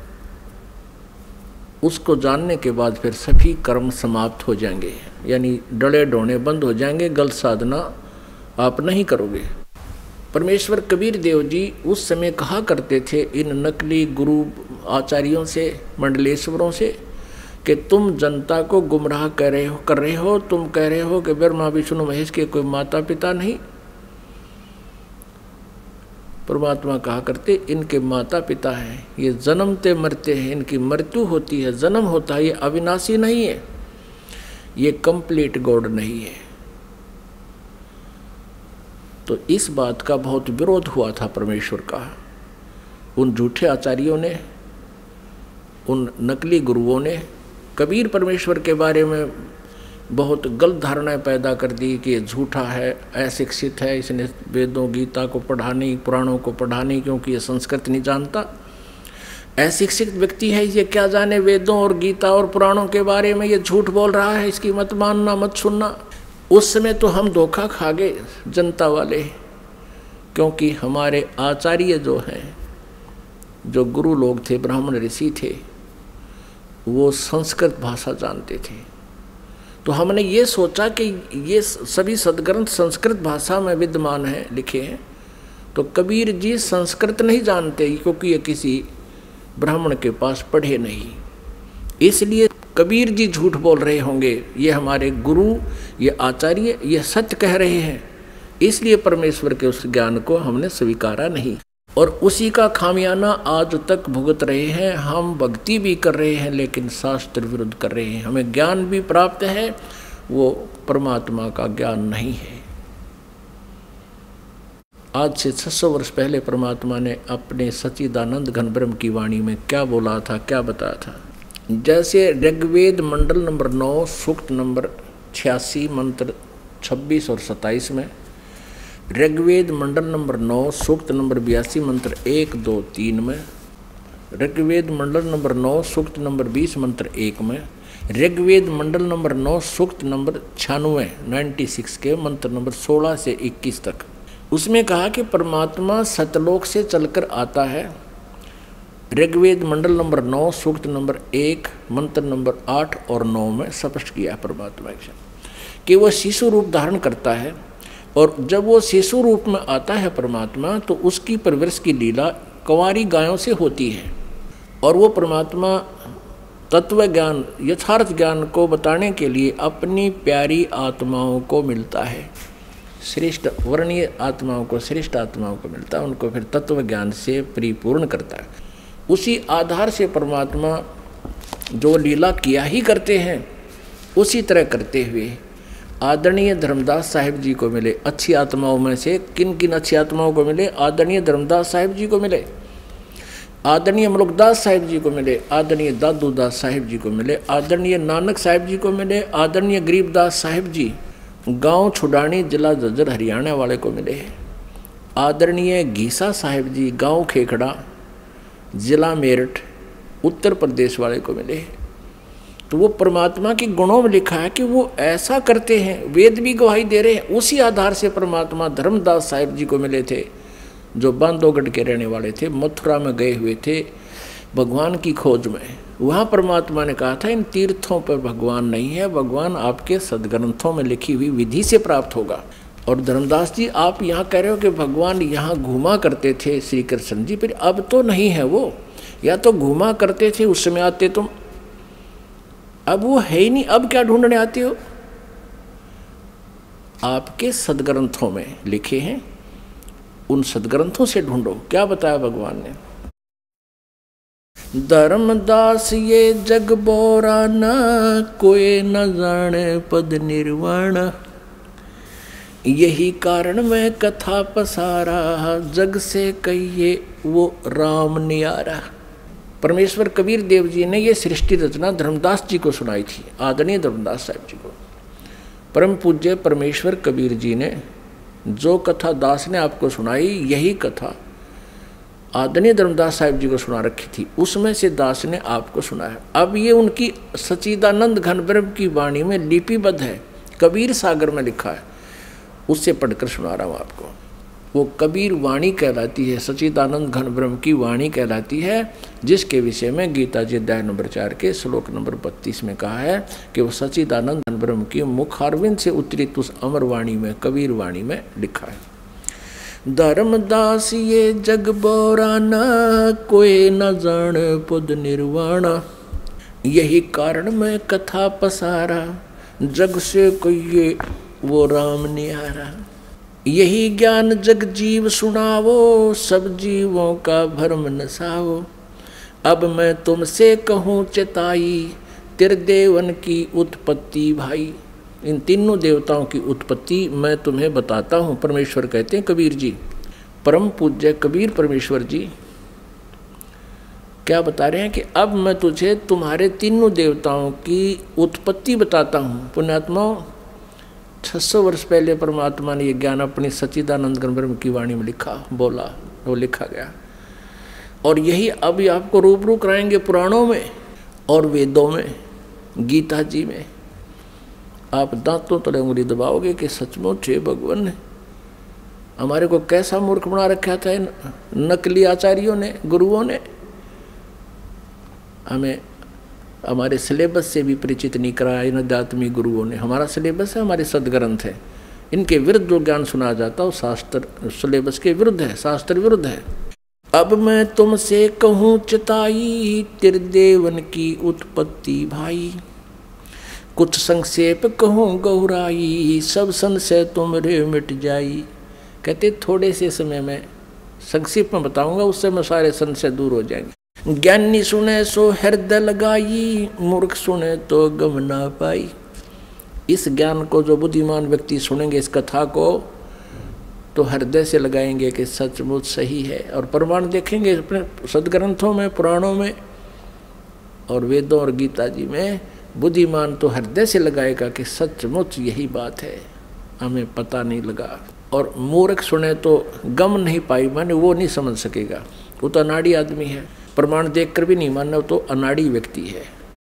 उसको जानने के बाद फिर सभी कर्म समाप्त हो जाएंगे, यानी डले डोने बंद हो जाएंगे, गलत साधना आप नहीं करोगे। परमेश्वर कबीर देव जी उस समय कहा करते थे इन नकली गुरु आचार्यों से, मंडलेश्वरों से, कि तुम जनता को गुमराह कर रहे हो, तुम कह रहे हो कि ब्रह्मा विष्णु महेश के कोई माता पिता नहीं। परमात्मा कहा करते इनके माता पिता हैं, ये जन्मते मरते हैं, इनकी मृत्यु होती है, जन्म होता है, ये अविनाशी नहीं है, ये कंप्लीट गॉड नहीं है। तो इस बात का बहुत विरोध हुआ था परमेश्वर का। उन झूठे आचार्यों ने, उन नकली गुरुओं ने कबीर परमेश्वर के बारे में बहुत गलत धारणाएं पैदा कर दी कि ये झूठा है, अशिक्षित है, इसने वेदों गीता को पढ़ा नहीं, पुराणों को पढ़ा नहीं, क्योंकि ये संस्कृत नहीं जानता। अशिक्षित व्यक्ति है, ये क्या जाने वेदों और गीता और पुराणों के बारे में, ये झूठ बोल रहा है, इसकी मत मानना, मत सुनना। उस समय तो हम धोखा खा गए जनता वाले, क्योंकि हमारे आचार्य जो हैं, जो गुरु लोग थे, ब्राह्मण ऋषि थे, वो संस्कृत भाषा जानते थे। तो हमने ये सोचा कि ये सभी सदग्रंथ संस्कृत भाषा में विद्यमान हैं, लिखे हैं, तो कबीर जी संस्कृत नहीं जानते, क्योंकि ये किसी ब्राह्मण के पास पढ़े नहीं, इसलिए कबीर जी झूठ बोल रहे होंगे। ये हमारे गुरु, ये आचार्य, ये सत्य कह रहे हैं, इसलिए परमेश्वर के उस ज्ञान को हमने स्वीकारा नहीं, और उसी का खामियाना आज तक भुगत रहे हैं। हम भक्ति भी कर रहे हैं लेकिन शास्त्र विरुद्ध कर रहे हैं। हमें ज्ञान भी प्राप्त है, वो परमात्मा का ज्ञान नहीं है। आज से 600 वर्ष पहले परमात्मा ने अपने सच्चिदानंद घन ब्रह्म की वाणी में क्या बोला था, क्या बताया था। जैसे ऋग्वेद मंडल नंबर 9 सूक्त नंबर 86 मंत्र 26 और 27 में, ऋग्वेद मंडल नंबर 9 सूक्त नंबर 82 मंत्र 1, 2, 3 में, ऋग्वेद मंडल नंबर 9 सूक्त नंबर 20 मंत्र 1 में, ऋग्वेद मंडल नंबर 9 सूक्त नंबर 96 के मंत्र नंबर 16 से 21 तक, उसमें कहा कि परमात्मा सतलोक से चलकर आता है। ऋग्वेद मंडल नंबर 9 सूक्त नंबर 1 मंत्र नंबर 8 और 9 में स्पष्ट किया है परमात्मा कि वह शिशु रूप धारण करता है, और जब वो शिशु रूप में आता है परमात्मा, तो उसकी परवरिश की लीला कंवारी गायों से होती है, और वो परमात्मा तत्व ज्ञान, यथार्थ ज्ञान को बताने के लिए अपनी प्यारी आत्माओं को मिलता है, श्रेष्ठ वर्णीय आत्माओं को, श्रेष्ठ आत्माओं को मिलता है, उनको फिर तत्व ज्ञान से परिपूर्ण करता है। उसी आधार से परमात्मा जो लीला किया ही करते हैं, उसी तरह करते हुए आदरणीय धर्मदास साहिब जी को मिले। अच्छी आत्माओं में से किन किन अच्छी आत्माओं को मिले? आदरणीय धर्मदास साहिब जी को मिले, आदरणीय मलुकदास साहिब जी को मिले, आदरणीय दादूदास साहिब जी को मिले, आदरणीय नानक साहिब जी को मिले, आदरणीय गरीबदास साहिब जी गांव छुडानी जिला झज्जर हरियाणा वाले को मिले, आदरणीय घीसा साहिब जी गांव खेखड़ा जिला मेरठ उत्तर प्रदेश वाले को मिले। तो वो परमात्मा के गुणों में लिखा है कि वो ऐसा करते हैं, वेद भी गवाही दे रहे हैं। उसी आधार से परमात्मा धर्मदास साहिब जी को मिले थे, जो बांधवगढ़ के रहने वाले थे, मथुरा में गए हुए थे भगवान की खोज में। वहाँ परमात्मा ने कहा था इन तीर्थों पर भगवान नहीं है, भगवान आपके सदग्रंथों में लिखी हुई विधि से प्राप्त होगा। और धर्मदास जी आप यहाँ कह रहे हो कि भगवान यहाँ घूमा करते थे श्री कृष्ण जी, फिर अब तो नहीं है वो, या तो घूमा करते थे उस समय आते तुम, अब वो है ही नहीं, अब क्या ढूंढने आते हो? आपके सदग्रंथों में लिखे हैं, उन सदग्रंथों से ढूंढो। क्या बताया भगवान ने? धर्मदास ये जग बोरा ना, कोई न जाने पद निर्वाण। यही कारण मैं कथा पसारा, जग से कहिए वो राम न्यारा। परमेश्वर कबीर देव जी ने ये सृष्टि रचना धर्मदास जी को सुनाई थी, आदरणीय धर्मदास साहब जी को। परम पूज्य परमेश्वर कबीर जी ने जो कथा दास ने आपको सुनाई, यही कथा आदरणीय धर्मदास साहब जी को सुना रखी थी, उसमें से दास ने आपको सुनाया। अब ये उनकी सच्चिदानंद घन ब्रह्म की वाणी में लिपिबद्ध है, कबीर सागर में लिखा है, उससे पढ़कर सुना रहा हूँ आपको। वो कबीर वाणी कहलाती है, सच्चिदानंद घन ब्रह्म की वाणी कहलाती है, जिसके विषय में गीता जी अध्याय नंबर 4 के श्लोक नंबर 32 में कहा है कि वो सच्चिदानंद घन ब्रह्म की मुखारविंद से उतरित उस अमर वाणी में, कबीर वाणी में लिखा है। धर्मदास ये जग बोराना, कोई न जान पद निर्वाणा। यही कारण मैं कथा पसारा, जग से कहिए वो राम निहारा। यही ज्ञान जग जीव सुनावो, सब जीवों का भरम नसावो। अब मैं तुमसे कहूँ चिताई, त्रिदेवन की उत्पत्ति भाई। इन तीनों देवताओं की उत्पत्ति मैं तुम्हें बताता हूँ, परमेश्वर कहते हैं कबीर जी। परम पूज्य कबीर परमेश्वर जी क्या बता रहे हैं कि अब मैं तुझे तुम्हारे तीनों देवताओं की उत्पत्ति बताता हूँ। पुण्यात्माओं, 600 वर्ष पहले परमात्मा ने ये ज्ञान अपनी सच्चिदानंद घन ब्रह्म की वाणी में लिखा, बोला, वो लिखा गया। और यही अब आपको रूबरू कराएंगे पुराणों में और वेदों में, गीता जी में। आप दांतों तले उंगली दबाओगे कि सचमुच है भगवान ने हमारे को कैसा मूर्ख बना रखा था इन नकली आचार्यों ने, गुरुओं ने। हमें हमारे सिलेबस से भी परिचित नहीं कराया इन अध्यात्मिक गुरुओं ने। हमारा सिलेबस है, हमारे सदग्रंथ है, इनके विरुद्ध जो ज्ञान सुना जाता है वो शास्त्र सिलेबस के विरुद्ध है, शास्त्र विरुद्ध है। अब मैं तुमसे कहूँ चिताई, त्रिदेवन की उत्पत्ति भाई। कुछ संक्षेप कहूँ गौराई, सब संशय तुमरे मिट जाई। कहते थोड़े से समय में संक्षेप में बताऊंगा, उससे में सारे संशय दूर हो जाएंगे। ज्ञानी सुने सो हृदय लगाई, मूर्ख सुने तो गम ना पाई। इस ज्ञान को जो बुद्धिमान व्यक्ति सुनेंगे, इस कथा को, तो हृदय से लगाएंगे कि सचमुच सही है। और प्रमाण देखेंगे अपने सदग्रंथों में, पुराणों में और वेदों और गीता जी में। बुद्धिमान तो हृदय से लगाएगा कि सचमुच यही बात है, हमें पता नहीं लगा। और मूर्ख सुने तो गम नहीं पाई, माने वो नहीं समझ सकेगा, वो तो अनाड़ी आदमी है। प्रमाण देखकर भी नहीं मानना, तो अनाड़ी व्यक्ति है।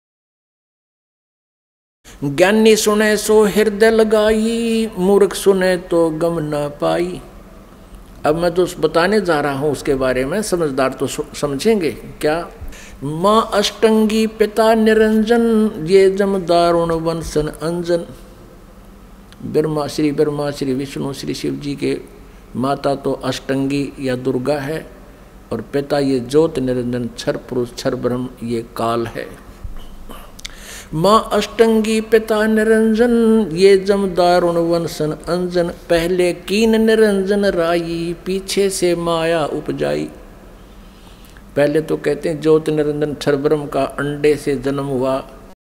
ज्ञानी सुने सो हृदय लगाई, मूर्ख सुने तो गम ना पाई। अब मैं तो बताने जा रहा हूं उसके बारे में, समझदार तो समझेंगे। क्या? माँ अष्टंगी पिता निरंजन, ये जम दारुण वंशन अंजन। ब्रह्मा श्री विष्णु श्री शिव जी के माता तो अष्टंगी या दुर्गा है, और पिता ये ज्योत निरंजन क्षर पुरुष क्षर ब्रह्म ये काल है। माँ अष्टंगी पिता निरंजन, ये जम दारुण वंशन अंजन। पहले कीन निरंजन राई, पीछे से माया उपजाई। पहले तो कहते हैं ज्योत निरंजन क्षर ब्रह्म का अंडे से जन्म हुआ,